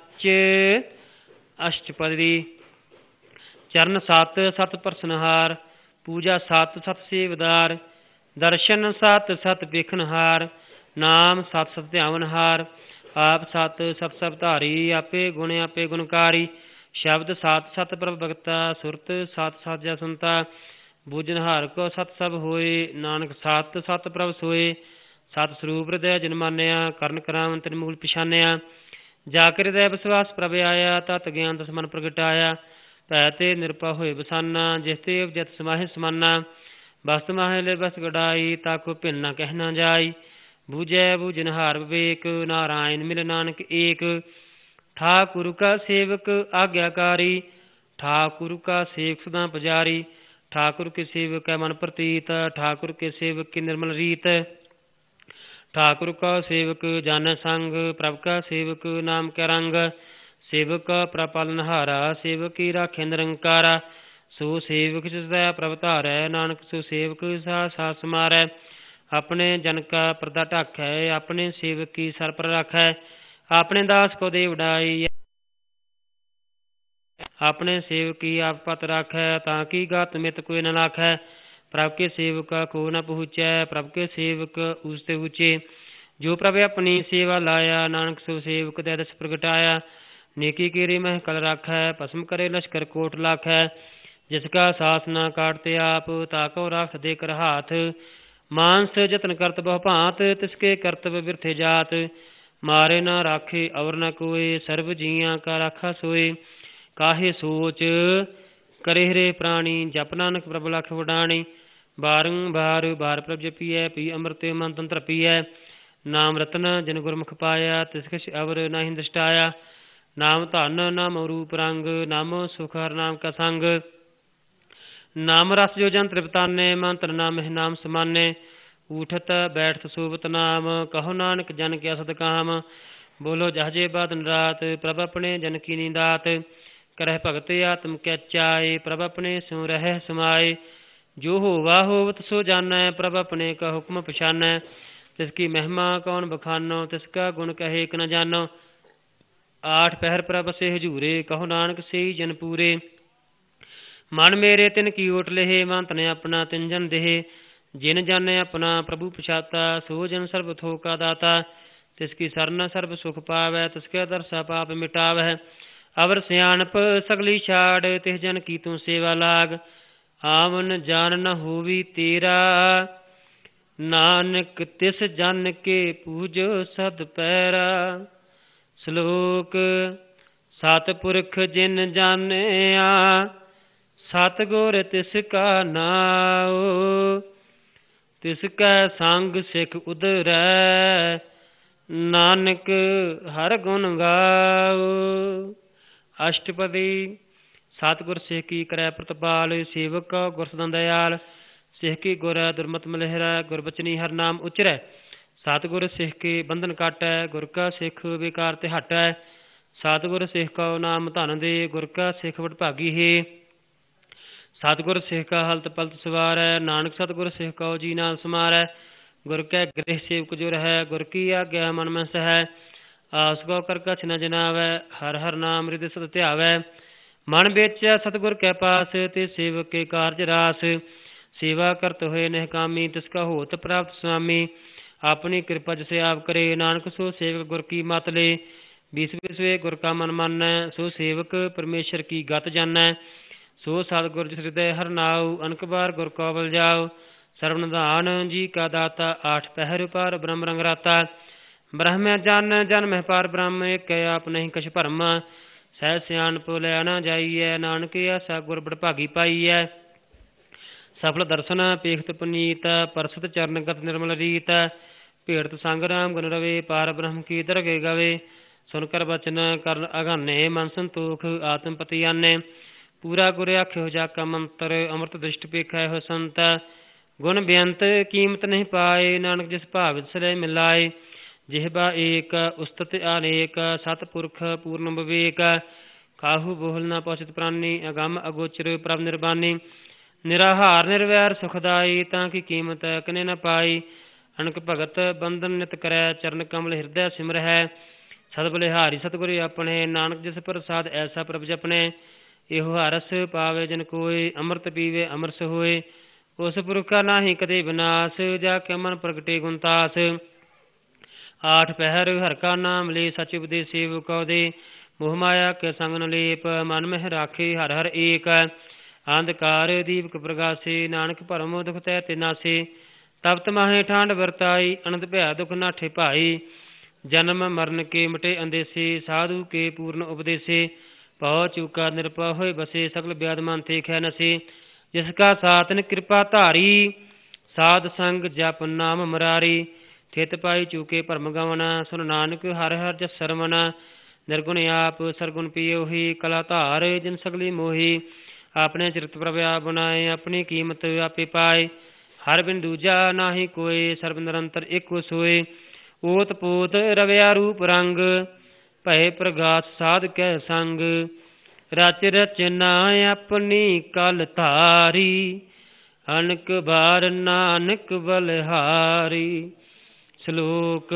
ਅਸ਼ਟਪਦੀ। ਚਰਨ ਸਤ ਸਤ ਪ੍ਰਸਨਹਾਰ, ਪੂਜਾ ਸਤ ਸਤ ਸੇਵਦਾਰ। ਦਰਸ਼ਨ ਸਤ ਸਤ ਵੇਖਣਹਾਰ, ਨਾਮ ਸਤ ਸਤ ਧਿਆਵਨਹਾਰ। ਆਪ ਸਤ ਸਤ ਸਭ ਧਾਰੀ, ਆਪੇ ਗੁਣ ਆਪੇ ਗੁਣਕਾਰੀ। ਸ਼ਬਦ ਸਤ ਸਤ ਪ੍ਰਭ ਭਗਤਾ, ਸੁਰਤ ਸਤ ਸਤ ਜੈ ਸੁਨਤਾ। ਬੂਝਨਹਾਰ ਕੋ ਸਤ ਸਭ ਹੋਏ, ਨਾਨਕ ਸਤ ਸਤ ਪ੍ਰਭ ਸੋਏ। ਸਤ ਸਰੂਪ ਹਿਰਦੈ ਜਿਨ ਮਾਨਿਆ, ਕਰਨ ਕਰਾਵਨ ਤਿਨ ਮੂਲ ਪਛਾਨਿਆ। ਜਾ ਕੇ ਹਿਰਦੈ ਵਿਸਵਾਸ ਪ੍ਰਭ ਆਇਆ, ਤਤ ਗਿਆਨ ਦਸ ਮਨ ਪ੍ਰਗਟਾਇਆ। ਭੈ ਤੇ ਨਿਰਭੈ ਹੋਏ ਬਸਾਨਾ, ਜਿਸ ਤੇ ਉਪਜਤ ਸਮਾਹਿ ਸਮਾਨਾ। ਬਸਤ ਮਾਹਿ ਲੈ ਬਸ ਗੜਾਈ, ਤਾਕੋ ਭਿੰਨ ਨਾ ਕਹਿ ਨਾ ਜਾਈ। ਬੂਝੈ ਬੂਝਨਹਾਰ ਵਿਵੇਕ, ਨਾਰਾਇਣ ਮਿਲ ਨਾਨਕ ਏਕ। ਠਾਕੁਰ ਕਾ ਸੇਵਕ ਆਗਿਆਕਾਰੀ, ਠਾਕੁਰ ਕਾ ਸੇਵਕ ਸਦਾ ਪੁਜਾਰੀ। ਠਾकुर के सेवक है मन प्रतीत, ठाकुर के सेवक की निर्मल रीत। ठाकुर का सेवक जान संग, प्रभ का सेवक नाम के रंग। सेवक का प्रपालनहारा, सेवक की राखे निरंकारा। सो सेवक जिसदा प्रभ धारै, नानक सो सेवक सा साथ समारै। अपने जन का परदा ढाकै, अपने सेवक की सर पर राखै। अपने दास को दे उडाई, अपने सेवक की आप पत राखै। ताकि गात मित कोई न लाखै। प्रभ के सेवक को न पहुँचै, प्रभ के सेवक ऊंचे ऊंचे। जो प्रभ अपनी सेवा लाया, नानक सो सेवक दे दस प्रगटाया। नेकी केरी मह कल राखै, भस्म करे लश्कर कोट लाखै। जिसका सास न काटते आप, ताको राख दे कर हाथ। मानस जतन करत बहु भांत, तिसके करतब बिरथे जात। मारे न राखे और न कोय, सर्व जियां का राखा सोए। काहे सोच करे हरे प्राणी, जप नानक प्रभ लख वडाणी। बारंबार बार प्रभ जपिए, पी अमृत मन तंत्र पिए। नाम रतन जिन गुरमुख पाया, तिस किछ अवर नहीं दृष्टाया। ਨਾਮ ਧਨ ਨਾਮ ਰੂਪ ਰੰਗ, ਨਾਮੋ ਸੁਖ ਹਰ ਨਾਮ ਕਾ ਸੰਗ। ਨਾਮ ਰਸ ਜੋ ਜਨ ਤ੍ਰਿਪਤਾਨੇ, ਮੰਤਰ ਨਾਮ ਹੈ ਨਾਮ ਸਮਾਨੇ। ਊਠਤ ਬੈਠਤ ਸੋਵਤ ਨਾਮ, ਕਹੋ ਨਾਨਕ ਜਨ ਕਿਆ ਸਦ ਕਾਮ। ਬੋਲੋ ਜਹਜੇ ਬਾਦ ਰਾਤ, ਪ੍ਰਭ ਆਪਣੇ ਜਨ ਕੀ ਨੀਂਦਾਤ। ਕਰਹਿ ਭਗਤ ਆਤਮ ਕੈ ਚਾਏ, ਪ੍ਰਭ ਆਪਣੇ ਸਿਉ ਰਹਿ ਸਮਾਏ। ਜੋ ਹੋਵਾ ਹੋਵਤ ਸੋ ਜਾਨੈ, ਪ੍ਰਭ ਆਪਣੇ ਕਾ ਹੁਕਮ ਪਛਾਨੈ। ਤਿਸ ਕੀ ਮਹਿਮਾ ਕੌਣ ਬਖਾਨੋ, ਤਿਸ ਕਾ ਗੁਣ ਕਹੇ ਇਕ ਨ ਜਾਨੋ। ਆਠ ਪਹਿਰ ਪ੍ਰਭ ਸੇ ਹਜੂਰੇ, ਕਹੋ ਨਾਨਕ ਸੇਈ ਜਨ ਪੂਰੇ। ਮਨ ਮੇਰੇ ਤਿਨ ਕੀ ਓਟ ਲਹੇ, ਮੰਤ ਨੇ ਆਪਣਾ ਤਿਨ ਜਨ ਦੇਹ। ਜਿਨ ਜਾਣੇ ਆਪਣਾ ਪ੍ਰਭੂ ਪਛਾਤਾ, ਸੋ ਜਨ ਸਰਬ ਥੋਕ ਕਾ ਦਾਤਾ। ਤਿਸ ਕੀ ਸਰਨ ਸਰਬ ਸੁਖ ਪਾਵੈ, ਤਿਸ ਕੈ ਦਰਸਾ ਪਾਪ ਮਿਟਾਵੈ। ਅਵਰ ਸਿਆਣਪ ਸਗਲੀ ਛਾੜ, ਤਿਸ ਜਨ ਕੀ ਤੂੰ ਸੇਵਾ ਲਾਗ। ਆਵਨ ਜਾਨ ਨ ਹੋਵੀ ਤੇਰਾ, ਨਾਨਕ ਤਿਸ ਜਨ ਕੇ ਪੂਜੋ ਸਦ ਪੈਰਾ। ਸ਼ਲੋਕ। ਸਤਿਪੁਰਖ ਜਿਨ ਜਾਣਿਆ, ਸਤਿਗੁਰ ਤਿਸ ਕਾ ਨਾਉ। ਤਿਸ ਕੈ ਸੰਗ ਸਿੱਖ ਉਧਰੈ, ਨਾਨਕ ਹਰ ਗੁਣ ਗਾਉ। ਅਸ਼ਟਪਦੀ। ਸਤਿਗੁਰ ਸਿੱਖ ਕੀ ਕਰੈ ਪ੍ਰਤਪਾਲ, ਸੇਵਕ ਗੁਰ ਸਦਾ ਦਇਆਲ। ਸਿੱਖ ਕੀ ਗੁਰ ਦੁਰਮਤ ਮਲਹਿਰੈ, ਗੁਰਬਚਨੀ ਹਰ ਨਾਮ ਉਚਰੈ। ਸਤਿਗੁਰ ਸਿੱਖ ਕੇ ਬੰਧਨ ਕਾਟੈ, ਗੁਰ ਕਾ ਸਿੱਖ ਬੇਕਾਰ ਤੇ ਹਟੈ। ਸਤਿਗੁਰ ਸਿੱਖ ਕਉ ਨਾਮ ਧਨ ਦੇ, ਗੁਰ ਕਾ ਸਿੱਖ ਵਡਭਾਗੀ ਹੈ। ਸਤਿਗੁਰ ਸਿੱਖ ਕਾ ਹਲਤ ਪਲਤ ਸਵਾਰੈ, ਨਾਨਕ ਸਤਿਗੁਰ ਸਿੱਖ ਕਉ ਜੀ ਨਾਲ ਸਮਾਰੈ। ਗੁਰ ਕੈ ਗ੍ਰਹਿ ਸੇਵਕ ਜੋ ਰਹੈ, ਗੁਰ ਕੀ ਆਗਿਆ ਮਨ ਮੈਂ ਸਹੈ। ਆਸ ਕਉ ਕਰ ਕਛ ਨ ਜਨਾਵੈ, ਹਰ ਹਰ ਨਾਮ ਰਿਦ ਸਦ ਧਿਆਵੈ। ਮਨ ਵੇਚੈ ਸਤਿਗੁਰ ਕੈ ਪਾਸ, ਤੇ ਸੇਵਕ ਕੇ ਕਾਰਜ ਰਾਸ। ਸੇਵਾ ਕਰਤ ਹੋਏ ਨਿਹਕਾਮੀ, ਤਿਸ ਕਾ ਹੋਤ ਪ੍ਰਾਪਤ ਸੁਆਮੀ। ਆਪਣੀ ਕਿਰਪਾ ਜਿਸੇ ਆਪ ਕਰੇ, ਨਾਨਕ ਸੋ ਸੇਵਕ ਗੁਰ ਕੀ ਮਤ ਲੇ। ਬਿਸ ਬਿਸਵੇ ਗੁਰ ਕਾ ਮਨ ਮਾਨੈ, ਸੋ ਸੇਵਕ ਪਰਮੇਸ਼ਰ ਕੀ ਗਤ ਜਾਨੈ। ਸੋ ਸਤਿਗੁਰ ਜਿਸ ਹਿਰਦੈ ਹਰਿ ਨਾਉ, ਅਨਕ ਬਾਰ ਗੁਰ ਕੋ ਬਲ ਜਾਉ। ਸਰਬ ਨਿਧਾਨ ਜੀ ਕਾ ਦਾਤਾ, ਆਠ ਪਹਿਰ ਪਾਰ ਬ੍ਰਹਮ ਰੰਗ ਰਾਤਾ। ਬ੍ਰਹਮ ਜਨ ਜਨ ਮਹਿ ਪਾਰ ਬ੍ਰਹਮ, ਏਕੈ ਆਪ ਨਹੀਂ ਕਛ ਭਰਮ। ਸਹਿ ਸਿਆਣਪ ਲੈ ਨ ਜਾਈਐ, ਨਾਨਕ ਐਸਾ ਗੁਰ ਬਡਭਾਗੀ ਪਾਈਐ। ਸਫਲ ਦਰਸ਼ਨ ਪੇਖਤ ਪੁਨੀਤ, ਪਰਸਤ ਚਰਨ ਗਤ ਨਿਰਮਲ ਰੀਤ। ਭੇੜਤ ਸੰਗ ਰਾਮ ਗੁਣ ਰਵੇ, ਪਾਰ ਬ੍ਰਹਮ ਕੀ ਦਰਗੇ ਗਵੇ। ਸੁਨ ਕਰ ਬਚਨ ਕਰਨ ਅਗਾਨੇ, ਮਨ ਸੰਤੋਖ ਆਤਮ ਪਤੀ ਆਨੇ। ਪੂਰਾ ਗੁਰ ਆਖਿਓ ਜਾ ਕਾ ਮੰਤਰ, ਅੰਮ੍ਰਿਤ ਦ੍ਰਿਸ਼ਟ ਪੇਖੈ ਹੋ ਸੰਤ। ਗੁਣ ਬੇਅੰਤ ਕੀਮਤ ਨਹੀਂ ਪਾਏ, ਨਾਨਕ ਜਿਸ ਭਾਵ ਵਿਸਰੈ ਮਿਲਾਏ। ਜਿਹਬਾ ਏਕ ਉਸਤਤ ਅਨੇਕ, ਸਤਿਪੁਰਖ ਪੂਰਨ ਵਿਵੇਕ। ਕਾਹੂ ਬੋਲ ਨ ਪਹੁੰਚਤ ਪ੍ਰਾਨੀ, ਅਗੰਮ ਅਗੋਚਰ ਪ੍ਰਭ ਨਿਰਬਾਨੀ। ਨਿਰਾਹਾਰ ਨਿਰਵੈਰ ਸੁਖਦਾਈ, ਤਾਂ ਕੀ ਕੀਮਤ ਕਨੇ ਨ ਪਾਈ। ਅਣਕ ਭਗਤ ਬੰਧਨ ਨਿਤ ਕਰੈ, ਚਰਨ ਕਮਲ ਹਿਰਦੈ ਸਿਮਰਹਿ। ਸਦ ਬਲਿਹਾਰੀ ਸਤਿਗੁਰ ਆਪਣੇ, ਨਾਨਕ ਜਿਸ ਪ੍ਰਸਾਦ ਐਸਾ ਪ੍ਰਭ ਜਪਣੇ। ਇਹੋ ਹਰਸ ਪਾਵੇ ਜਨ ਕੋਇ, ਅੰਮ੍ਰਿਤ ਪੀਵੇ ਅਮਰਸ ਹੋਏ। ਉਸ ਪੁਰਖਾ ਨਾਹੀ ਕਦੇ ਵਿਨਾਸ਼, ਜਾ ਕੇ ਮਨ ਪ੍ਰਗਟੇ ਗੁਣਤਾਸ। ਆਠ ਪਹਿਰ ਹਰਿ ਕਾ ਨਾਮ ਲੈ, ਸਚ ਉਪਦੇਸ ਸੇਵ ਕਉ ਦੇ। ਮੋਹ ਮਾਇਆ ਕੇ ਸੰਗ ਨ ਲੇਪ, ਮਨ ਮਹਿ ਰਾਖੇ ਹਰਿ ਹਰਿ ਏਕ। ਅੰਧਕਾਰ ਦੀਪਕ ਪ੍ਰਗਾਸੇ, ਨਾਨਕ ਭਰਮ ਦੁਖ ਤੈ ਤੇ ਨਾਸੇ। ਤਪਤ ਮਾਹੇ ਠਾਂਡ ਵਰਤਾਈ, ਅਨੰਦ ਭਇਆ ਦੁਖ ਨਾਠੇ ਭਾਈ। ਜਨਮ ਮਰਨ ਕੇ ਮਟੇ ਅੰਦੇਸੇ, ਸਾਧੂ ਕੇ ਪੂਰਨ ਉਪਦੇਸੇ। ਭਉ ਚੂਕਾ ਨਿਰਭਉ ਹੋਏ ਬਸੇ, ਸਗਲ ਬਿਆਦ ਮਨ ਤੇ ਖੈ ਨਸੇ। ਜਿਸ ਕਾ ਸਾਤਨ ਕਿਰਪਾ ਧਾਰੀ, ਸਾਧ ਸੰਗ ਜਪ ਨਾਮ ਮੁਰਾਰੀ। ਥਿਤ ਪਾਈ ਚੂਕੇ ਭਰਮ ਗਵਨਾ, ਸੁਨ ਨਾਨਕ ਹਰਿ ਹਰਿ ਜਸ ਸਰਵਨ। ਨਿਰਗੁਣ ਆਪ ਸਰਗੁਣ ਪੀਓਹੀ, ਕਲਾ ਧਾਰ ਜਿਨ ਸਗਲੀ ਮੋਹੀ। ਆਪਣੇ ਚਰਿਤ ਪ੍ਰਭ ਆਪ ਬਣਾਏ, ਆਪਣੀ ਕੀਮਤ ਆਪੇ ਪਾਏ। ਹਰ ਬਿਨ ਦੂਜਾ ਨਾਹੀ ਕੋਇ, ਸਰਬ ਨਿਰੰਤਰ ਏਕੋ ਸੋਏ। ਓਤ ਪੋਤ ਰਵਿਆ ਰੂਪ ਰੰਗ, ਭਏ ਪ੍ਰਗਾਸ ਸਾਧ ਕੈ ਸੰਗ। ਰਚ ਰਚਨਾ ਆਪਣੀ ਕਲ ਧਾਰੀ, ਅਨਕ ਬਾਰ ਨਾਨਕ ਬਲਿਹਾਰੀ। ਸ਼ਲੋਕ।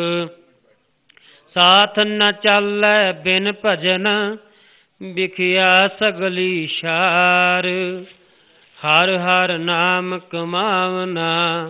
ਸਾਥ ਨ ਚਾਲੈ ਬਿਨ ਭਜਨ, ਵਿਖਿਆ ਸਗਲੀ ਸ਼ਾਰ। ਹਰ ਹਰ ਨਾਮ ਕਮਾਵਨਾ,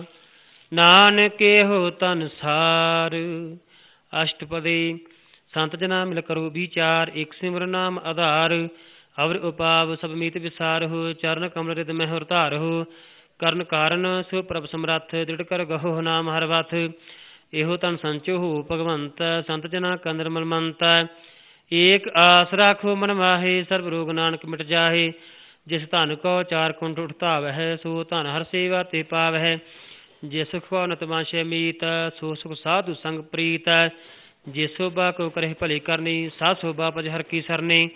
ਨਾਨਕ ਇਹੋ ਧਨ ਸਾਰ। ਅਸ਼ਟਪਦੀ। ਸੰਤ ਜਨਾ ਮਿਲ ਕਰੋ ਵਿਚਾਰ, ਇਕ ਸਿਮਰ ਨਾਮ ਆਧਾਰ। ਅਵਰ ਉਪਾਵ ਸਭ ਮੀਤ ਵਿਸਾਰਹੁ, ਚਰਨ ਕਮਲ ਰਿਦ ਮਹਿ ਧਾਰਹੁ। ਕਰਨ ਕਾਰਨ ਸੋ ਪ੍ਰਭ ਸਮਰੱਥ, ਦ੍ਰਿੜ ਕਰ ਗਹੋ ਨਾਮ ਹਰਿ ਵਥ। ਇਹੋ ਧਨ ਸੰਚੋ ਹੋ ਭਗਵੰਤ, ਸੰਤ ਜਨਾ ਕਾ ਨਿਰਮਲ ਮੰਤ। ਏਕ ਆਸ ਰਾਖੋ ਮਨ ਮਾਹੇ, ਸਰਬ ਰੋਗ ਨਾਨਕ ਮਿਟ ਜਾਹੇ। ਜਿਸ ਧਨ ਕੋ ਚਾਰ ਕੁੰਠ ਉਠਾਵਹਿ, ਸੋ ਧਨ ਹਰ ਸੇਵਾ ਤੇ ਪਾਵਹਿ। ਜੇ ਸੁਖ ਕੋ ਨਤ ਵਾਂਛੈ ਮੀਤ, ਸੋ ਸੁਖ ਸਾਧੂ ਸੰਗ ਪ੍ਰੀਤ। ਜੇ ਸੋਭਾ ਕੋ ਕਰੇ ਭਲੀ ਕਰਨੀ, ਸਾ ਸੋਭਾ ਪਜ ਹਰ ਕੀ ਸਰਨੀ।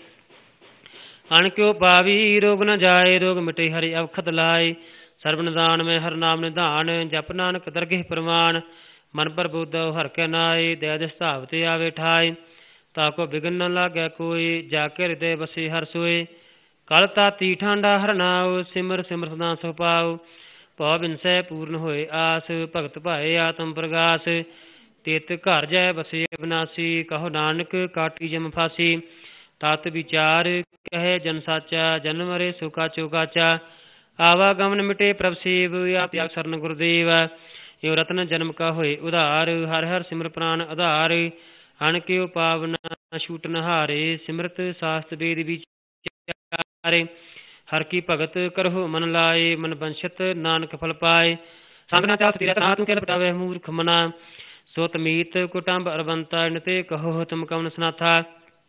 ਅਣ ਕਿਉ ਪਾਵੀ ਰੋਗ ਨ ਜਾਏ, ਰੋਗ ਮਿਟੇ ਹਰਿ ਅਵਖਤ ਲਾਏ। ਸਰਬ ਨਿਦਾਨ ਮੈਂ ਹਰ ਨਾਮ ਨਿਧਾਨ, ਜਪ ਨਾਨਕ ਦਰਗਹਿ ਪ੍ਰਮਾਨ। ਮਨ ਪ੍ਰਬੋਧਿ ਹਰਿ ਕੈ ਨਾਏ, ਦਇਆ ਦਿਸ ਧਾਵ ਤੇ ਆਵੇ ਠਾਏ। ਤਾਕੋ ਬਿਗਨ ਨ ਲਾਗੈ ਕੋਈ, ਜਾ ਕੇ ਹਿਰਦੇ ਬਸੇ ਹਰਿ ਸੋਏ। ਕਲ ਤਾਤੀ ਠਾਂਡਾ ਹਰਿ ਨਾਉ, ਸਿਮਰ ਸਿਮਰ ਸਦਾ ਸੁਖ ਪਾਉ। ਭਉ ਬਿਨਸੈ ਪੂਰਨ ਹੋਏ ਆਸ, ਭਗਤ ਭਾਏ ਆਤਮ ਪ੍ਰਗਾਸ। ਤਿਤ ਘਰ ਜੈ ਬਸੇ ਅਬਿਨਾਸੀ, ਕਹੋ ਨਾਨਕ ਕਾਟੀ ਜਮ ਫਾਸੀ। ਤਤ ਵਿਚਾਰ ਕਹੈ ਜਨ ਸਾਚਾ, ਜਨਮ ਮਰੇ ਸੋ ਕਾਚੋ ਕਾਚਾ। ਆਵਾਗਮਨ ਮਿਟੇ ਪ੍ਰਭ ਸੇਵ, ਆਪ ਤਿਆਗ ਸਰਨ ਗੁਰਦੇਵ। ਇਉ ਰਤਨ ਜਨਮ ਕਾ ਹੋਏ ਉਧਾਰ, ਹਰਿ ਹਰਿ ਸਿਮਰ ਪ੍ਰਾਨ ਆਧਾਰ। ਅਣ ਕਿਉ ਪਾਵਨ ਛੂਟ ਨਹਾਰੇ, ਸਿਮਰਤ ਸਾਸਤ ਵੇਦ ਵਿਚਾਰੇ। ਹਰਿ ਕੀ ਭਗਤ ਕਰਹੁ ਮਨ ਲਾਏ, ਮਨ ਬੰਛਤ ਨਾਨਕ ਫਲ ਪਾਏ। ਸੰਗ ਨਾ ਚਾਲ ਸਤਿ ਰਤਨਾ, ਤੂੰ ਕਿਲ ਪਟਾਵੇ ਮੂਰਖ ਮਨਾ। ਸੋਤ ਮੀਤ ਕੁਟੰਬ ਅਰਬੰਤਾ, ਇਨਤੇ ਕਹੋ ਤੁਮ ਕਵਨ ਸਨਾਥਾ।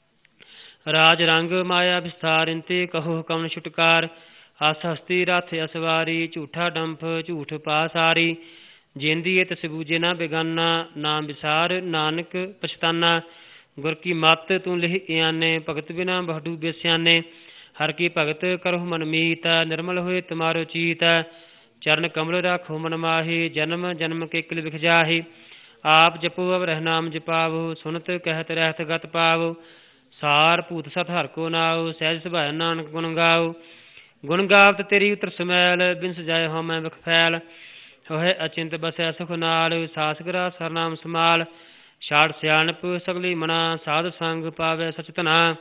ਰਾਜ ਰੰਗ ਮਾਇਆ ਵਿਸਥਾਰ, ਇਨਤੇ ਕਹੋ ਕਵਨ ਛੁਟਕਾਰ। ਹਸ ਹਸਤੀ ਰਥ ਅਸਵਾਰੀ, ਝੂਠਾ ਡੰਫ ਝੂਠ ਪਾਸਾਰੀ। ਜੇਂਦੀ ਏ ਤਿਸ ਬੂਝੇ ਨਾ ਬੇਗਾਨਾ, ਨਾਮ ਵਿਸਾਰ ਨਾਨਕ ਪਛਤਾਨਾ। ਗੁਰ ਕੀ ਮਤ ਤੂੰ ਲਿਹ ਇਆਨੇ, ਭਗਤ ਬਿਨਾ ਬਹੁ ਡੂਬੇ ਸਿਆਨੇ। ਹਰਿ ਕੀ ਭਗਤ ਕਰਹੁ ਮਨ ਮੀਤ, ਨਿਰਮਲ ਹੋਏ ਤੁਮਾਰੋ ਚੀਤ। ਚਰਨ ਕਮਲ ਰਾਖੋ ਮਨ ਮਾਹੀ, ਜਨਮ ਜਨਮ ਕੇ ਕਿਲ ਵਿਖ ਜਾਹੀ। ਆਪ ਜਪੋ ਅਵ ਰਹਿ ਨਾਮ ਜਪਾਵੋ, ਸੁਨਤ ਕਹਿਤ ਰਹਿਤ ਗਤ ਪਾਵੋ। ਸਾਰ ਭੂਤ ਸਤ ਹਰਿ ਕੋ ਨਾਉ, ਸਹਿਜ ਸੁਭਾਇ ਨਾਨਕ ਗੁਣ ਗਾਉ। ਗੁਣ ਗਾਵਤ ਤੇਰੀ ਉਤਰ ਸਮੈਲ, ਬਿਨ ਸਜਾਏ ਹਉ ਮੈਂ ਵਿਖ ਫੈਲ। ਹੋਏ ਅਚਿੰਤ ਬਸੈ ਸੁਖ ਨਾਲ, ਸਾਸ ਗ੍ਰਾਸ ਹਰਿ ਨਾਮ ਸਮਾਲ। ਛਾੜ ਸਿਆਣਪ ਸਗਲੀ ਮਨਾ, ਸਾਧ ਸੰਗ ਪਾਵੈ ਸਚ ਧਨਾ।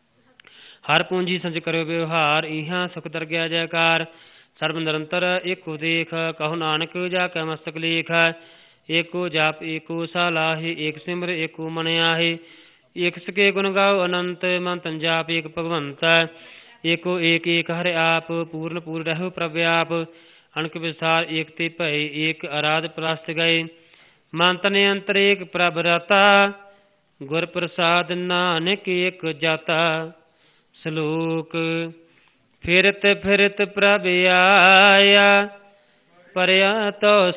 ਹਰ ਪੂੰਜੀ ਸੰਚ ਕਰਿਓ ਵਿਵਹਾਰ, ਇਹਾਂ ਸੁਖ ਦਰਗਿਆ ਜੈਕਾਰ। ਸਰਬ ਨਿਰੰਤਰ ਏਕੋ ਦੇਖ, ਕਹੋ ਨਾਨਕ ਜਾ ਕੈ ਮਸਤਕ ਲੇਖ। ਏਕੋ ਜਪ ਏਕੋ ਸਾਲਾਹੀ, ਏਕ ਸਿਮਰ ਏਕੋ ਮਨ ਆਹੇ। ਏਕ ਸਕੇ ਗੁਣ ਗਾਓ ਅਨੰਤ, ਮਨ ਤਨ ਜਾਪ ਏਕ ਭਗਵੰਤ। ਏਕੋ ਏਕ ਏਕ ਹਰਿ ਆਪ, ਪੂਰਨ ਪੂਰ ਰਹਿਓ ਪ੍ਰਭ ਆਪ। ਅਣਖ ਵਿਸਥਾਰ ਏਕ ਤੇ ਭਏ, ਏਕ ਅਰਾਧ ਪ੍ਰਸਤ ਗਏ। ਮਨ ਤਨ ਅੰਤਰ ਏਕ ਪ੍ਰਭ ਰਾਤਾ, ਗੁਰ ਪ੍ਰਸਾਦ ਨਾਨਕ ਏਕ ਜਾਤਾ। ਸ਼ਲੋਕ ਫਿਰਤ ਫਿਰਤ ਪ੍ਰਭ ਆਇਆ, ਪਰਿਆ ਤੋ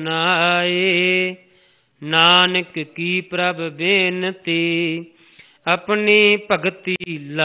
ਸਰਨਾਏ। ਨਾਨਕ ਕੀ ਪ੍ਰਭ ਬੇਨਤੀ, ਆਪਣੀ ਭਗਤੀ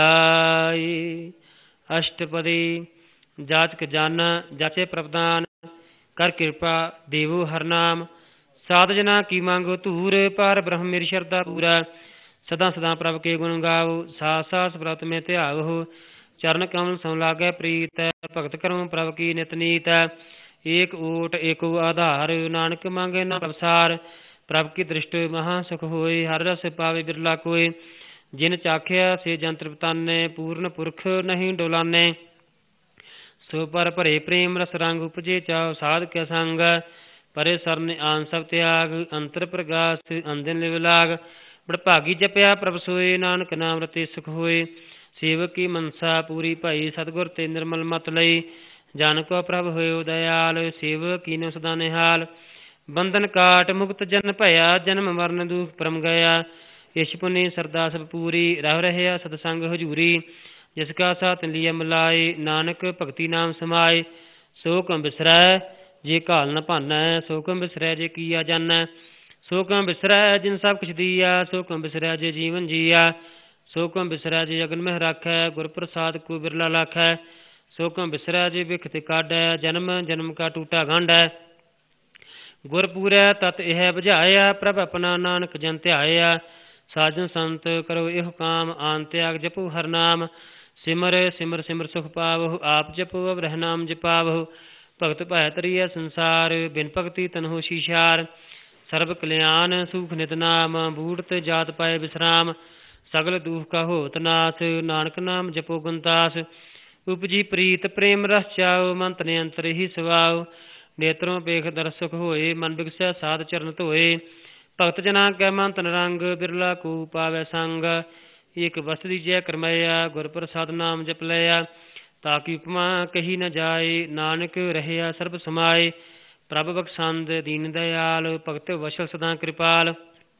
ਲਾਏ। ਅਸ਼ਟਪਦੀ ਜਾਚਕ ਜਾਨਾ, ਜਾਚੇ ਪ੍ਰਭਦਾਨ ਕਰ ਕਿਰਪਾ ਦੇਵੋ ਹਰਿ ਨਾਮ। ਸਾਧ ਜਨਾ ਕੀ ਮੰਗੋ ਧੂਰ, ਪਰ ਬ੍ਰਹਮ ਮੇਰੀ ਸ਼ਰਧਾ ਪੂਰਾ। ਸਦਾ ਸਦਾ ਪ੍ਰਭ ਕੇ ਗੁਣ ਗਾਵੋ, ਸਾਸ ਸਾਸ ਪ੍ਰਭ ਮੈਂ ਧਿਆਵੋ। ਚਰਨ ਕਮਲ ਸੋ ਲਾਗੈ ਪ੍ਰੀਤ, ਭਗਤ ਕਰੋ ਪ੍ਰਭ ਕੀ ਨਿਤ ਨੀਤ। ਏਕ ਓਟ ਏਕੋ ਆਧਾਰ, ਨਾਨਕ ਮੰਗੇ ਨਾ ਪ੍ਰਭਸਾਰ। ਪ੍ਰਭ ਕੀ ਦ੍ਰਿਸ਼ਟ ਮਹਾ ਸੁਖ ਹੋਏ, ਹਰਿ ਰਸ ਪਾਵੇ ਬਿਰਲਾ ਕੋਏ। ਜਿਨ ਚਾਖਿਆ ਸੇ ਜੰਤਰ ਬਤਾਨੇ, ਪੂਰਨ ਪੁਰਖ ਨਹੀਂ ਡੋਲਾਨੇ। ਸੋ ਪਰ ਭਰੇ ਪ੍ਰੇਮ ਰਸ ਰੰਗ, ਉਪਜੇ ਚਾਉ ਸਾਧ ਕੇ ਸੰਗ। ਪਰੇ ਸਰਨ ਆਨ ਸਭ ਤਿਆਗ, ਅੰਤਰ ਪ੍ਰਗਾਸ ਅੰਦਿਨ ਲਿਵ ਲਾਗ। ਬੜਭਾਗੀ ਜਪਿਆ ਪ੍ਰਭ ਸੋਏ, ਨਾਨਕ ਨਾਮ ਰਤੇ ਸੁਖ ਹੋਏ। ਸੇਵਕ ਕੀ ਮਨਸਾ ਪੂਰੀ ਭਈ, ਸਤਿਗੁਰ ਤੇ ਨਿਰਮਲ ਮਤ ਲਈ। ਜਨ ਕੋ ਪ੍ਰਭ ਹੋਇਓ ਦਇਆਲ, ਸੇਵਕ ਕੀਨੋ ਸਦਾ ਨਿਹਾਲ। ਬੰਧਨ ਕਾਟ ਮੁਕਤ ਜਨ ਭਇਆ, ਜਨਮ ਮਰਨ ਦੁਖ ਪਰਮ ਗਿਆ। ਇਛ ਪੁਨੀ ਸਰਦਾ ਸਭ ਪੂਰੀ, ਰਹਿ ਰਹਿਆ ਸਤਸੰਗ ਹਜੂਰੀ। ਜਿਸ ਕਾ ਸਾਥ ਲਿਆ ਮਿਲਾਏ, ਨਾਨਕ ਭਗਤੀ ਨਾਮ ਸਮਾਏ। ਸੋ ਕਮ ਬਿਸਰੈ ਜੇ ਘਾਲ ਨ ਭਾਨੈ, ਸੋ ਕਮ ਬਿਸਰੈ ਜੇ ਕੀਆ ਜਾਨੈ। ਸੋ ਕਮ ਬਿਸਰੈ ਜਿਨ ਸਭ ਕੁਛ ਦੀਆ, ਸੋ ਕਮ ਬਿਸਰੈ ਜੇ ਜੀਵਨ ਜੀਆ। ਸੋ ਕਮ ਬਿਸਰੈ ਜੇ ਅਗਨ ਮਹਿ ਰਾਖੈ, ਗੁਰ ਪ੍ਰਸਾਦ ਕੋ ਬਿਰਲਾ ਲਾਖੈ। ਸੋ ਕਮ ਬਿਸਰੈ ਜੇ ਬਿਖ ਤੇ ਕਾਢੈ, ਜਨਮ ਜਨਮ ਕਾ ਟੂਟਾ ਗੰਢੈ। ਗੁਰ ਪੂਰੈ ਤਤ ਇਹ ਬੁਝਾਇਆ, ਪ੍ਰਭ ਆਪਣਾ ਨਾਨਕ ਜਨ ਧਿਆਇਆ। ਸਾਜਨ ਸੰਤ ਕਰੋ ਇਹੋ ਕਾਮ, ਆਨ ਤਿਆਗ ਜਪੋ ਹਰਿ ਨਾਮ। ਸਿਮਰ ਸਿਮਰ ਸਿਮਰ ਸੁਖ ਪਾਵਹੁ, ਆਪ ਜਪੋ ਅਵ ਰਹਿ ਨਾਮ ਜਪਾਵਹੁ। ਭਗਤ ਭੈ ਤਰੀਐ ਸੰਸਾਰ, ਬਿਨ ਭਗਤੀ ਤਨਹੁ ਸ਼ੀਸ਼ਾਰ। ਸਰਬ ਕਲਿਆਣ ਸੂਖ ਨਿਤ ਨਾਮ, ਬੂੜਤ ਜਾਤ ਪਾਏ ਵਿਸਰਾਮ। ਸਗਲ ਦੁਖ ਕਾ ਹੋਤ ਨਾਸ, ਨਾਨਕ ਨਾਮ ਜਪੋ ਗੁਣਤਾਸ। ਉਪਜੀ ਪ੍ਰੀਤ ਪ੍ਰੇਮ ਰਸ ਚਾਉ, ਮਨ ਤਨ ਅੰਤਰ ਹੀ ਸਵਾਉ। ਨੇਤਰੋਂ ਵੇਖ ਦਰਸੁਖ ਹੋਏ, ਮਨ ਬਿਗਸੈ ਸਾਧ ਚਰਨ ਧੋਏ। ਭਗਤ ਜਨਾ ਕੈ ਮਨ ਤਨ ਰੰਗ, ਬਿਰਲਾ ਕੋ ਪਾਵੈ ਸੰਗ। ਏਕ ਵਸਤੁ ਜੈ ਕਰਮਇਆ, ਗੁਰ ਪ੍ਰਸਾਦ ਨਾਮ ਜਪ ਲਿਆ। ਤਾਕੀ ਉਪਮਾ ਕਹੀ ਨ ਜਾਏ, ਨਾਨਕ ਰਹਿਆ ਸਰਬ ਸਮਾਏ। ਪ੍ਰਭ ਬਖਸ਼ੰਦ ਦੀਨ ਦਇਆਲ, ਭਗਤ ਵਸ਼ਲ ਸਦਾ ਕਿਰਪਾਲ।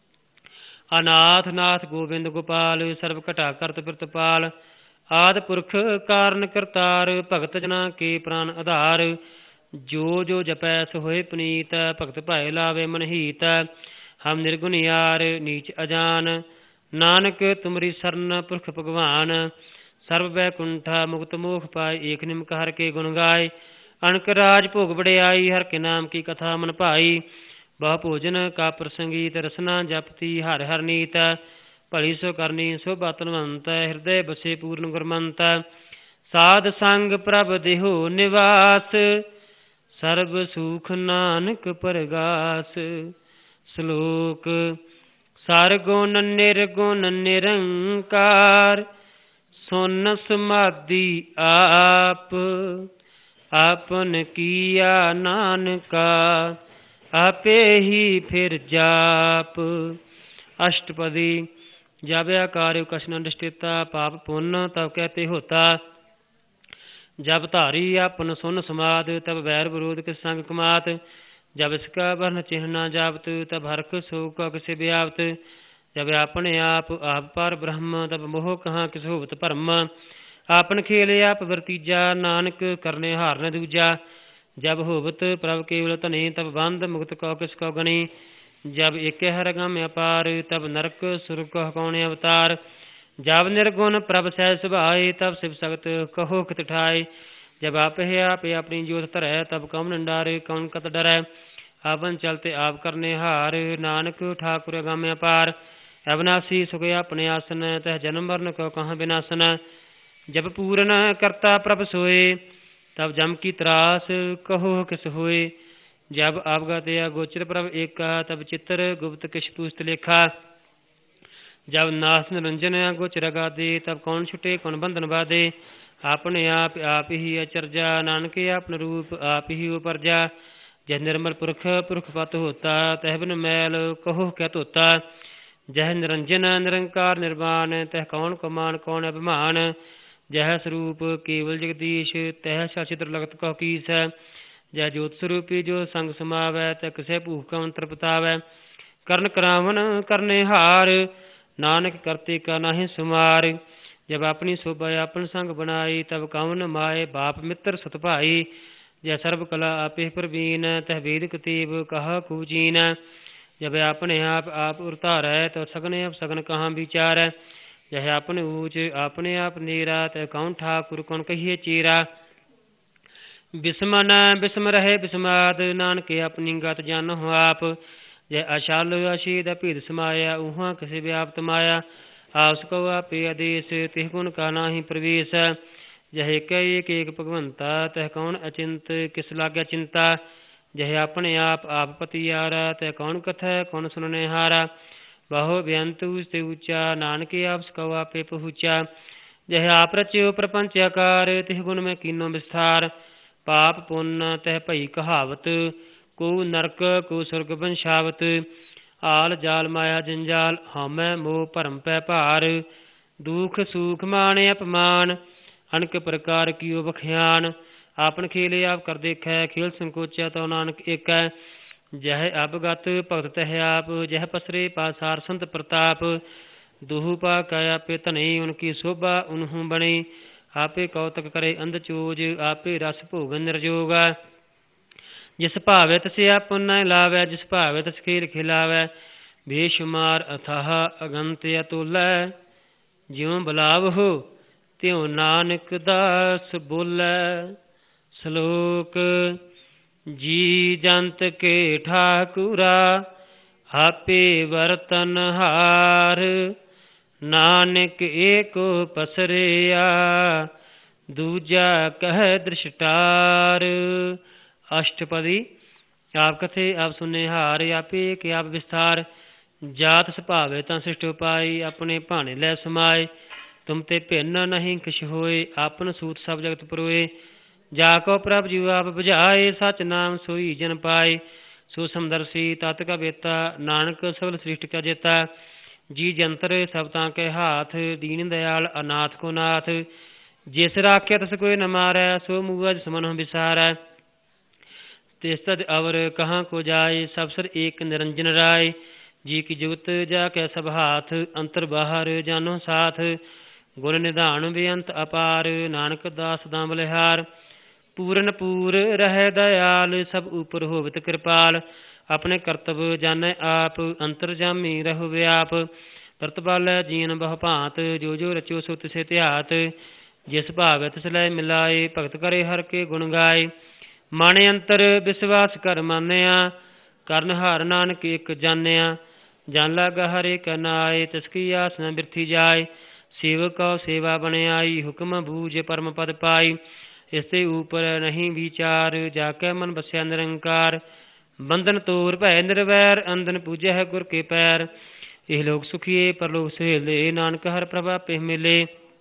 ਅਨਾਥ ਨਾਥ ਗੋਬਿੰਦ ਗੋਪਾਲ, ਸਰਬ ਘਟਾ ਕਰਤ ਪ੍ਰਿਤਪਾਲ। ਆਦਿ ਪੁਰਖ ਕਾਰਨ ਕਰਤਾਰ, ਭਗਤ ਜਨਾ ਕੇ ਪ੍ਰਾਨ ਆਧਾਰ। ਜੋ ਜੋ ਜਪੈ ਸੋ ਹੋਏ ਪੁਨੀਤ, ਭਗਤ ਭਾਏ ਲਾਵੇ ਮਨ ਹੀਤ। ਹਮ ਨਿਰਗੁਣ ਯਾਰ ਨੀਚ ਅਜਾਨ। ਨਾਨਕ ਤੁਮਰੀ ਸਰਨ ਪੁਰਖ ਭਗਵਾਨ। ਸਰਬ ਬੈਕੁੰਠਾ ਮੁਕਤ ਮੋਖ ਪਾਏ ਏਕ ਨਿਮਕ ਹਰ ਕੇ ਗੁਣ ਗਾਏ। ਅਣਕ ਰਾਜ ਭੋਗ ਬੜਿਆਈ ਹਰ ਕੇ ਨਾਮ ਕੀ ਕਥਾ ਮਨ ਭਾਈ। ਬਹੁ ਭੋਜਨ ਕਾ ਪ੍ਰਸੰਗੀਤ ਰਸਨਾ ਜਪਤੀ ਹਰ ਹਰ ਨੀਤ। ਭਲੀ ਸੋ ਕਰਨੀ ਸੋਭਾ ਧਨਵੰਤ ਹਿਰਦੇ ਬਸੇ ਪੂਰਨ ਗੁਰਮੰਤ। ਸਾਧ ਸੰਗ ਪ੍ਰਭ ਦੇਹੋ ਨਿਵਾਸ ਸਰਬ ਸੁਖ ਨਾਨਕ ਪਰਗਾਸ। ਸ਼ਲੋਕ ਸਰਗੁਣ ਨਿਰਗੁਣ ਨਿਰੰਕਾਰ ਸੁਨ ਸਮਾਧੀ ਆਪ। ਆਪਨ ਕੀਆ ਨਾਨਕਾ ਆਪੇ ਹੀ ਫਿਰ ਜਾਪ। ਅਸ਼ਟਪਦੀ ਜਬ ਆਕਾਰ ਕਸ਼ਨ ਦ੍ਰਿਸ਼ਟਿਤਾ ਪਾਪ ਪੁੰਨ ਤਬ ਕਹਿਤੇ ਹੋਤਾ। ਜਬ ਧਾਰੀ ਆਪਨ ਸੁਨ ਸਮਾਦ ਤਬ ਵੈਰ ਵਿਰੋਧ ਕਿਸ ਸੰਗ ਕਮਾਤ। जब इसका वर्ण चिन्ह न जावत तब हरख शोक किसे व्यावत। जब अपने आप पर ब्रह्म तब मोह कहाँ किस होवत भरम। आपन खेल आप वरतीजा नानक करने हार न दूजा। जब होवत प्रभ केवल धने तब बंध मुक्त कौ किस कौ गणी। जब एक हर गम अपार तब नरक सुरक कौन अवतार। जब निर्गुण प्रभ सह सुभाए तब शिव सगत कहो कित ठाए। जब आप है आप अपनी जोत धरै तब कौन डारे कौन कत डरै। आपन चलते आप करने हार नानक ठाकुर अगम अपार। अविनाशी सुख अपने आसन तह जन्म मरण को कहाँ विनाशन। जब पूर्ण करता प्रभ सोए तब जम की त्रास कहो किस होए। जब अवगत या गोचर प्रभ एका तब चित्र गुप्त किस पुस्त लेखा। जब नास निरंजन गोचर गादे तब कौन छुटे कौन बंधन बाधे। अपने आप ही अचरजा नानक अपन रूप आप ही उपरजा। जह निर्मल पुरख पुरख पत होता तह बिन मैल कहो क्या तोता। जह निरंजन निरंकार निर्वाण तह कौन कमान कौन अभिमान। जह स्वरूप केवल जगदीश तह शाचित्र लगत कहो कीस। जह ज्योत स्वरूपी जो संग समावै तह किसे भूख कौन तरपतावै। करण करावन करने हार नानक करते का नाहि सुमार। जब अपनी शोभा अपन संग बनाई तब कौन माए बाप मित्र सत भाई। जय सर्व कला आपे प्रवीण तह वेद कतीब कहा कुचीन। जब अपने आप उतारै तो सगने अब सगन कहाँ विचार। जह अपने ऊंच अपने आप नीरा तह कौन ठाकुर कौन कहिए चीरा। बिस्म न बिस्म रहे बिस्माद नानक अपनी गत जानो आप। जय अशाल अशीद अपीद समाया उहाँ किसी व्याप्त माया। आस को आपे आदेश तिह गुण का नाही प्रवेश। जह एक एक भगवंता तह कौन अचिंत किस लाग्या चिंता। जह अपने आप पतियारा तह कौन कथा कौन सुनने हारा। बहु बेअंत से ऊंचा नानक आप सको आपे पहुँचा। जह आप रच्यो प्रपंच आकार तिह गुण में कीनो विस्तार। पाप पुण्य तह भई कहावत को नरक को स्वर्ग वंशावत। आल जाल माया जंजाल हमै मोह भरम पै भार। दुख सुख मान अपमान अनक प्रकार कियो बख्यान। आपन खेले आप कर देखै खेल संकोचा तो नानक एक। जह अवगत भगत तह आप जह पसरे पासार संत प्रताप। दुहु पा काया पे धने उनकी शोभा उन्हू बने। आपे कौतक करे अंध चोज आपे रस भोग निर्जोगा। जिस भावे तसे आपन न लावै जिस भावे तस खेल खिलावै। बेशुमार अथाह अगंत अतुलै ज्यों बुलाव हो त्यों नानक दास बोलै। श्लोक जी जंत के ठाकुरा आपे बरतन हार। नानक एको पसरिया दूजा कह दृष्टार। अष्टपदी आप कथे आप सुने हार आपे के आप विस्तार। जात सुभावे ता सृष्ट उपाय अपने भाने लै समाए। तुम ते भिन्न नहीं किश होए आपन सूत सब जगत परोए। जाको प्रभ जीव आप बुझाए सच नाम सोई जन पाए। सो समदर्शी तत् का बेता नानक सबल सृष्टि का जेता। जी जंतर सबता के हाथ दीन दयाल अनाथ को नाथ। जिस राख्या तस कोई न मारै सो मुअज समन विसारै। तिस तद अवर कहाँ को जाए सब सर एक निरंजन राय। जी की जुगत जाके सब हाथ अंतर बाहर जानो साथ। गुण निधान बेअंत अपार नानक दास दाम बलिहार। पूरन पूर रह दयाल सब ऊपर होवत कृपाल। ਆਪਣੇ ਕਰਤਵ ਜਾਣੈ ਆਪ, ਅੰਤਰਜਾਮੀ ਰਹੋ ਵਿਆਪ। ਪ੍ਰਤਪਾਲੈ ਜੀਨ ਬਹੁ ਭਾਂਤ, ਜੋ ਜੋ ਰਚਿਓ ਸੋ ਤਿਸੇ ਧਿਆਤ। ਜਿਸ ਭਾਵੈ ਤਿਸ ਲੈ ਮਿਲਾਏ, ਭਗਤ ਕਰੇ ਹਰਿ ਕੇ ਗੁਣ ਗਾਏ। ਮਨ ਅੰਤਰ ਵਿਸ਼ਵਾਸ ਕਰ ਮਾਨਿਆ, ਕਰਨ ਹਾਰ ਨਾਨਕ ਇਕ ਜਾਣਿਆ। ਜਨ ਲਾਗਾ ਹਰੇ ਕੈ ਨਾਏ, ਤਿਸ ਕੀ ਆਸ ਨ ਬਿਰਥੀ ਜਾਏ। ਸੇਵਕ ਕਉ ਸੇਵਾ ਬਣਿਆਈ, ਹੁਕਮ ਬੂਝ ਪਰਮ ਪਦ ਪਾਈ। ਇਸ ਤੇ ਉਪਰ ਨਹੀਂ ਵਿਚਾਰ, ਜਾ ਕੇ ਮਨ ਬਸਿਆ ਨਿਰੰਕਾਰ। ਬੰਧਨ ਤੋਰ ਭੈ ਨਿਰਵੈਰ, ਅੰਦਨ ਪੂਜੈ ਹੈ ਗੁਰ ਕੇ ਪੈਰ। ਇਹ ਲੋਕ ਸੁਖੀਏ ਪਰਲੋਕ ਸੁਹੇਲੇ, ਨਾਨਕ ਹਰਿ ਪ੍ਰਭ ਆਪੇ ਮਿਲੇ।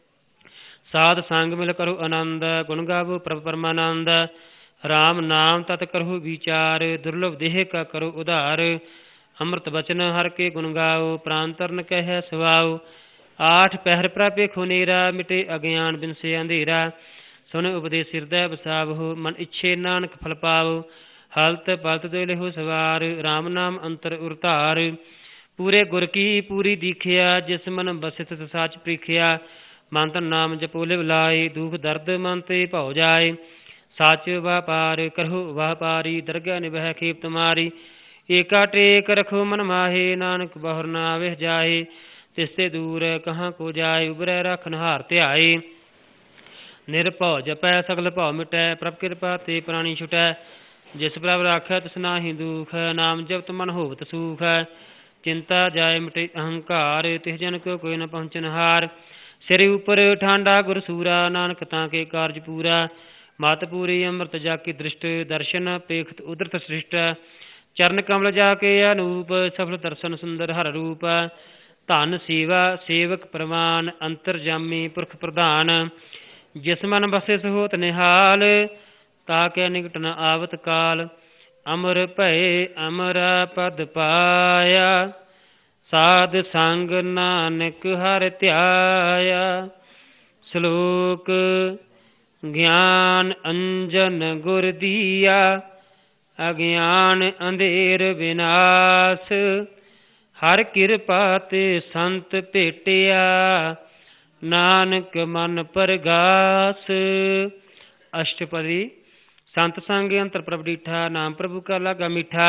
ਸਾਧ ਸੰਗ ਮਿਲ ਕਰੋ ਆਨੰਦ, ਗੁਣ ਗਾਵੋ ਪ੍ਰਭ ਪਰਮਾਨੰਦ। ਰਾਮ ਨਾਮ ਤਤ ਕਰਹੁ ਵਿਚਾਰ, ਦੁਰਲਭ ਦੇਹ ਕਾ ਕਰੋ ਉਧਾਰ। ਅੰਮ੍ਰਿਤ ਬਚਨ ਹਰਿ ਕੇ ਗੁਣ ਗਾਓ, ਪ੍ਰਾਨ ਤਰਨ ਕਹਿ ਸਵਾਓ। ਆਠ ਪਹਿਰ ਪ੍ਰਾਪੇ ਖੁਨੇਰਾ, ਮਿਟੇ ਅਗਿਆਨ ਬਿਨਸੇ ਅੰਧੇਰਾ। ਸੁਨ ਉਪਦੇਸ ਹਿਰਦੈ ਵਸਾਵਹੁ, ਮਨ ਇੱਛੇ ਨਾਨਕ ਫਲ ਪਾਵੋ। ਹਲਤ ਪਲਤ ਦੇ ਲਿਹੋ ਸਵਾਰ, ਰਾਮ ਨਾਮ ਅੰਤਰ ਉਰਤਾਰ। ਪੂਰੇ ਗੁਰ ਕੀ ਪੂਰੀ ਦੀਖਿਆ, ਜਿਸ ਮਨ ਬਸਿਤ ਸਾਚ ਪ੍ਰੀਖਿਆ। ਮਨ ਤਨ ਨਾਮ ਜਪੋ ਲਿਵ ਲਾਏ, ਦੁਖ ਦਰਦ ਮਨ ਤੇ ਭਉ ਜਾਏ। ਸਾਚ ਵਾਪਾਰ ਕਰਹੁ ਵਾਪਾਰੀ, ਦਰਗਹਿ ਨਿਭੈ ਖੇਪ ਤੁਮਾਰੀ। ਏਕਾ ਟੇਕ ਰਖੋ ਮਨ ਮਾਹੇ, ਨਾਨਕ ਬਹੁਰ ਨਾ ਆਵਹਿ ਜਾਏ। ਤਿਸ ਤੇ ਦੂਰ ਕਹਾਂ ਕੋ ਜਾਏ, ਉਬਰੈ ਰਖ ਨਿਹਾਰ ਧਿਆਏ। ਨਿਰਭਉ ਜਪੈ ਸਗਲ ਭਉ ਮਿਟੈ, ਪ੍ਰਭ ਕਿਰਪਾ ਤੇ ਪ੍ਰਾਣੀ ਛੁਟੈ। ਜਿਸ ਪ੍ਰਭ ਰਾਖੈ ਤਿਸ ਨਾਹੀ ਦੁਖ, ਨਾਮ ਜਪਤ ਮਨ ਹੋਵਤ ਸੂਖ। ਚਿੰਤਾ ਜਾਏ ਮਿਟੇ ਅਹੰਕਾਰ, ਤਿਸ ਜਨ ਕੋ ਕੋਈ ਨ ਪਹੁੰਚਨ ਹਾਰ। ਸਿਰ ਉਪਰ ਠਾਂਡਾ ਗੁਰ ਸੂਰਾ, ਨਾਨਕ ਤਾਂ ਕੇ ਕਾਰਜ ਪੂਰਾ। ਮਤ ਪੂਰੀ ਅੰਮ੍ਰਿਤ ਜਾ ਕੀ ਦ੍ਰਿਸ਼ਟ, ਦਰਸ਼ਨ ਪੇਖਤ ਉਦਰਤ ਸ੍ਰਿਸ਼ਟ। ਚਰਨ ਕਮਲ ਜਾ ਕੇ ਅਨੂਪ, ਸਫਲ ਦਰਸ਼ਨ ਸੁੰਦਰ ਹਰ ਰੂਪ। ਧਨ ਸੇਵਾ ਸੇਵਕ ਪ੍ਰਵਾਨ, ਅੰਤਰਜਾਮੀ ਪੁਰਖ ਪ੍ਰਧਾਨ। ਜਿਸ ਮਨ ਬਸੇ ਸੋ ਹੋਤ ਨਿਹਾਲ, ਤਾ ਕੇ ਨਿਕਟ ਨ ਆਵਤ ਕਾਲ। ਅਮਰ ਭਏ ਅਮਰ ਪਦ ਪਾਇਆ, ਸਾਧ ਸੰਗ ਨਾਨਕ ਹਰਿ ਧਿਆਇਆ। ਸ਼ਲੋਕ ਗਿਆਨ ਅੰਜਨ ਗੁਰ ਦੀਆ, ਅਗਿਆਨ ਅੰਧੇਰ ਵਿਨਾਸ਼। ਹਰ ਕਿਰਪਾ ਤੇ ਸੰਤ ਭੇਟਿਆ, ਨਾਨਕ ਮਨ ਪਰਗਾਸ। ਅਸ਼ਟਪਦੀ। ਸੰਤ ਸੰਗ ਅੰਤਰ ਪ੍ਰਭ ਡੀਠਾ, ਨਾਮ ਪ੍ਰਭੂ ਕਾ ਲਾਗਾ ਮੀਠਾ।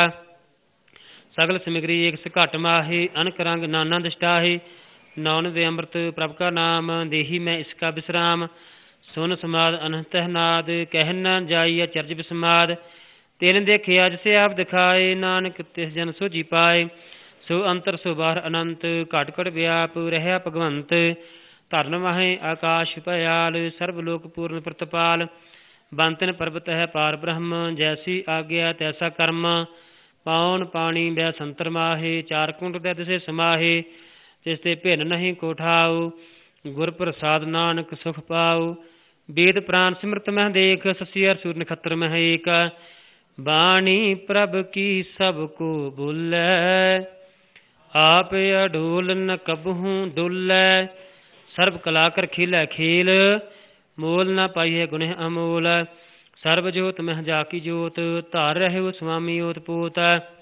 ਸਗਲ ਸਮਿਗਰੀ ਏਕ ਘਟ ਮਾਹੀ, ਅਨਕ ਰੰਗ ਨਾਨਾ ਦ੍ਰਿਸ਼ਟਾਹੀ। ਨੌਨ ਦੇ ਅੰਮ੍ਰਿਤ ਪ੍ਰਭ ਕਾ ਨਾਮ, ਦੇਹੀ ਮੈਂ ਇਸਕਾ ਵਿਸਰਾਮ। ਸੁਨ ਸਮਾਦ ਅਨਹਤਹਿ ਨਾਦ, ਕਹਿ ਨ ਜਾਈ ਅਚਰਜ ਬਿਸਮਾਦ। ਤਿਨ ਦੇਖਿਆ ਜਿਸੇ ਆਪ ਦਿਖਾਏ, ਨਾਨਕ ਤਿਸ ਜਨ ਸੋਝੀ ਪਾਏ। ਸੋ ਅੰਤਰ ਸੋ ਬਾਹਰ ਅਨੰਤ, ਘਟ ਘਟ ਵਿਆਪ ਰਹਿਆ ਭਗਵੰਤ। ਧਰਨ ਵਾਹੇ ਆਕਾਸ਼ ਭਇਆਲ, ਸਰਬ ਲੋਕ ਪੂਰਨ ਪ੍ਰਤਪਾਲ। ਬੰਤਨ ਪਰਬਤ ਹੈ ਪਾਰ ਬ੍ਰਹਮ, ਜੈਸੀ ਆਗਿਆ ਤੈਸਾ ਕਰਮ। ਪਾਉਨ ਪਾਣੀ ਬੈ ਸੰਤਰ ਮਾਹੇ, ਚਾਰ ਕੁੰਡ ਦੇ ਦਿਸੇ ਸਮਾਹੇ। ਤਿਸ ਤੇ ਭਿੰਨ ਨਹੀਂ ਕੋਠਾਉ, ਗੁਰ ਪ੍ਰਸਾਦ ਨਾਨਕ ਸੁਖ ਪਾਉ। ਵੇਦ ਪ੍ਰਾਨ ਸਿਮਰਤ ਮਹਿ ਦੇਖ, ਸੱਸੀ ਅਰ ਸੂਰ ਨਖੱਤਰ ਮਹਿ ਏਕ। ਬਾਣੀ ਪ੍ਰਭ ਕੀ ਸਭ ਕੋ ਬੋਲੈ, ਆਪ ਅਡੋਲ ਨ ਕਬਹੂ ਡੋਲੈ। ਸਰਬ ਕਲਾ ਕਰ ਖੇਲੈ ਖੇਲ, ਮੋਲ ਨ ਪਾਈਐ ਗੁਨਹ ਅਮੋਲ। ਸਰਬ ਜੋਤ ਮਹਿ ਜਾ ਕੀ ਜੋਤ, ਧਾਰ ਰਹਿਓ ਸੁਆਮੀ ਓਤ ਪੋਤ।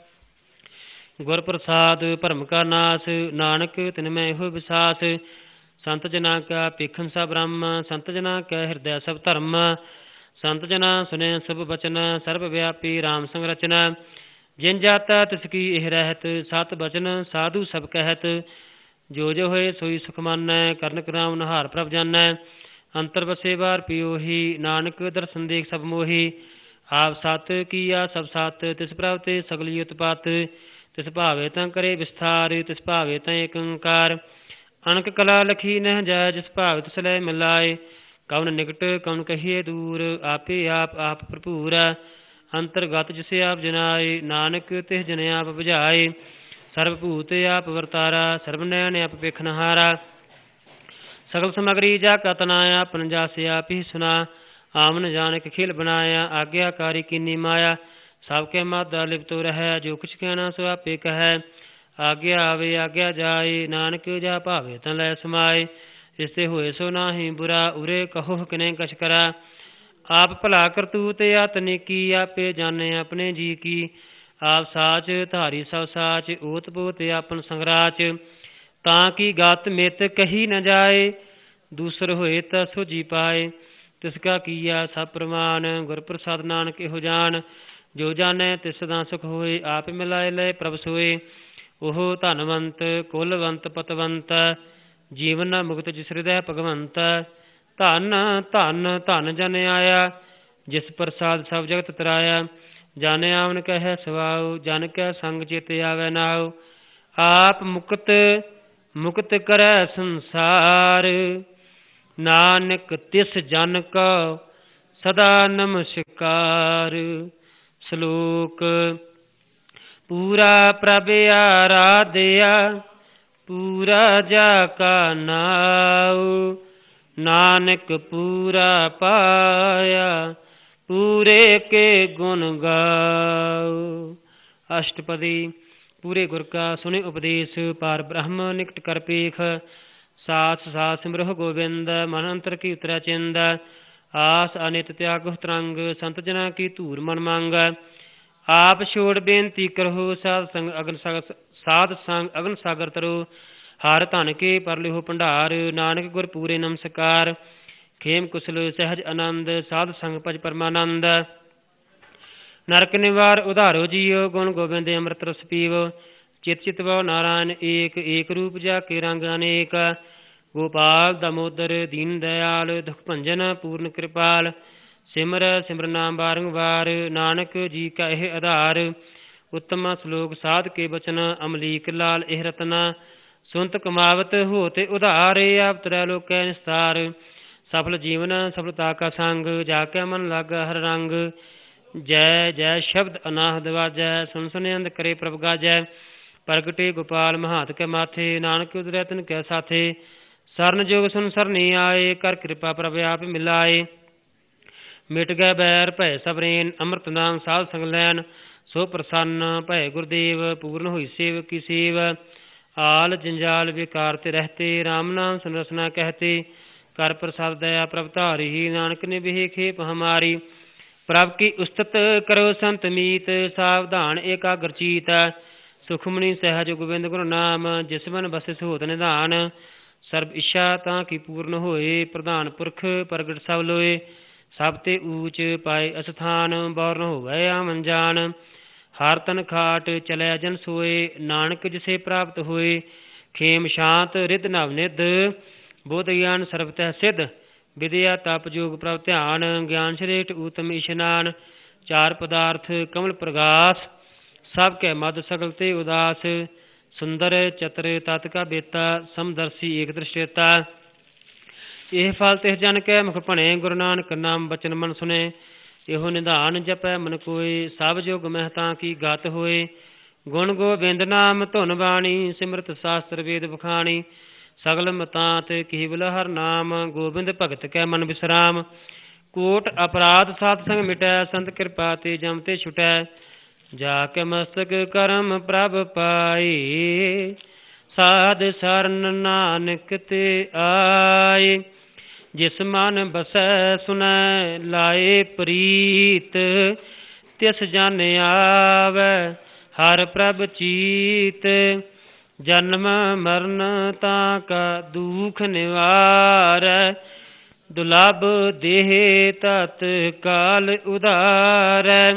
ਗੁਰ ਪ੍ਰਸਾਦ ਭਰਮ ਕਾ ਨਾਸ, ਨਾਨਕ ਤਿਨ ਮੈਂ ਇਹੋ ਵਿਸਾਸ। ਸੰਤ ਜਨਾ ਕਾ ਪੇਖਨ ਸਭ ਬ੍ਰਹਮ, ਸੰਤ ਜਨਾ ਕੈ ਹਿਰਦੈ ਸਭ ਧਰਮ। ਸੰਤ ਜਨਾ ਸੁਨੈ ਸਭ ਬਚਨ, ਸਰਬ ਵਿਆਪੀ ਰਾਮ ਸੰਗ ਰਚਨਾ। ਜਿਨ ਜਾਤਾ ਤਿਸ ਕੀ ਇਹ ਰਹਿਤ, ਸਤ ਬਚਨ ਸਾਧੂ ਸਭ ਕਹਿਤ। ਜੋ ਜੋ ਹੋਏ ਸੋਈ ਸੁਖ ਮਾਨੈ, ਕਰਨ ਕਰਾਮ ਨਿਹਾਰ ਪ੍ਰਭ ਜਾਨੈ। ਅੰਤਰ ਵਸੇ ਬਾਰ ਪਿਓਹੀ, ਨਾਨਕ ਦਰਸ਼ਨ ਦੇਖ ਸਭ ਮੋਹੀ। ਆਪ ਸਤ ਕੀਆ ਸਭ ਸਤ, ਤਿਸ ਪ੍ਰਭ ਤੇ ਸਗਲੀ ਉਤਪਾਤ। ਤਿਸ ਭਾਵੇ ਤਾਂ ਕਰੇ ਵਿਸਥਾਰ, ਤਿਸ ਭਾਵੇ ਤਾਂ ਏਕ ਓੰਕਾਰ। ਅਣਖ ਕਲਾ ਲਖੀ ਨਹਿ ਜਾਇ, ਜਿਸ ਭਾਵੇ ਤਿਸ ਲੈ ਮਿਲਾਏ। ਕਉਨ ਨਿਕਟ ਕਉਨ ਕਹੀਏ ਦੂਰ, ਆਪੇ ਆਪ ਆਪ ਭਰਪੂਰ। ਅੰਤਰਗਤ ਜਿਸੇ ਆਪ ਜਨਾਏ, ਨਾਨਕ ਤਿਸ ਜਨ ਆਪ ਬੁਝਾਏ। ਸਰਬ ਭੂਤ ਆਪ ਵਰਤਾਰਾ, ਸਰਬ ਨੈਣ ਆਪ ਵੇਖਨਹਾਰਾ। ਸਗਲ ਸਮਗਰੀ ਜਾ ਕਾ ਤਨਾਇਆ, ਆਪਨ ਜਾਸ ਆਪ ਹੀ ਸੁਨਾ। ਆਮਨ ਜਾਨਕ ਖੇਲ ਬਨਾਇਆ, ਆਗਿਆਕਾਰੀ ਕੀਨੀ ਮਾਇਆ। ਸਭ ਕੇ ਮਾਦਾ ਲਿਪਤੋ ਰਹਿ, ਜੋ ਕੁਛ ਕਹਿਣਾ ਸੋ ਆਪੇ ਕਹੈ। ਆਗਿਆ ਆਵੇ ਆਗਿਆ ਜਾਏ, ਨਾਨਕ ਜਾ ਭਾਵੇ ਤਾਂ ਲੈ ਸਮਾਏ। ਇਸ ਤੇ ਹੋਏ ਸੋ ਨਾਹੀ ਬੁਰਾ, ਉਰੇ ਕਹੋ ਕਿਨੇ ਕਛ ਕਰਾ। ਆਪ ਭਲਾ ਕਰਤੂਤ ਆਤ ਨੇਕੀ, ਆਪੇ ਜਾਣੇ ਆਪਣੇ ਜੀ ਕੀ। ਆਪ ਸਾਚ ਧਾਰੀ ਸਭ ਸਾਚ, ਓਤ ਪੋਤ ਆਪਨ ਸੰਗਰਾਚ। ਤਾਂ ਕੀ ਗਤ ਮਿਤ ਕਹੀ ਨ ਜਾਏ, ਦੂਸਰ ਹੋਏ ਤਾਂ ਸੋਝੀ ਪਾਏ। ਤਿਸ ਕਾ ਕੀਆ ਸਭ ਪ੍ਰਮਾਨ, ਗੁਰ ਪ੍ਰਸਾਦ ਨਾਨਕ ਇਹੋ ਜਾਨ। ਜੋ ਜਾਣੈ ਤਿਸ ਸਦਾ ਸੁਖ ਹੋਏ। ਆਪ ਮਿਲਾਏ ਲਏ ਪ੍ਰਭ ਸੋਏ। ਉਹ ਧਨਵੰਤ ਕੁਲਵੰਤ ਪਤਵੰਤ ਜੀਵਨ ਮੁਕਤ ਜਿਸ ਹਿਰਦੈ ਭਗਵੰਤ। ਧਨ ਧਨ ਧਨ ਜਨ ਆਇਆ ਜਿਸ ਪ੍ਰਸਾਦ ਸਭ ਜਗਤ ਤਰਾਇਆ। ਜਨ ਆਵਨ ਕਹਿ ਸਵਾਉ ਜਨ ਕੈ ਸੰਗ ਚਿਤ ਆਵੈ ਨਾਉ। ਆਪ ਮੁਕਤ ਮੁਕਤ ਕਰੈ ਸੰਸਾਰ ਨਾਨਕ ਤਿਸ ਜਨ ਕੋ ਸਦਾ ਨਮਸਕਾਰ। ਸ਼ਲੋਕ ਪੂਰਾ ਪ੍ਰਭ ਆਰਾਧਿਆ ਪੂਰਾ ਜਾ ਕਾ ਨਾਉ। ਨਾਨਕ ਪੂਰਾ ਪਾਇਆ ਪੂਰੇ ਕੇ ਗੁਣ ਗਾਉ। ਅਸ਼ਟਪਦੀ। ਪੂਰੇ ਗੁਰ ਕਾ ਸੁਣੇ ਉਪਦੇਸ਼ ਪਾਰ ਬ੍ਰਹਮ ਨਿਕਟ ਕਰ ਪੇਖ। ਸਾਸ ਸਾਸ ਸਿਮਰਹੁ ਗੋਬਿੰਦ ਮਨ ਅੰਤਰ ਕੀ ਉਤਰੈ ਚਿੰਦ। ਆਸ ਅਨਿਤ ਤਿਆਗਹੁ ਤਰੰਗ ਸੰਤ ਜਨਾ ਕੀ ਧੂਰ ਮਨ ਮੰਗ। ਆਪ ਛੋੜ ਬੇਨਤੀ ਕਰਹੁ ਸਾਧ ਸੰਗ ਅਗਨ ਸਾਗਰ ਤਰੋ। ਹਰ ਧਨ ਕੇ ਪਰ ਲਿਹੁ ਭੰਡਾਰ ਨਾਨਕ ਗੁਰ ਪੂਰੇ ਨਮਸਕਾਰ। ਖੇਮ ਕੁਸਲ ਸਹਿਜ ਆਨੰਦ ਸਾਧ ਸੰਗ ਭਜ ਪਰਮਾਨੰਦ। ਨਰਕ ਨਿਵਾਰ ਉਧਾਰੋ ਜੀਓ ਗੁਣ ਗੋਬਿੰਦ ਅੰਮ੍ਰਿਤ ਰਸ ਪੀਵੋ। ਚਿਤ ਚਿਤਵੋ ਨਾਰਾਇਣ ਏਕ ਏਕ ਰੂਪ ਜਾ ਕੇ ਰੰਗ ਅਨੇਕ। ਗੋਪਾਲ ਦਮੋਦਰ ਦੀਨ ਦਇਆਲ ਦੁਖ ਭੰਜਨ ਪੂਰਨ ਕਿਰਪਾਲ। ਸਿਮਰ ਸਿਮਰ ਨਾਮ ਬਾਰੰਬਾਰ ਨਾਨਕ ਜੀ ਕਾ ਇਹ ਆਧਾਰ। ਉੱਤਮ ਸ਼ਲੋਕ ਸਾਧ ਕੇ ਬਚਨ ਅਮਲੀਕ ਲਾਲ ਇਹ ਰਤਨਾ। ਸੁਨਤ ਕਮਾਵਤ ਹੋਤੇ ਉਧਾਰ ਆਪ ਤਰੈ ਲੋਕੈ ਨਿਸਤਾਰ। ਸਫਲ ਜੀਵਨ ਸਫਲਤਾ ਕਾ ਸੰਗ ਜਾ ਕੇ ਮਨ ਲਾਗਾ ਹਰ ਰੰਗ। ਜੈ ਜੈ ਸ਼ਬਦ ਅਨਾਹਦ ਵਾਜੈ ਸੁਨ ਸੁਨ ਅੰਧ ਕਰੇ ਪ੍ਰਭ ਗਾਜੈ। ਪ੍ਰਗਟੇ ਗੋਪਾਲ ਮਹਾਤ ਕੇ ਮਾਥੇ ਨਾਨਕ ਉਦਰੈ ਤਿਨ ਕੈ ਸਾਥੇ। ਸਰਨ ਜੋਗ ਸੁਨ ਸਰਨੀ ਆਏ ਕਰ ਕਿਰਪਾ ਪ੍ਰਭ ਆਪ ਮਿਲਾਏ। ਮਿਟ ਗਏ ਬੈਰ ਭੈ ਸਬਰੇਨ ਅੰਮ੍ਰਿਤ ਨਾਮ ਸਾਧ ਸੰਗ ਲੈਨ। ਸੋ ਪ੍ਰਸੰਨ ਭੈ ਗੁਰਦੇਵ ਪੂਰਨ ਹੋਈ ਸੇਵ ਕੀ ਸੇਵ। ਆਲ ਜੰਜਾਲ ਵਿਕਾਰ ਤੇ ਰਹਤੇ ਰਾਮ ਨਾਮ ਸੁਨ ਰਸਨਾ ਕਹਿਤੇ। ਕਰ ਪ੍ਰਸਾਦ ਦਇਆ ਪ੍ਰਭ ਧਾਰੀ ਨਾਨਕ ਨੇ ਬਿਹੇ ਖੇਪ ਹਮਾਰੀ। ਪ੍ਰਭ ਕੀ ਉਸਤਤ ਕਰੋ ਸੰਤ ਮੀਤ ਸਾਵਧਾਨ ਏਕਾਗਰ ਚੀਤ। ਸੁਖਮਨੀ ਸਹਿਜ ਗੋਬਿੰਦ ਗੁਰੂ ਨਾਮ ਜਿਸ ਮਨ ਬਸੇ ਸੋਤ ਨਿਧਾਨ। ਸਰਬ ਇੱਛਾ ਤਾਂ ਕੀ ਪੂਰਨ ਹੋਏ ਪ੍ਰਧਾਨ ਪੁਰਖ ਪ੍ਰਗਟ ਸਭ ਲੋਏ। ਸਭ ਤੇ ਊਚ ਪਾਏ ਅਸਥਾਨ ਬੌਰਨ ਹੋਵੇ ਆਮਨ ਜਾਨ। ਹਰ ਤਨ ਖਾਟ ਚਲਿਆ ਜਨ ਸੋਏ ਨਾਨਕ ਜਿਸੇ ਪ੍ਰਾਪਤ ਹੋਏ। ਖੇਮ ਸ਼ਾਂਤ ਰਿਦ ਨਵ ਨਿਧ ਬੋਧ ਗਿਆਨ ਸਰਬ ਤਹਿ ਸਿਧ। ਵਿਦਿਆ ਤਪ ਜੋਗ ਪ੍ਰਭ ਧਿਆਨ ਗਿਆਨ ਸ਼੍ਰੇਸ਼ਟ ਊਤਮ ਇਸ਼ਨਾਨ। ਚਾਰ ਪਦਾਰਥ ਕਮਲ ਪ੍ਰਗਾਸ ਸਭ ਕੈ ਮਦ ਸਗਲ ਤੇ ਉਦਾਸ। ਸੁੰਦਰ ਚਤਰ ਤਤ ਕਾ ਬੇਤਾ ਸਮਦਰਸੀ ਏਕ ਦ੍ਰਿਸ਼ਟੇਤਾ। ਇਹ ਫਲ ਤਿਸ ਜਨ ਕੈ ਮੁਖ ਭਣੇ ਗੁਰੂ ਨਾਨਕ ਨਾਮ ਬਚਨ ਮਨ ਸੁਨੇ। ਇਹੋ ਨਿਧਾਨ ਜਪੈ ਮਨ ਕੋਇ ਸਭ ਜੁਗ ਮਹਿਤਾ ਕੀ ਗਤ ਹੋਏ। ਗੁਣ ਗੋਬਿੰਦ ਨਾਮ ਧੁਨ ਬਾਣੀ ਸਿਮਰਤ ਸ਼ਾਸਤਰ ਵੇਦ ਬਖਾਣੀ। ਸਗਲ ਮਤਾਂਤ ਕੇਵਲ ਹਰ ਨਾਮ ਗੋਬਿੰਦ ਭਗਤ ਕੈ ਮਨ ਵਿਸਰਾਮ। ਕੋਟ ਅਪਰਾਧ ਸਾਧ ਸੰਗ ਮਿਟੈ ਸੰਤ ਕਿਰਪਾ ਤੇ ਜਮ ਤੇ ਛੁਟੈ। ਜਾ ਕੇ ਮਸਤਕ ਕਰਮ ਪ੍ਰਭ ਪਾਈ ਸਾਧ ਸਰਨ ਨਾਨਕ ਤੇ ਆਏ। ਜਿਸ ਮਨ ਬਸੈ ਸੁਨੈ ਲਾਏ ਪ੍ਰੀਤ ਤਿਸ ਜਨ ਆਵੈ ਹਰ ਪ੍ਰਭ ਚੀਤ। ਜਨਮ ਮਰਨ ਤਾਂ ਕਾ ਦੁਖ ਨਿਵਾਰੈ ਦੁਲਭ ਦੇਹ ਤਤ ਕਾਲ ਉਧਾਰੈ।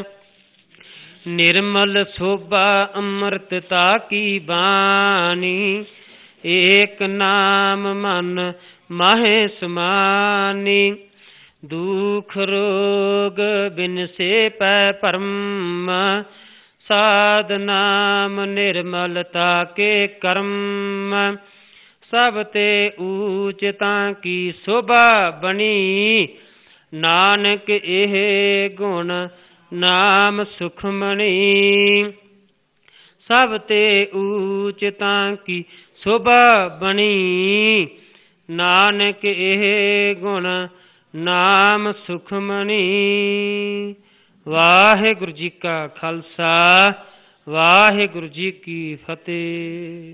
ਨਿਰਮਲ ਸੋਭਾ ਅੰਮ੍ਰਿਤਤਾ ਕੀ ਬਾਣੀ ਏਕ ਨਾਮ ਮਨ ਮਾਹੇ ਸਮਾਨੀ। ਦੁਖ ਰੋਗ ਬਿਨਸੇ ਪੈ ਭਰਮ ਸਾਧ ਨਾਮ ਨਿਰਮਲਤਾ ਕੇ ਕਰਮ। ਸਭ ਤੇ ਊਚ ਤਾਂ ਕੀ ਸੋਭਾ ਬਣੀ ਨਾਨਕ ਇਹ ਗੁਣ ਨਾਮ ਸੁਖਮਣੀ। ਸਭ ਤੇ ਊਚ ਤਾਂ ਕੀ ਸੋਭਾ ਬਣੀ ਨਾਨਕ ਇਹ ਗੁਣ ਨਾਮ ਸੁਖਮਣੀ। ਵਾਹਿਗੁਰੂ ਜੀ ਕਾ ਖਾਲਸਾ ਵਾਹਿਗੁਰੂ ਜੀ ਕੀ ਫਤਿਹ।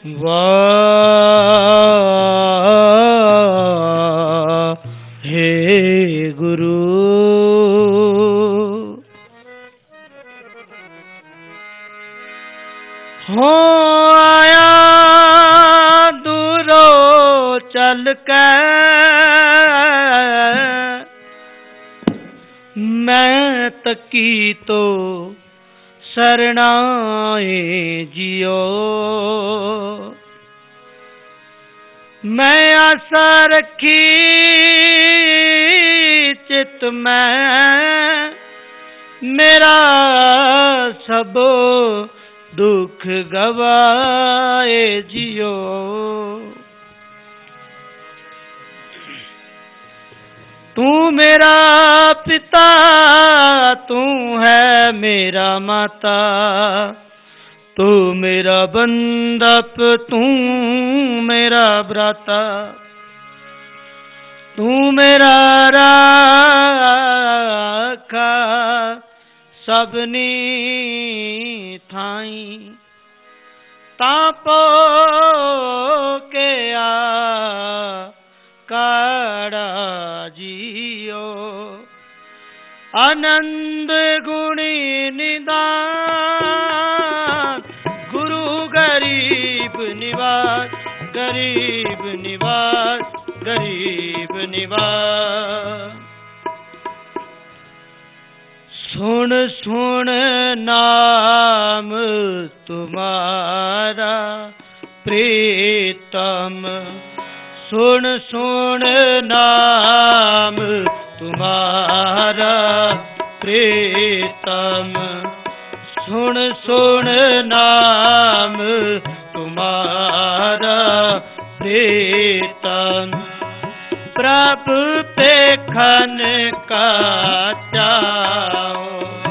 वाहेगुरु। हो आया दूरो चल के मैं तकी तो शरणाए जियो। मैं आशा रखी चित में मेरा सब दुख गवाए जियो। तू मेरा पिता तू है मेरा माता, तू मेरा बंदप तू मेरा भ्राता, तू मेरा राखा सबनी थाई। तापो के आ काड़ा जियो। आनंद गुणी निदान गुरु गरीब निवास, गरीब निवास, गरीब निवास। सुन सुन नाम तुम्हारा प्रीतम, सुन सुन नाम तुम्हारा प्रीतम, सुन सुन नाम तुम्हारा प्रीतम। प्रभु पेखन का चाओ,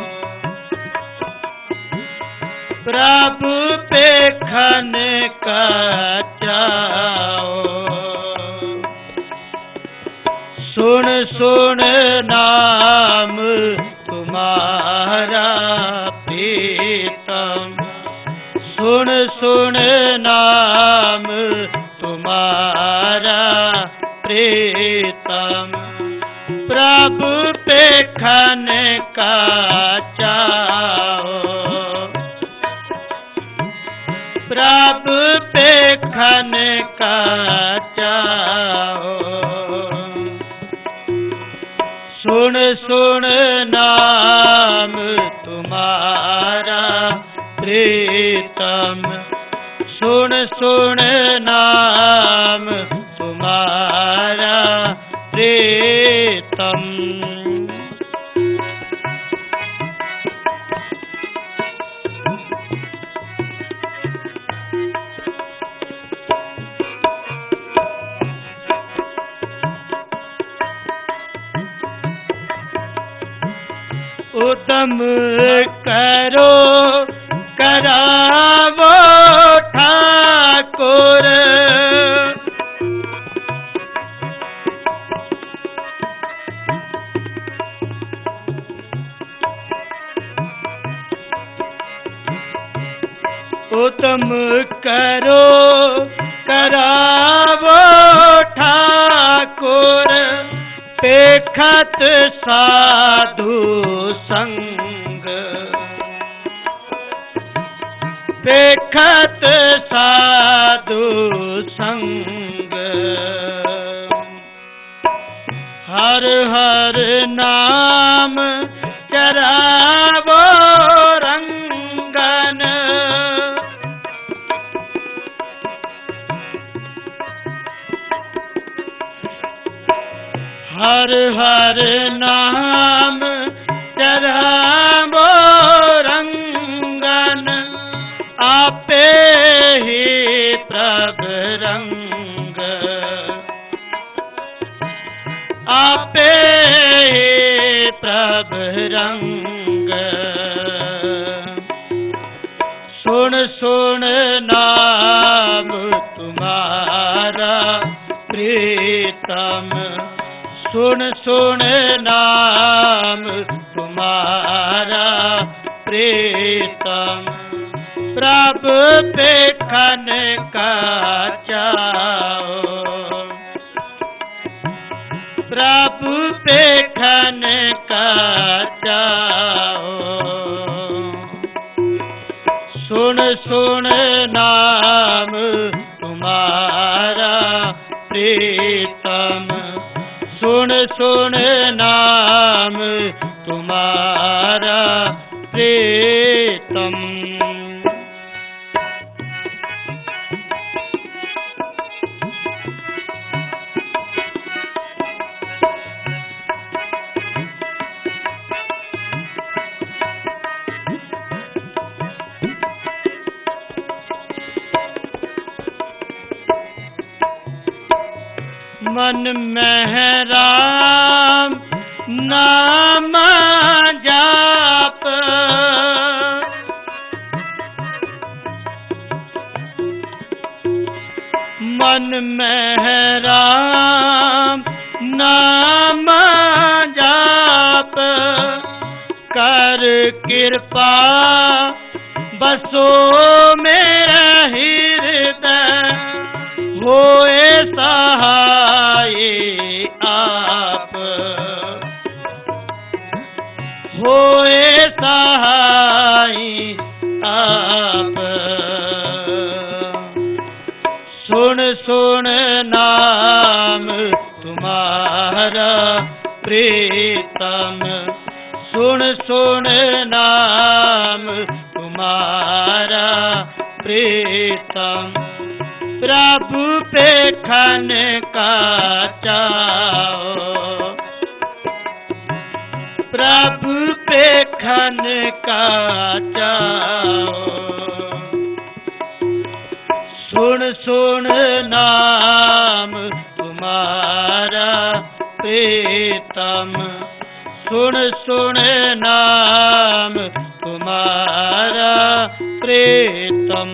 प्रभु पेखन का चाओ। सुन सुन नाम तुम्हारा प्रीतम, सुन सुन नाम तुम्हारा प्रीतम। प्रभु पेखन का चाओ, प्रभु पेखन का चाओ। सुन सुन नाम तुम्हारा प्रीतम, सुन सुन नाम तुम्हारा प्रीतम। उदम करो करावो ठाकुर, उदम करो करावो ठाकुर। पेखत साधु संग, पेखत साधु संग। हर हर नाम चरावो रंगन, हर हर नाम चरावो रंगन। आपे ही प्रभ रंग, आपे ही प्रभ रंग। सुन सुन नाम तुम्हारा प्रीतम, सुन सुन नाम तुम्हारा प्रीतम। प्रभु पेखन का चाओ, प्रभु पेखन का चाओ। सुन सुन नाम तुम्हारा प्रीतम, सुन सुन नाम तुम्हारा प्रीतम। मन में राम नाम जाप, मन में राम नाम जाप। कर कृपा बसो मेरा हृदय, होए सहाय आप, होए सहाय आप। सुन सुन नाम तुम्हारा प्रीतम, सुन सुन नाम तुम्हारा प्रीतम। प्रभु पेखन का चाओ, प्रभु पेखन का चाओ। सुन सुन नाम तुम्हारा प्रीतम, सुन सुन नाम तुम्हारा प्रीतम।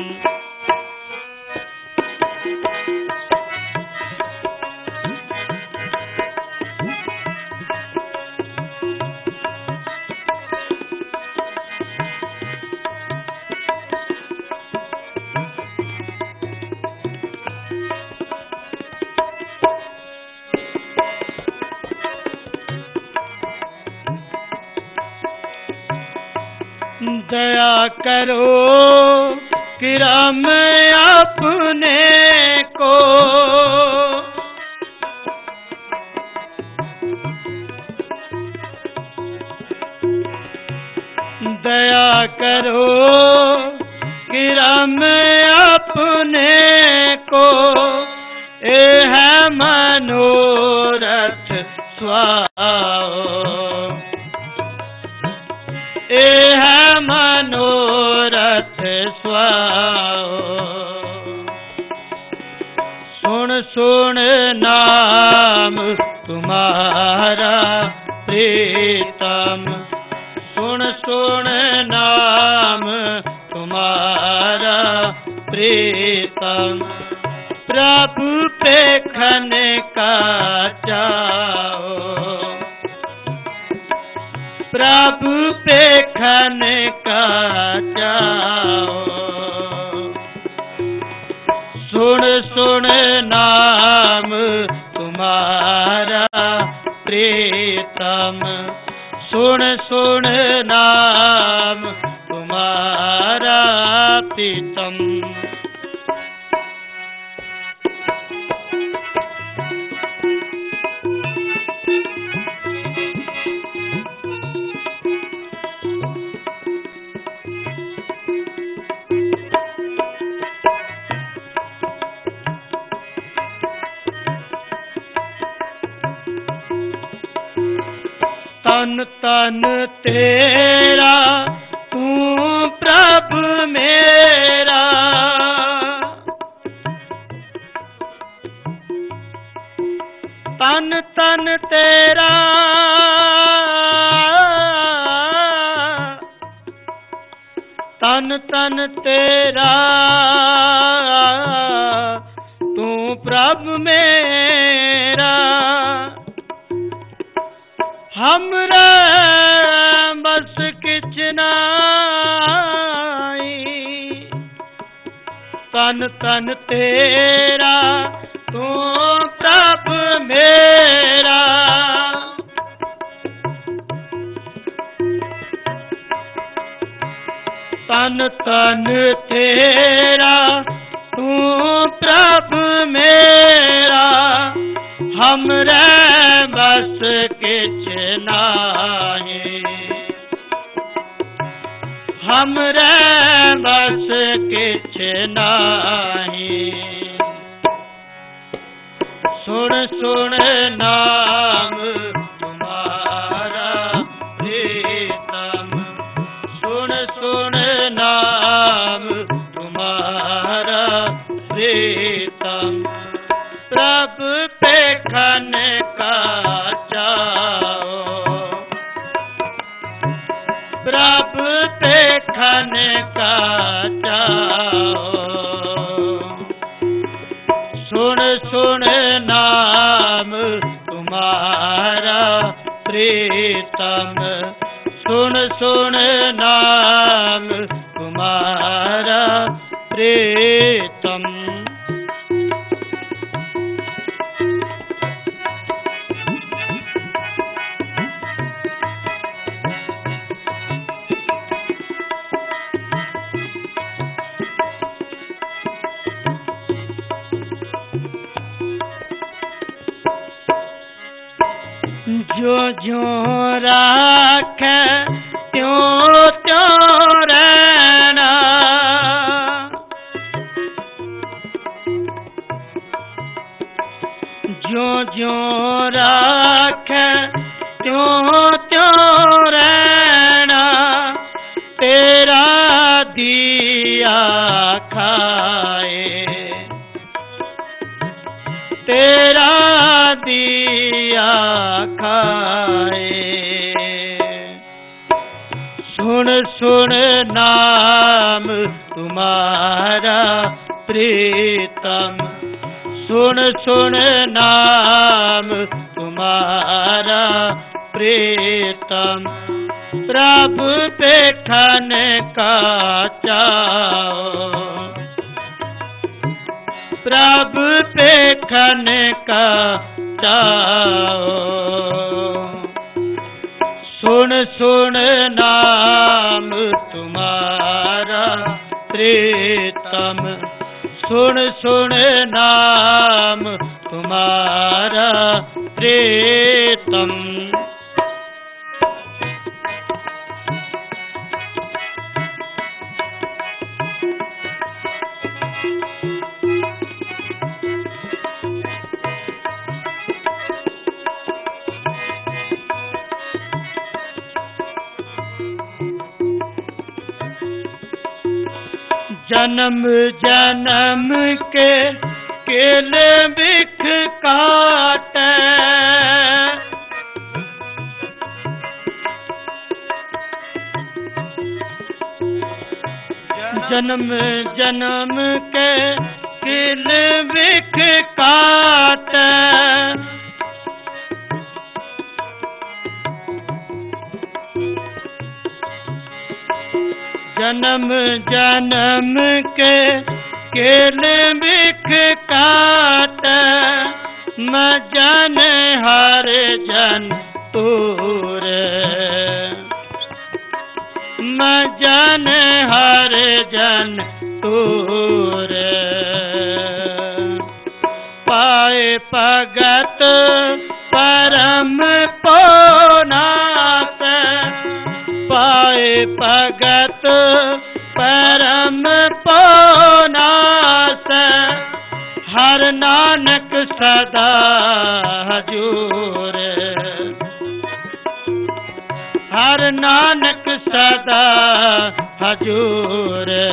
दया करो किरम अपने को, दया करो किरम अपने को। ए है मनोरथ स्वाओ, ए है मनोरथ स्वाओ। सुन सुन नाम तुम्हारा प्रीतम, सुन सुन नाम तुम्हारा प्रीतम। प्रभु पेखन का चाओ, प्रभु पेखन का चाओ। सुन सुन नाम तुम्हारा प्रीतम, सुन सुन नाम तुम्हारा प्रीतम। तन तन तेरा तू प्रभु मेरा, तन तन तेरा तन तन तेरा तू प्रभु मेरा। हमरा बस किछ नाई, तन तन तेरा तू प्रभु मेरा। तन तन तेरा तू प्रभु मेरा, हमरे बस किछ नाहीं, हमरे बस किछ नाहीं। सुन सुन नाम तुम्हारा प्रीतम, सुन सुन नाम तुम्हारा प्रीतम। प्रभु पेखन का चाओ, प्रभु पेखन का चाओ। सुन सुन नाम तुम्हारा प्रीतम, सुन सुन नाम तुम्हारा प्रीतम। जो जो राखे त्यों त्यों रहना, जो जो राखे त्यों त्यों रहना। तेरा दिया खाए, तेरा दिया खाए। सुन सुन नाम तुम्हारा प्रीतम, सुन सुन नाम तुम्हारा प्रीतम। प्रभु पेखन का चाओ, प्रभु पेखन का चाओ। सुन सुन नाम तुम्हारा प्रीतम, सुन सुन नाम तुम्हारा प्रीतम। जन्म जन्म के किल बिख काटे, जन्म जन्म के किल बिख काटे। जन्म जन्म के किल बिख काट, मैं जन हर जन तूर, मैं जन हर जन तूर। पाए भगत परम पोनात, पाए भगत परम पोनास। हर नानक सदा हजूर, हर नानक सदा हजूर।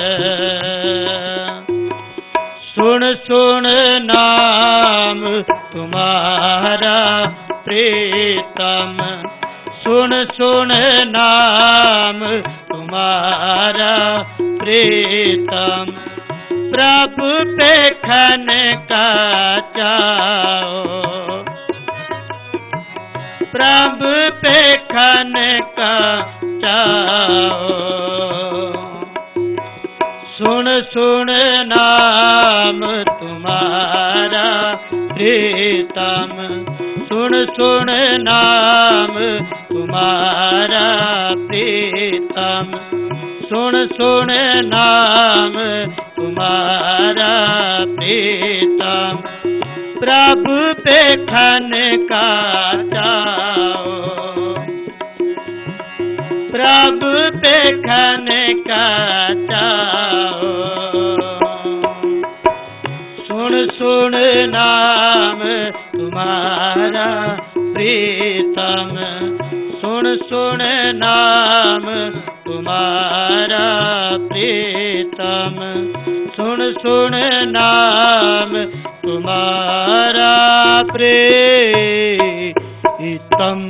सुन सुन नाम तुम्हारा प्रीतम, सुन सुन नाम तुम्हारा प्रीतम। प्रभु पेखन का चाओ, प्रभु पेखन का चाओ। सुन सुन नाम तुम्हारा प्रीतम, सुन सुन नाम तुम्हारा प्रीतम, सुन सुन नाम तुम्हारा प्रीतम। प्रभु देखन का चाओ, प्रभु देखन का चाओ, सुन सुन नाम तुम्हारा प्रीतम, सुन सुन नाम तुम्हारा प्रीतम, सुन सुन नाम तुम्हारा प्रीतम।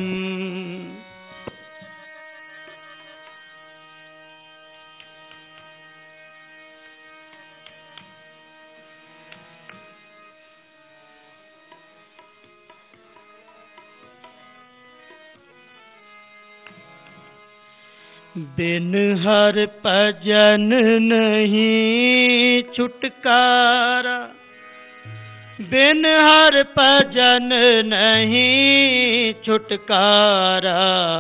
बिन हर भजन नहीं छुटकारा, बिन हर भजन नहीं छुटकारा,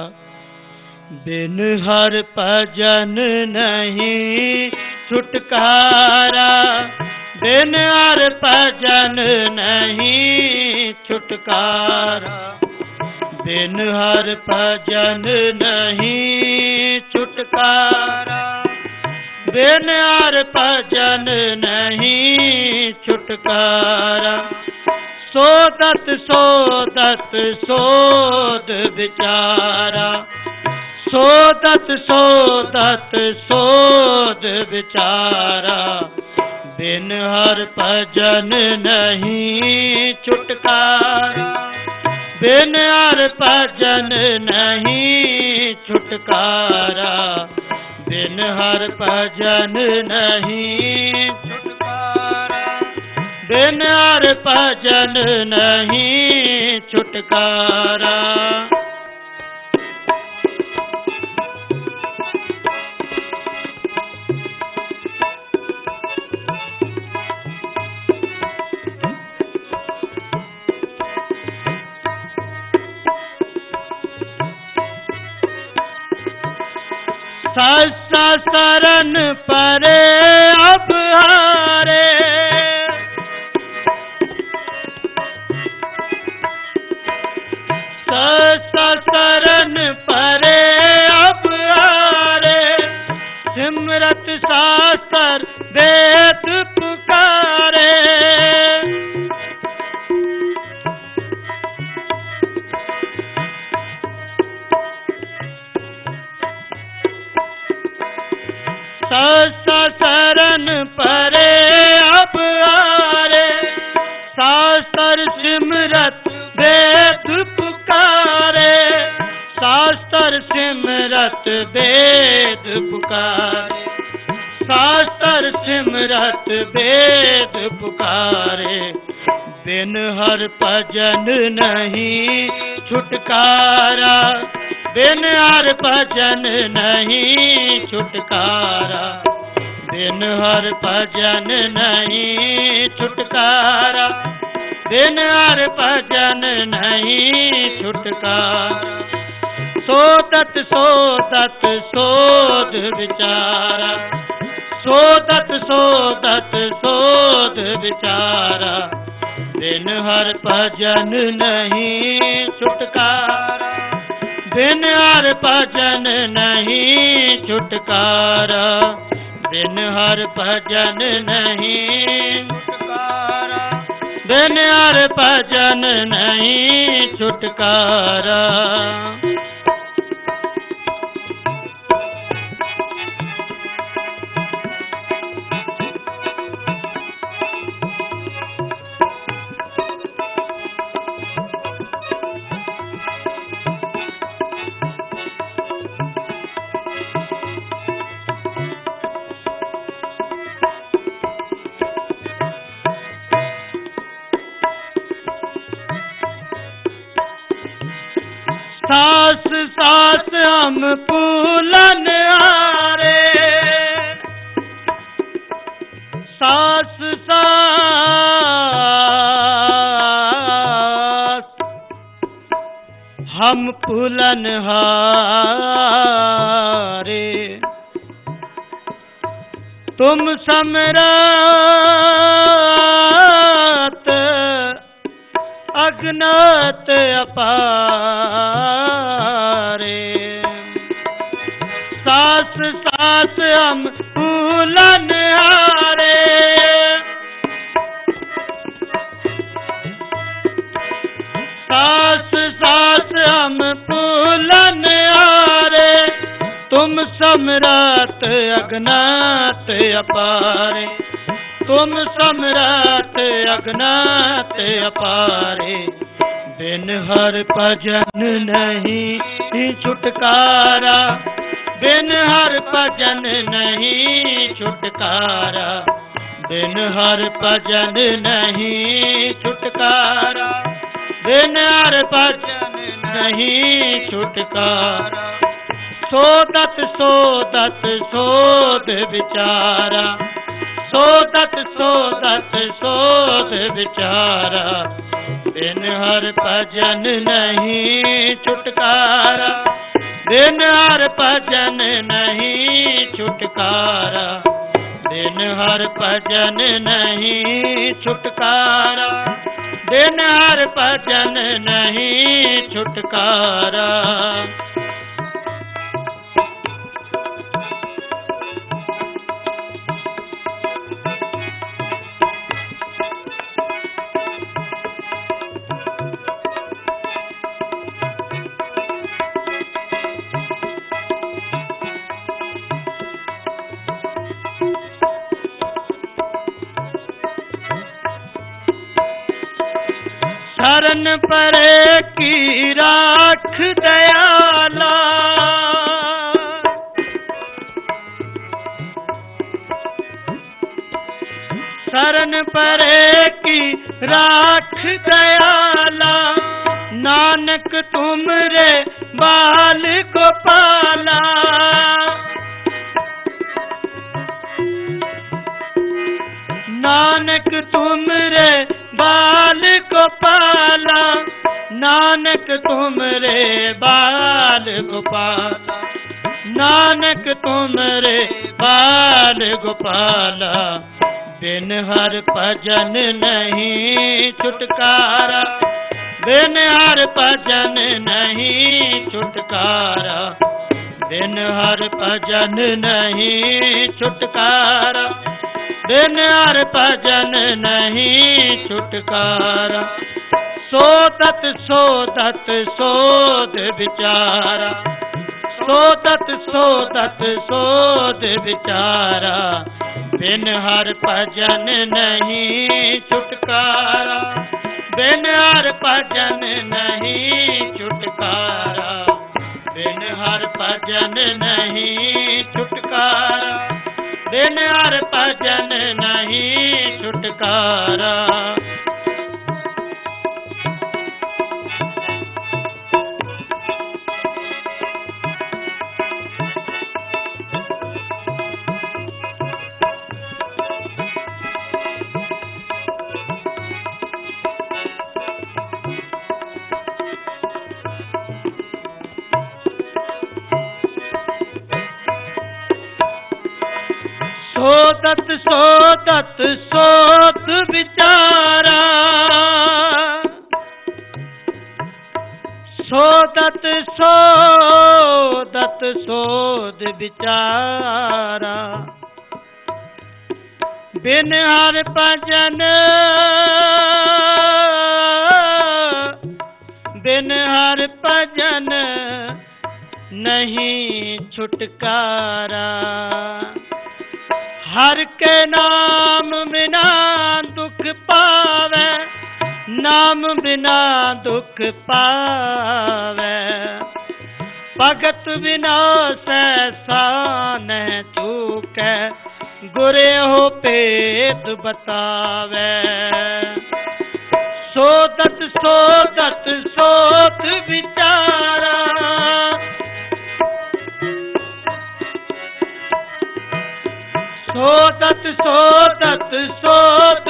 बिन हर भजन नहीं छुटकारा, बिन हर भजन नहीं छुटकारा, बिन हर भजन नहीं छुटकारा, बिन हर भजन नहीं छुटकारा। सोदत सोदत सोद विचारा, सोदत सोदत सोद विचारा, बिन हर भजन नहीं छुटकारा, बिन हर भजन नहीं छुटकारा, बिन हर भजन नहीं छुटकारा, बिन हर भजन नहीं छुटकारा। सहसा शरण परे अब हारे, सहसा शरण परे अब हारे, सिमरत शास्त्र वेद पुकारे, सहसा शरण परे अब हारे, शास्त्र सिमरत वेद पुकारे, शास्त्र सिमरत वेद पुकारे, शास्त्र सिमरत वेद पुकारे, बिन हर भजन नहीं छुटकारा, बिन हर भजन नहीं छुटकारा, बिन हर भजन नहीं छुटकारा, बिन हर भजन नहीं छुटकारा। सोदत सोदत सोध विचारा, सोदत सोदत सोध विचारा, बिन हर भजन नहीं छुटकारा, बिन हर भजन नहीं छुटकारा, बिन हर भजन नहीं छुटकारा, बिन हर भजन नहीं छुटकारा। सास सास हम फूलन हारे, सास भूलनहारे। तुम सम्राट अज्ञात अपारे। सास सास हम भूलनहारे। सास सास हम भूलनहारे। तुम सम्राट अज्ञात अपारे। तुम सम्राट अज्ञात अपारे। बिन हर भजन नहीं छुटकारा। बिन हर भजन नहीं छुटकारा। बिन हर भजन नहीं छुटकारा। बिन हर भजन नहीं छुटकारा। सोदत सोदत सोध विचारा। सोदत सोदत सोध विचारा। बिन हर भजन नहीं छुटकारा। बिन हर भजन नहीं छुटकारा। बिन हर भजन नहीं छुटकारा। बिन हर भजन नहीं छुटकारा। शरण परे की राख दयाला। शरण परे की राख दयाला। नानक तुमरे बाल गोपाला। नानक तुमरे बाल गोपाला। नानक तुमरे बाल गोपाला। नानक तुमरे बाल गोपाला। बिन हर भजन नहीं छुटकारा। बिन हर भजन नहीं छुटकारा। बिन हर भजन नहीं छुटकारा। बिन हर भजन नहीं छुटकारा। सोदत सोदत सोध विचारा। सोदत सोदत सोध विचारा। बिन हर भजन नहीं छुटकारा। बिन हर भजन नहीं छुटकारा। बिन हर भजन नहीं छुटकारा। बिन हर भजन नहीं छुटकारा। सोदत सोदत सोध विचारा। सोदत सोदत सोध विचारा। बिन हर भजन बिन हर भजन नहीं छुटकारा। हर के नाम बिना दुख पावे। नाम बिना दुख पावे। भगत बिना सहसा न चूके। गुरे हो पेद बतावे। सोदत सोदत सोध विचारा। सोदत सोदत सोध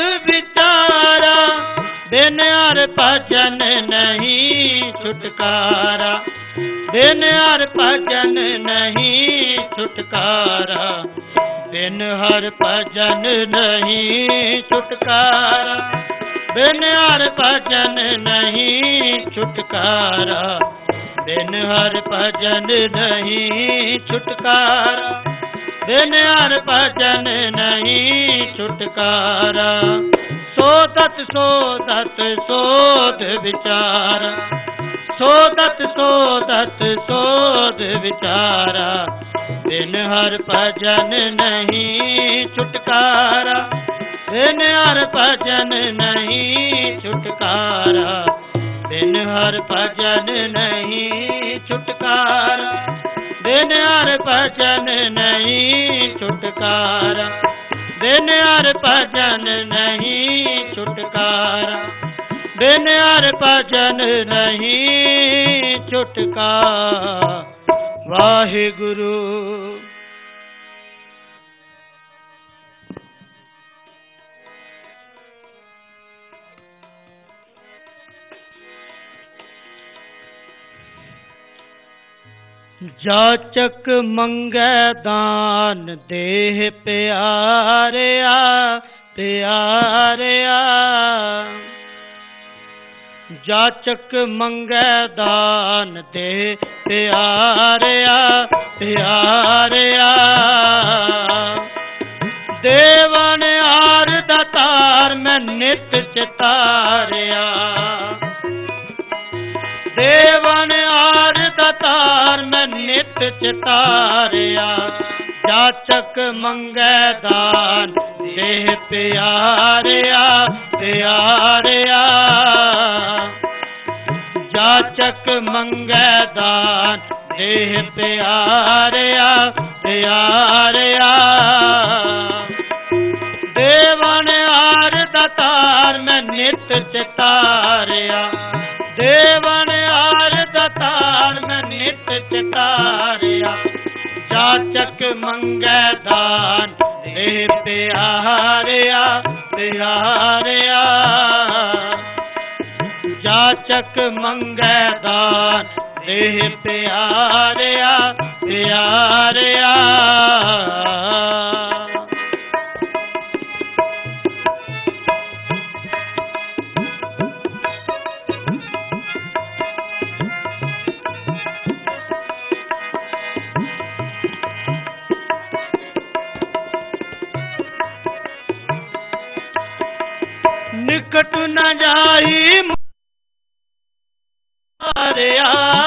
विचारा। बिन हर भजन नहीं छुटकारा। बिन हर भजन नहीं छुटकारा, बिन हर भजन नहीं छुटकारा, बिन हर भजन नहीं छुटकारा, बिन हर भजन नहीं छुटकारा, बिन हर भजन नहीं छुटकारा। सोधत सोधत सोध विचारा, सोधत सोधत सोध विचारा, बिन हर भजन नहीं छुटकारा, बिन हर भजन नहीं छुटकारा, बिन हर भजन नहीं छुटकारा, बिन हर भजन नहीं छुटकारा, बिन हर भजन नहीं छुटकारा, बिन हर भजन नहीं छुटकारा। वाहिगुरु। जाचक मंगै दान देह प्यारिया प्यारिया, जाचक मंगै दान देह प्यारिया प्यारिया, देवन हार दातार मैं नित चितारिया, देवन हार दातार मैं नित चितारिया, जाचक मंगै दान देह प्यारिया प्यारिया, जाचक मंगै दान देह प्यारिया प्यारिया, देवन हार दातार मैं नित चितारिया, देवन हार दातार मैं नित चितारिया, जाचक मंगै दान देह प्यारिया प्यारिया, जाचक मंगै दान देह प्यारिया प्यारिया। निकट न जाई मारिया,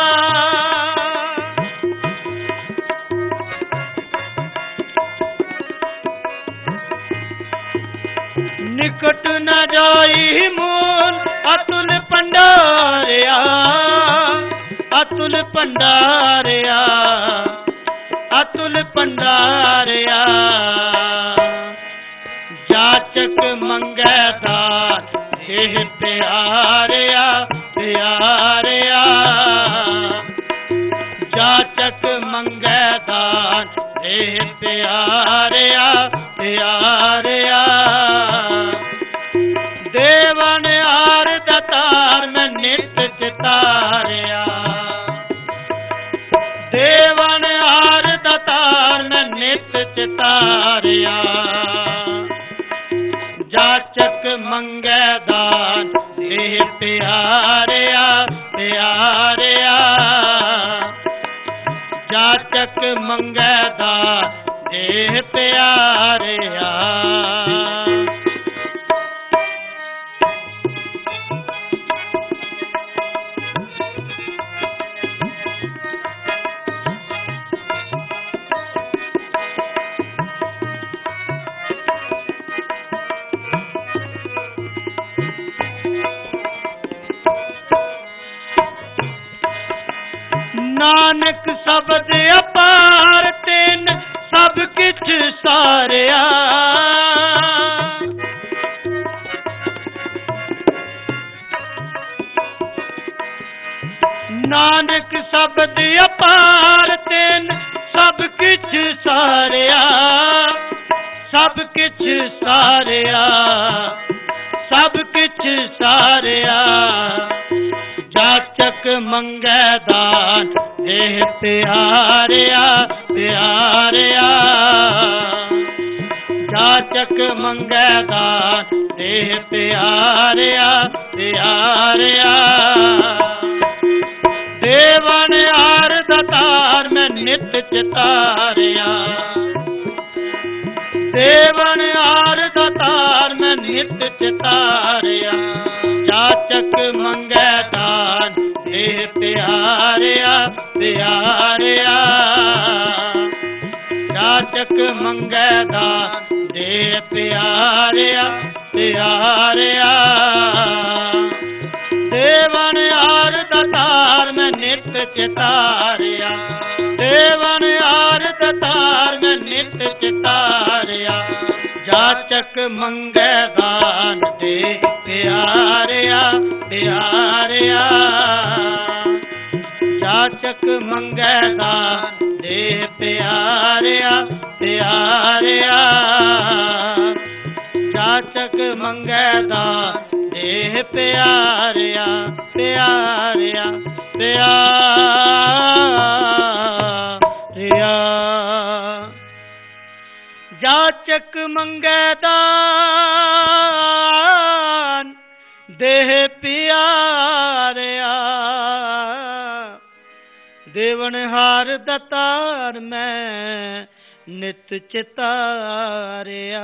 निकट न जाई मूल अतुल भंडारिया, अतुल भंडारिया, अतुल भंडारिया, जाचक मंगै दान देह प्यारिया प्यारिया, जाचक मंगै दान देह प्यारिया प्यारिया, देवन हार दातार मैं नित चितारिया, देवन हार दातार मैं नित चितारिया, जाचक मंगै दान देह प्यारिया प्यारिया, जाचक मंगै दान देह प्यारिया। नानक शब्द अपार तेन सब किछ सारिया, नानक शब्द अपार तेन सब किछ सारिया, सब किछ सारिया, सब किछ सारिया, जाचक मंगै दान प्यारिया प्यारिया जाचक मंगै दान दे प्यारिया प्यारिया देवन हार दातार में नित चितारिया देवन हार दातार में नित चितारिया जाचक मंगै दान दे प्यारिया प्यारिया जाचक मंगै दान दे प्यारिया प्यारिया देवन हार दातार में नित चितारिया देवन हार दातार में नित चितारिया जाचक मंगै दान दे प्यारिया प्यारिया जाचक मंगै दान दे प्यारिया प्यारिया जाचक मंगै दान दे प्यारिया प्यारिया प्यारिया जाचक मंगै दान देह प्यारिया देवन हार दातार में नित चितारिया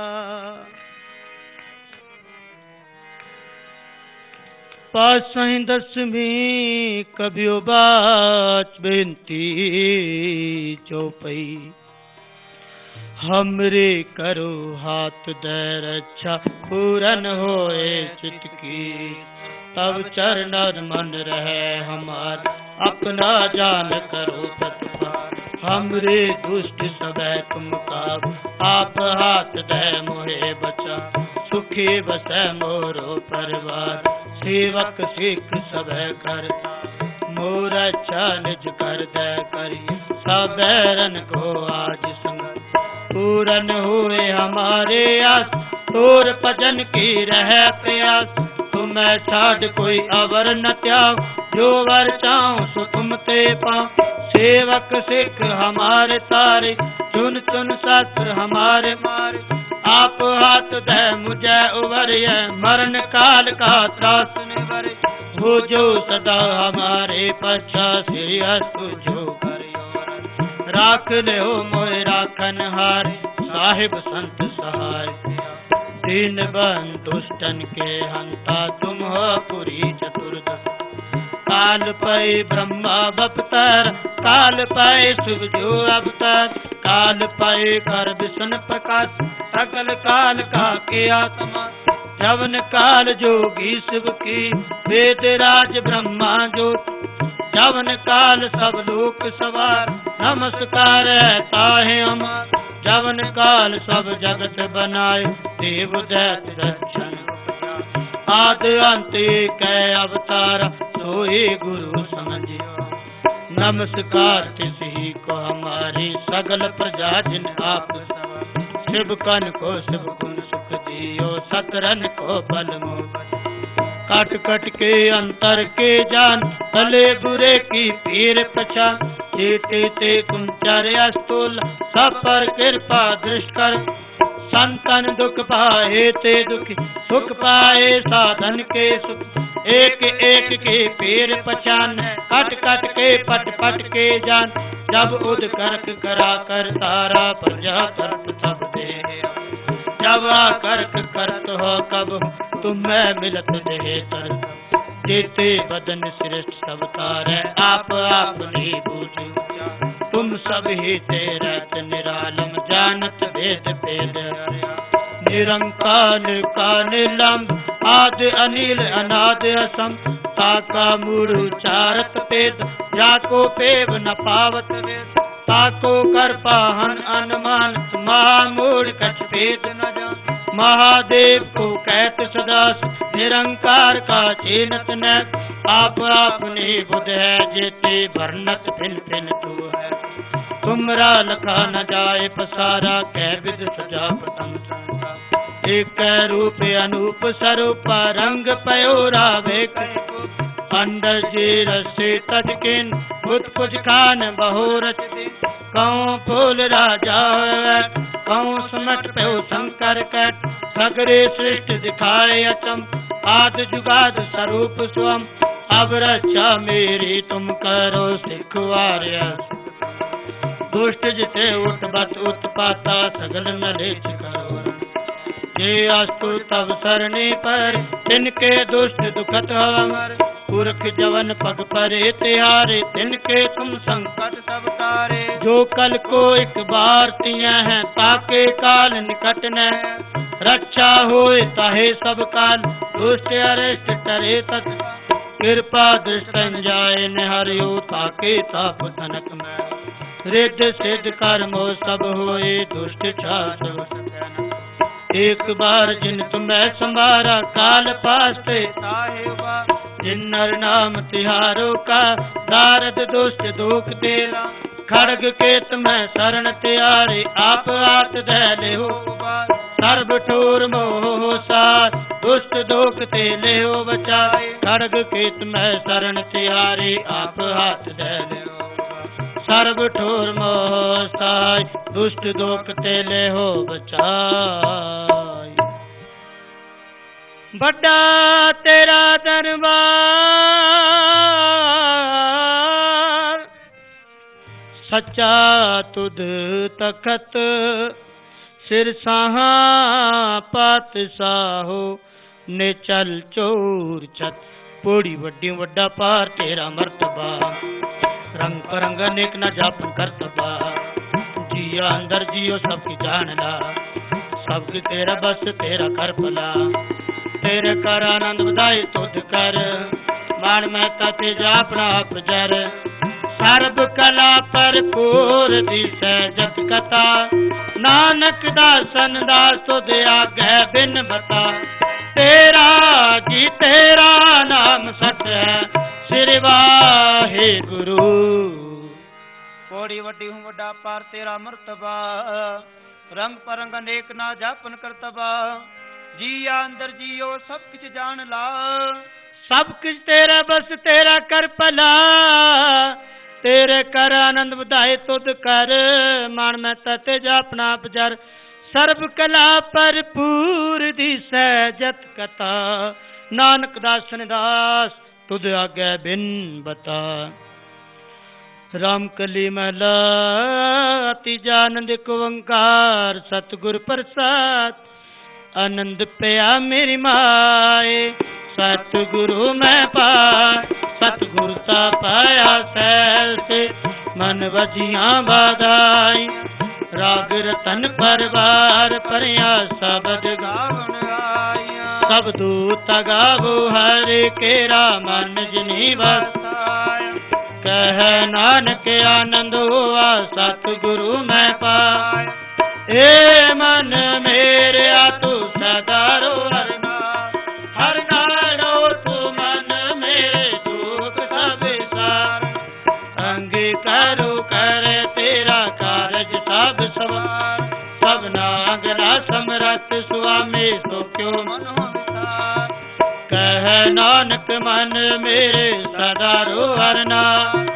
पासहीं दसवीं कभियो बाच बेनती चौपई हमरे करो हाथ दे रक्षा पूरन होए चित की तब चरण मन रहे हमार अपना जान करो प्रतिपाल हमरे दुष्ट सबै तुम काबू आप हाथ दे मोहे बचा सुखी बसै मोरो परिवार सेवक सिख सबै करता मोर अच्छा निज कर दे करी सबैरन को आज संग पूरन हुए हमारे आस तोर भजन की रह प्यास तुम्हें छाड़ कोई अवर न त्याग जो वर चाहूं सो तुम ते पाऊं सेवक सिख हमारे तारे चुन चुन शास्त्र हमारे मारे आप हाथ दे मुझे उबरिए मरण काल का त्रास निवर हो जो सदा हमारे पछा श्री अस्तु जो राख ले हो मोए राखन हार साहिब संत सहाय दीन बन दुष्टन के हंता तुम हो पुरी चतुर्दश काल पै ब्रह्मा बपतर काल पै शुभ जो अवतार काल पै कर विष्णु प्रकाश सकल काल का के आत्मा जवन काल जोगी शिव की वेद राज ब्रह्मा जो जवन काल सब लोक सवार नमस्कार ताहे अमर जवन काल सब जगत बनाए देव दैत दर्शन आद अंत कै अवतार सोए गुरु समझियो नमस्कार तिसही को हमारी सगल प्रजा जिन आप शिव कन को शिव गुण सुख दियो सकरन को बल मोह काट कट के अंतर के जान भले बुरे की पीर पहचान जेते ते कुंचर अस्तुल सब पर कृपा दृष्ट कर संतन दुख पाए ते दुखी सुख पाए साधन के सुख एक एक के पीर पहचान कट कट के पट पट के जान जब उद करक करा कर तारा प्रजा करत सब दे जब करक करत हो कब तुम्हें मिलत दे तर जेते बदन श्रेष्ठ सब तारे आप नहीं बूझो तुम सब ही तेरा निरालम जानत भेद भेद निरंकार का निलंब आदि अनिल अनाद असम ताका मूढ़ चारत पेद जाको पेव न पावत वेद ताको कर पाहन अनुमान महामूढ़ कछ भेद न जान महादेव को कहत सदास निरंकार का चीनत न आप अपने बुध है जेते भरनत भिन भिन तू है तुमरा लखा न जाए पसारा कह विद सजा पतंग एक रूप अनूप स्वरूप रंग पयोरा वेक अंडर जी रसे तजकिन पुत कुछ खान बहु रचते, कहूँ फूल राजा कहूँ सुमट पे शंकर कट, सगरे सृष्टि दिखाए अचम, आद जुगाद स्वरूप स्वम, अब रक्षा मेरी तुम करो सिखवार्य, दुष्ट जिते उठ बत उत्पाता, सगल नलेच करो, जे अस्तु तब सरणी पर, तिनके दुष्ट दुखत हमर, पुरख जवन पग परे त्यारे, तिनके तुम संकट सब तारे, जो कल को एक बार तिया है, ताके काल निकट न, रक्षा होए ताहे सब काल, दुष्ट अरिष्ट टरे तत्, कृपा दृष्ट जाए निहरियो, ताके ताप तनक में, रिद्ध सिद्ध कर्मो सब होए, दुष्ट छात्र एक बार जिन तुम्हें संभारा, काल पास्ते साहेबा, जिन नर नाम तिहारो का, दारद दुष्ट दुख तेरा, खड़ग के तुम्हें शरण त्यारे, आप आत दे हो, सर्व ठोर मोह सार, दुष्ट दुख ते ले हो बचाए, खड़ग के तुम्हें शरण त्यारे, आप हाथ दे हो, सर्व ठोर मोह साय, दुष्ट दुख ते ले हो बचाए। बड़ा तेरा दरबार, सच्चा तुध तखत, सिर साहा पातशाहो, निचल चोर छत, पोड़ी वड्डी वड्डा पार तेरा मर्तबा, रंग परंग अनेक न जापन करतबा, जिया अंदर जियो सबकी जानला, सबकी तेरा बस तेरा कर भला, तेरे कर आनंद बधाई तुध कर, मान महता ते जापना अपजर, सर्ब कला भरपूर दिसै जत कथा, नानक दासन दास तुध आगे बिन बता, तेरा जी तेरा नाम सत है, श्री वाहे गुरु, पौड़ी वड्डी हूँ वड्डा पार तेरा मर्तबा, रंग परंग अनेक ना जापन करतबा, जिया अंदर जियो सब कुछ जान ला, सब कुछ तेरा बस तेरा कर भला, तेरे कर आनंद बधाए तुद कर, मान मैं ते जापना अपजर, सर्व कला भरपूर दिसै जत कथा, नानक दासन दास तुद आगे बिन बता, राम कली महला तीजा आनंद एक ओंकार, सतगुर प्रसाद आनंद पया मेरी माए, सतगुरु मैं पाए, सतगुरु सा पाया सैल से, मन वजिया बाधाई, राग रतन परवार परिया शबद गावन आया, सब दूत गावो हरे केरा मन जिनी बसाया, कह नानक आनंद हुआ सतगुरु मैं पाया, ए मन मेरे तू सदा रो हर नारो, तू मन मेरे दुख सब सार, अंगीकारो करे तेरा कारज सब सवार, सब नागरा समरथ स्वामी सो क्यों मन विसार, कह नानक मन मेरे सदा रो हरना,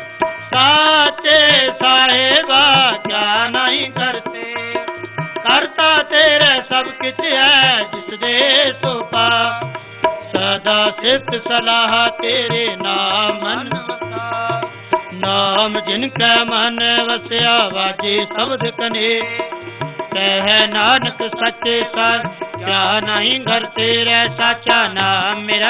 साचे साहेबा क्या नहीं करते, करता तेरे सब कुछ है जिस दे सो पा, सदा सिफ्त सलाह तेरे नाम मन वसा, नाम जिनका मन वसया वाजे शब्द कने, कह नानक सच्चे सर क्या नहीं घर तेरा, साचा नाम मेरा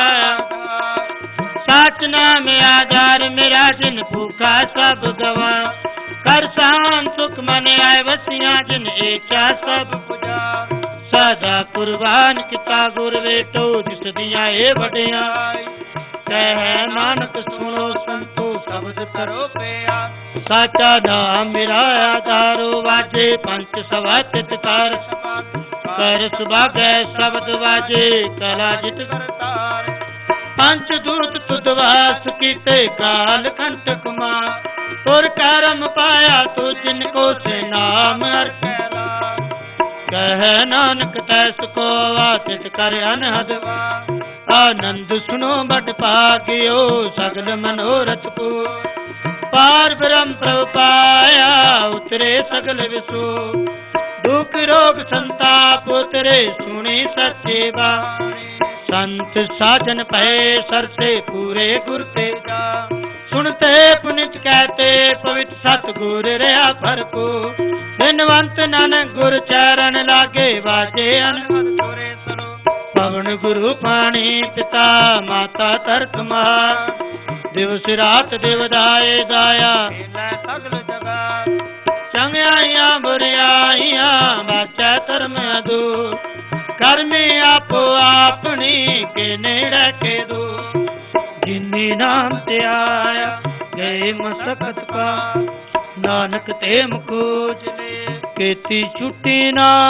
साच नाम आधार मेरा, जिन भूखा सब गवा, कर शान सुख मन आए वसिया, जिन इच्छा सब पुजा, सदा कुर्बान किता गुर बेटो, जिस दिया ए वडियाई, कह नानक सुनो संतो शब्द करो पिया, साचा नाम मेरा आधारो, वाजे पंच सवा चित्कार, कर सुभागे शब्द वाजे कला जित करतार, पंच दूत तुदवास कीते काल कंटक मां, तुर करम पाया तू जिनको से नाम अर्चला, कह नानक तैस को वातित कर अनहद, आनंद सुनो बट पागियो सगल मनोरथ को, पार ब्रह्म प्रभ पाया उतरे सगल विसु दुख रोग संताप उतरे सुनी सच्चे बाणी संत साजन पए सरसे पूरे गुर ते जा सुनते पुनित कहते पवित्र सतगुर रहा भरपूर बिनवंत नानक गुर चरण लागे बाजे अनहद सुरे सरो पवन गुरु पाणी पिता माता तरक मार दिवस रात देवदाए दाया सगल जगा चंगियाइया बुरियाइया बाचा धर्म दूर कर्मी आपो अपनी के नेड़े के दो जिन्नी नाम ते आया गए मसकत का नानक ते मुखोज ले केती छुट्टी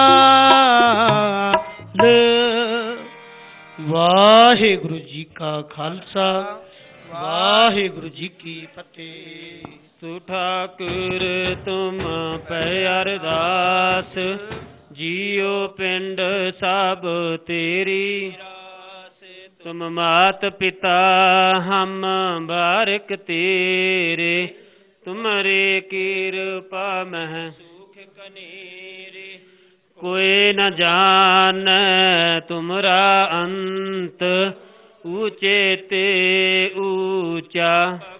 नाल। वाहिगुरु जी का खालसा वाहिगुरु जी की फतेह। तू ठाकुर तुम पै अरदास जियो पिंड सब तेरी तुम मात पिता हम बारिक तेरे तुमरे कृपा मह सुख कनेरे कोई न जान तुमरा अंत ऊंचे ते ऊंचा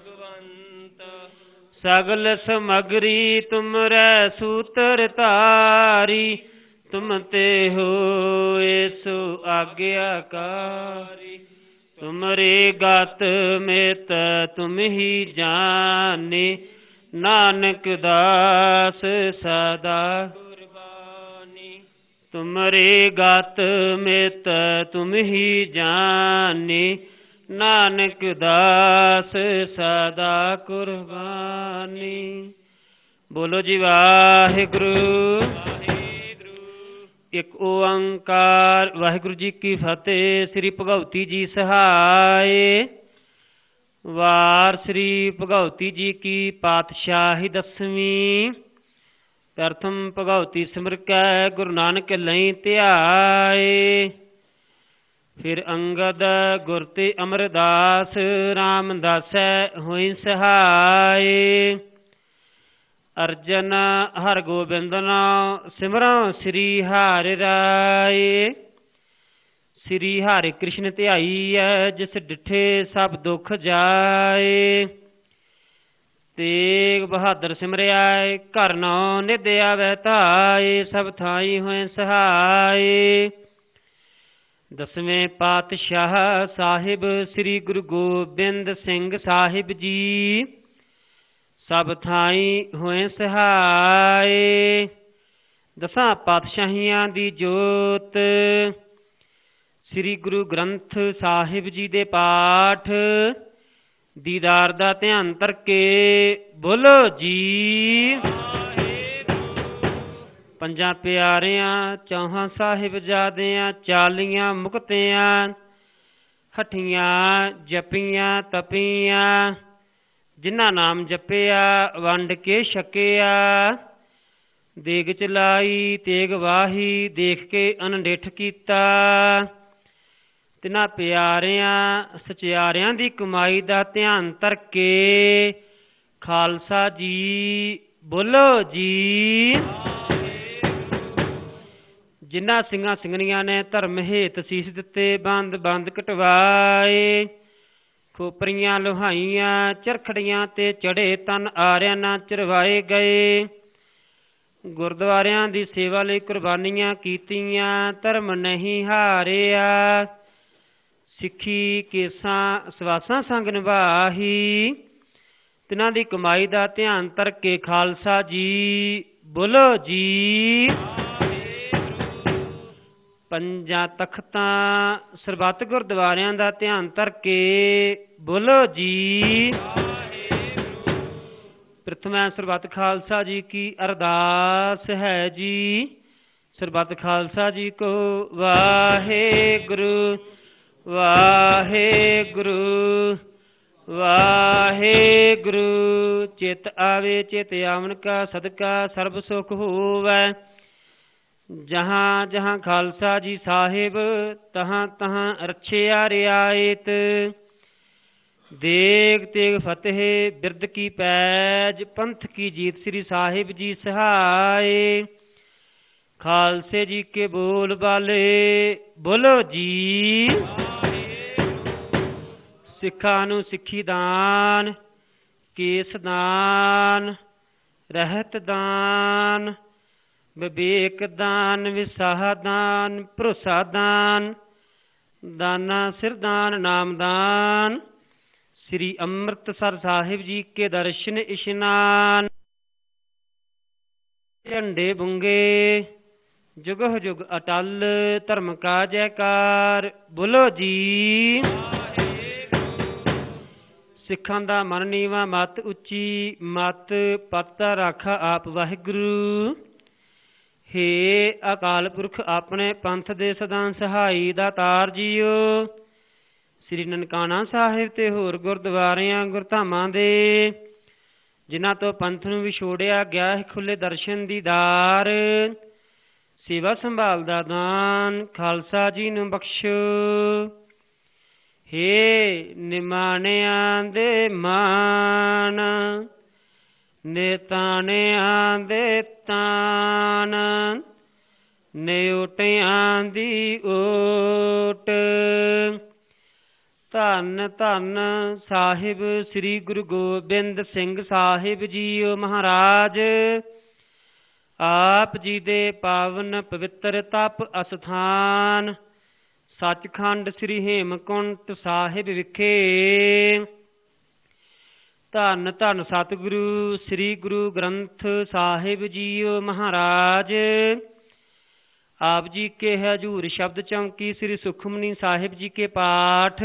सगल समगरी तुमरे सूत्र तारी तुम ते हो सो आज्ञाकारी तुमरे गात में तुम ही जाने नानक दास सदा कुर्बानी तुमरे गात में तुम ही जाने नानक दास सदा कुर्बानी। बोलो जी वाहिगुरु एक ओंकार। वाहिगुरु जी की फतेह। श्री भगवती जी सहाय। वार श्री भगवती जी की पातशाही 10वीं। प्रथम भगवती सिमर कै गुरु नानक लई ध्याए। फिर अंगद गुर ते अमरदास रामदास होई सहाय। अर्जन हर गोबिंद नाम सिमरों श्री हरि राय। श्री हरि कृष्ण ध्याई है जिस डिठे सब दुख जाए। तेग बहादुर सिमरिया घर नौ निध आवे धाए सब थाई होए सहाय। 10वें पातशाह साहिब श्री गुरु गोबिंद सिंह साहिब जी सब थाई होए सहाय। 10 पातशाहियां दी जोत श्री गुरु ग्रंथ साहिब जी दे पाठ दीदार दा ध्यान धरके बोलो जी। पंजा प्यारियां चौहां साहिबजादियां 40 मुक्तियां हठियां जपियां तपियां जिन्ना नाम जपिया वंड के छकिया। देग चलाई तेग वाही देख के अनडेठ कीता। तिन्हां प्यारियां सचियारियां दी कमाई दा ध्यान धरके खालसा जी बोलो जी। जिन्हां ਸਿੰਘਾਂ ਸਿੰਘਣੀਆਂ ने धर्म हेत सीस दिते बंद बंद कटवाए। खोपरियां लोहाइयां चरखड़ियां ते चढ़े तन आरियां ना चरवाए गए। गुरद्वारियां दी सेवा लई कुर्बानियां कीतियां धर्म नहीं हारिया। सिक्खी केसां सवासां संग निभाही तिन्हां दी कमाई दा ध्यान धरके खालसा जी बोलो जी। पंजा तख्तां सरबत गुरद्वारियां दा ध्यान धरके बोलो जी। प्रथम सरबत खालसा जी की अरदास है जी। सरबत खालसा जी को वाहेगुरु वाहेगुरु वाहेगुरु। चित आवे चित आवन का सदका सर्ब सुख होवै। जहाँ जहाँ खालसा जी साहिब तहाँ तहाँ रछिया रियायत। ਦੇਗ ਤੇਗ ਫਤਿਹ ਬਿਰਦ ਕੀ ਪੈਜ ਪੰਥ ਕੀ ਜੀਤ। ਸ੍ਰੀ ਸਾਹਿਬ ਜੀ ਸਹਾਏ ਖਾਲਸੇ ਜੀ ਕੇ ਬੋਲ ਬਾਲੇ ਬੋਲੋ ਜੀ। ਸਿੱਖਾਂ ਨੂੰ ਸਿੱਖੀ ਦਾਨ ਕੇਸ ਦਾਨ ਰਹਿਤ ਦਾਨ ਵਿਵੇਕ ਦਾਨ ਵਿਸਾਹ ਦਾਨ ਭਰੋਸਾ ਦਾਨ ਦਾਨਾ ਸਿਰ ਦਾਨ ਨਾਮ ਦਾਨ। श्री अमृतसर साहिब जी के दर्शन इशनान झंडे बुंगे जुग जुग अटल धर्म का जयकार बोलो जी। सिखां दा मन नीवा मत उच्ची मत पता राखा आप वाहिगुरु। हे अकाल पुरख अपने पंथ दे सदा सहाई दा तार जीओ। श्री ननकाना साहिब ते होर गुरद्वारियां गुरधामां दे जिन्हां तो पंथ नूं विछोड़िया गया है खुले दर्शन दीदार। सेवा संभाल दा दान खालसा जी नूं बख्शो। हे निमाणियां दे मान नेताणियां दे तान निउटियां दी ओट। धन धन साहिब श्री गुरु गोबिंद सिंह साहिब जीओ महाराज। आप जी दे पावन पवित्र तप अस्थान सचखंड श्री हेमकुंट साहिब विखे। धन धन सतगुरु श्री गुरु ग्रंथ साहिब जीओ महाराज। आप जी के हजूर शब्द चौंकी श्री सुखमनी साहिब जी के पाठ।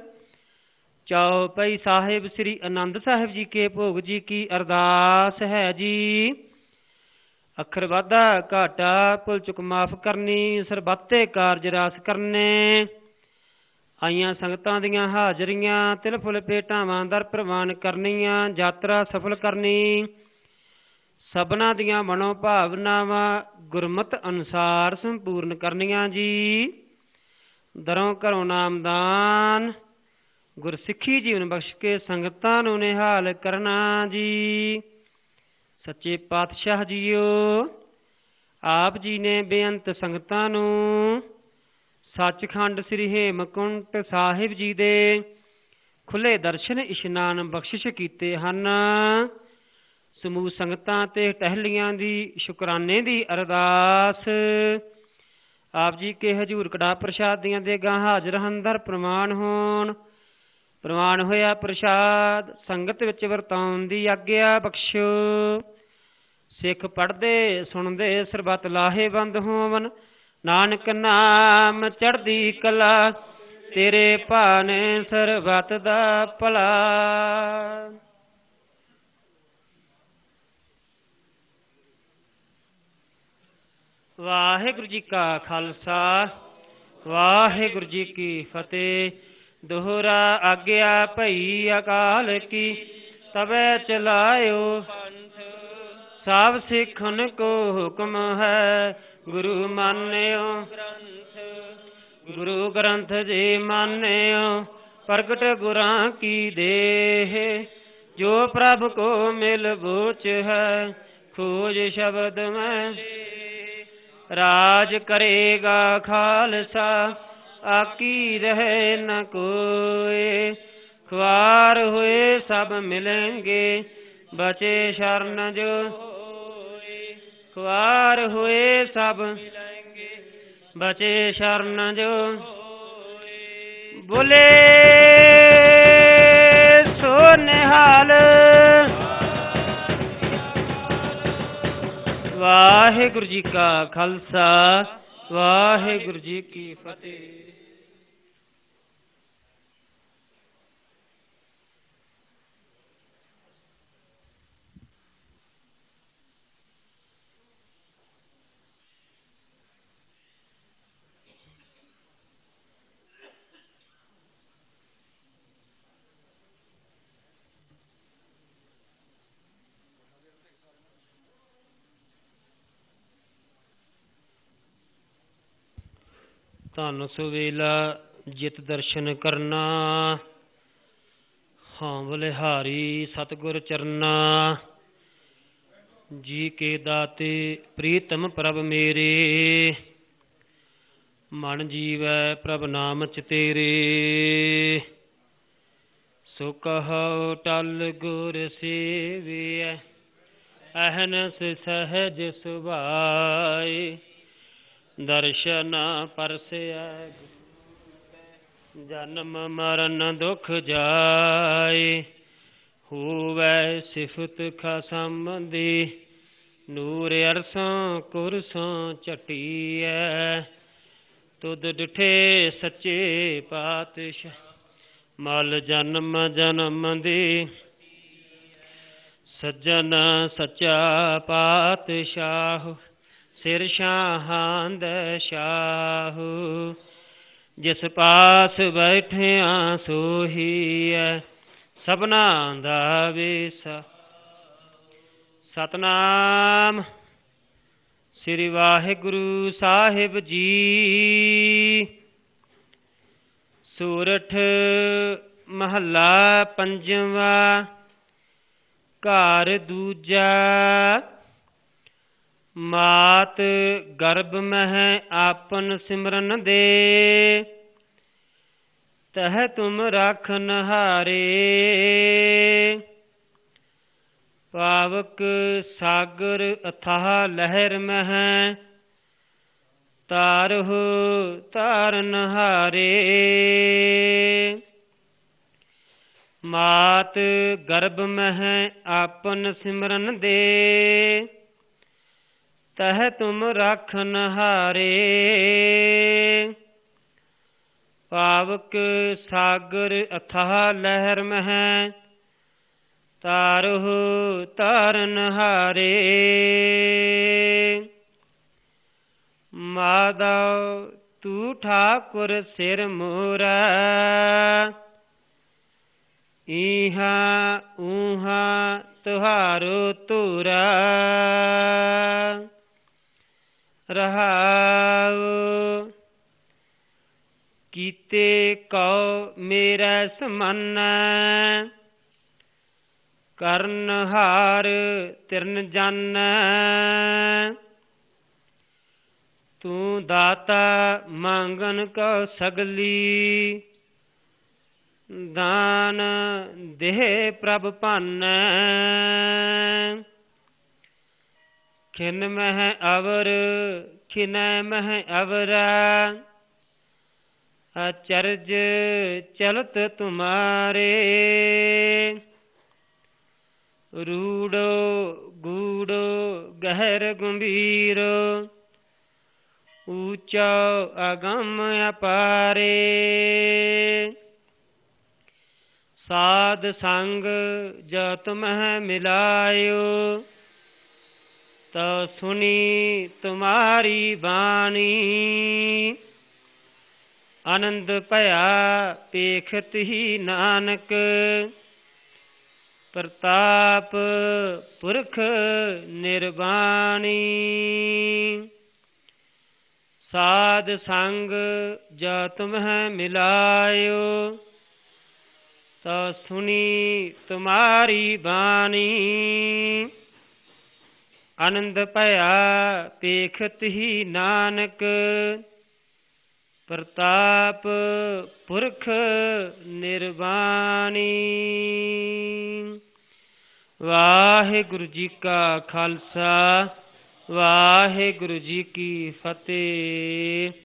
चौपाई साहिब श्री आनंद साहिब जी के भोग जी की अरदास है जी। अखर वाधा घाटा भुल चुक माफ करनी सरबत्ते कारज रास करने। आईयां संगतां दियां हाजरियां तिल फुल भेटावां दर प्रवान करनियां यात्रा सफल करनी। सबना दियां मनो भावनावां गुरमत अनुसार संपूर्ण करनियां जी। दरों घरों नामदान गुरसिੱਖੀ जीवन बख्श के संगतां नूं निहाल करना जी। सच्चे पातशाह जीओ आप जी ने बेअंत संगतां नूं सचखंड श्री हेमकुंट साहिब जी दे खुले दर्शन इशनान बख्शिश कीते हन। समूह संगतां ते टहलियां दी शुकराने दी अरदास। आप जी के हजूर कड़ा प्रसाद दियां देगां हाजर हंदर प्रमाण होण। प्रमाण होया प्रसाद संगत विच वरताउण दी आग्या बख्शो। सिख पढ़दे सुणदे सरबत लाहेबंद होवन। नानक नाम चढ़दी कला तेरे भाने सरबत दा भला। वाहिगुरु जी का खालसा वाहिगुरु जी की फतेह। दोहरा आज्ञा भई अकाल की तबे चलायो। सब सिखन को हुक्म है गुरु मान्यो। गुरु ग्रंथ जी मान्यो प्रगट गुरां की देह। जो प्रभु को मिल बूझ है खोज शब्द में। राज करेगा खालसा आकी रहे न कोई। ख्वार हुए सब मिलेंगे बचे शरण जो। ख्वार हुए सब बचे शरण जो। बोले सो निहाल वाहिगुरु जी का खालसा वाहिगुरु जी की फतेह। ਧਨ ਸੁਵੇਲਾ ਜਿਤ ਦਰਸ਼ਨ ਕਰਨਾ ਹਾਂ ਬਲਿਹਾਰੀ ਸਤਿਗੁਰ ਚਰਨਾ ਜੀ ਕੇ ਦਾਤੇ ਪ੍ਰੀਤਮ ਪ੍ਰਭ ਮੇਰੇ। ਮਨ ਜੀਵੈ ਪ੍ਰਭ ਨਾਮ ਚਿਤੇਰੇ। ਸੋ ਕਹੋ ਟਲ ਗੁਰ ਸੇਵਿਐ ਅਹਨਸ ਸਹਜ ਸੁਭਾਏ। ਦਰਸ਼ਨ ਪਰਸੈ ਜਨਮ ਮਰਨ ਦੁਖ ਜਾਏ। ਹੋਵੈ ਸਿਫਤ ਖਸਮ ਦੀ ਨੂਰ ਅਰਸਾਂ ਕੁਰਸਾਂ ਝਟੀਐ। ਤੁਧ ਡਿਠੇ ਸੱਚੇ ਪਾਤਸ਼ਾਹ ਮਲ ਜਨਮ ਜਨਮ ਦੀ। ਸੱਜਣ ਸੱਚਾ ਪਾਤਸ਼ਾਹ ਸਿਰ ਸ਼ਾਹਾਂ ਦੇ ਸ਼ਾਹ। ਜਿਸ ਪਾਸ ਬੈਠਿਆ ਸੋਹੀ ਹੈ ਸਭਨਾ ਦਾ ਵੇਸਾ। ਸਤਨਾਮ ਸ੍ਰੀ ਵਾਹਿਗੁਰੂ ਸਾਹਿਬ ਜੀ। ਸੂਰਠ ਮਹੱਲਾ ਪੰਜਵਾਂ ਘਰ ਦੂਜਾ। ਮਾਤ ਗਰਭ ਮਹਿ ਆਪਨ ਸਿਮਰਨ ਦੇ। ਤਹ ਤੁਮ ਰਾਖਨ ਹਾਰੇ। ਪਾਵਕ ਸਾਗਰ ਅਥਾਹ ਲਹਿਰ ਮਹਿ ਤਾਰਹੁ ਤਾਰਨ ਹਾਰੇ। ਮਾਤ ਗਰਭ ਮਹਿ ਆਪਨ ਸਿਮਰਨ ਦੇ। ਤਹ ਤੁਮ ਰਾਖਨ ਹਾਰੇ। ਪਾਵਕ ਸਾਗਰ ਅਥਾਹ ਲਹਿਰ ਮਹਿ ਤਾਰਹੁ ਤਾਰਨ ਹਾਰੇ। ਮਾਧਵ ਤੂ ਠਾਕੁਰ ਸਿਰ ਮੋਰਾ। ਈਹਾਂ ਊਹਾਂ ਤੁਹਾਰੋ ਧੂਰਾ। ਰਹਾਉ ਕੀਤੇ ਕਉ ਮੇਰਾ ਸਮਾਨਾ। ਕਰਨ ਹਾਰ ਤਿਰਨ ਜਾਨਾ। ਤੂੰ ਦਾਤਾ ਮੰਗਨ ਕਉ ਸਗਲੀ। ਦਾਨ ਦੇਹ ਪ੍ਰਭ ਭਾਨੈ। ਖਿਨ ਮਹਿ ਅਵਰ ਖਿਨੈ ਮਹਿ ਅਵਰਾ। ਅਚਰਜ ਚਲਤ ਤੁਮਾਰੇ। ਰੂੜੋ ਗੂੜੋ ਗਹਿਰ ਗੰਭੀਰ। ਊਚਾ ਅਗਮ ਅਪਾਰੇ। ਸਾਧ ਸੰਗ ਜੋ ਤੁਮਹਿ ਮਿਲਾਇਓ। ਤੋ ਸੁਣੀ ਤੁਮਾਰੀ ਬਾਣੀ। ਆਨੰਦ ਭਇਆ ਪੇਖਤ ਹੀ ਨਾਨਕ। ਪ੍ਰਤਾਪ ਪੁਰਖ ਨਿਰਵਾਣੀ। ਸਾਧ ਸੰਗ ਜੋ ਤੁਮਹਿ ਮਿਲਾਇਓ। ਤੋ ਸੁਣੀ ਤੁਮਾਰੀ ਬਾਣੀ। ਆਨੰਦ ਭਇਆ ਪੇਖਤ ਹੀ ਨਾਨਕ। ਪ੍ਰਤਾਪ ਪੁਰਖ ਨਿਰਵਾਣੀ। ਵਾਹਿਗੁਰੂ ਜੀ ਕਾ ਖਾਲਸਾ ਵਾਹਿਗੁਰੂ ਜੀ ਕੀ ਫਤਿਹ।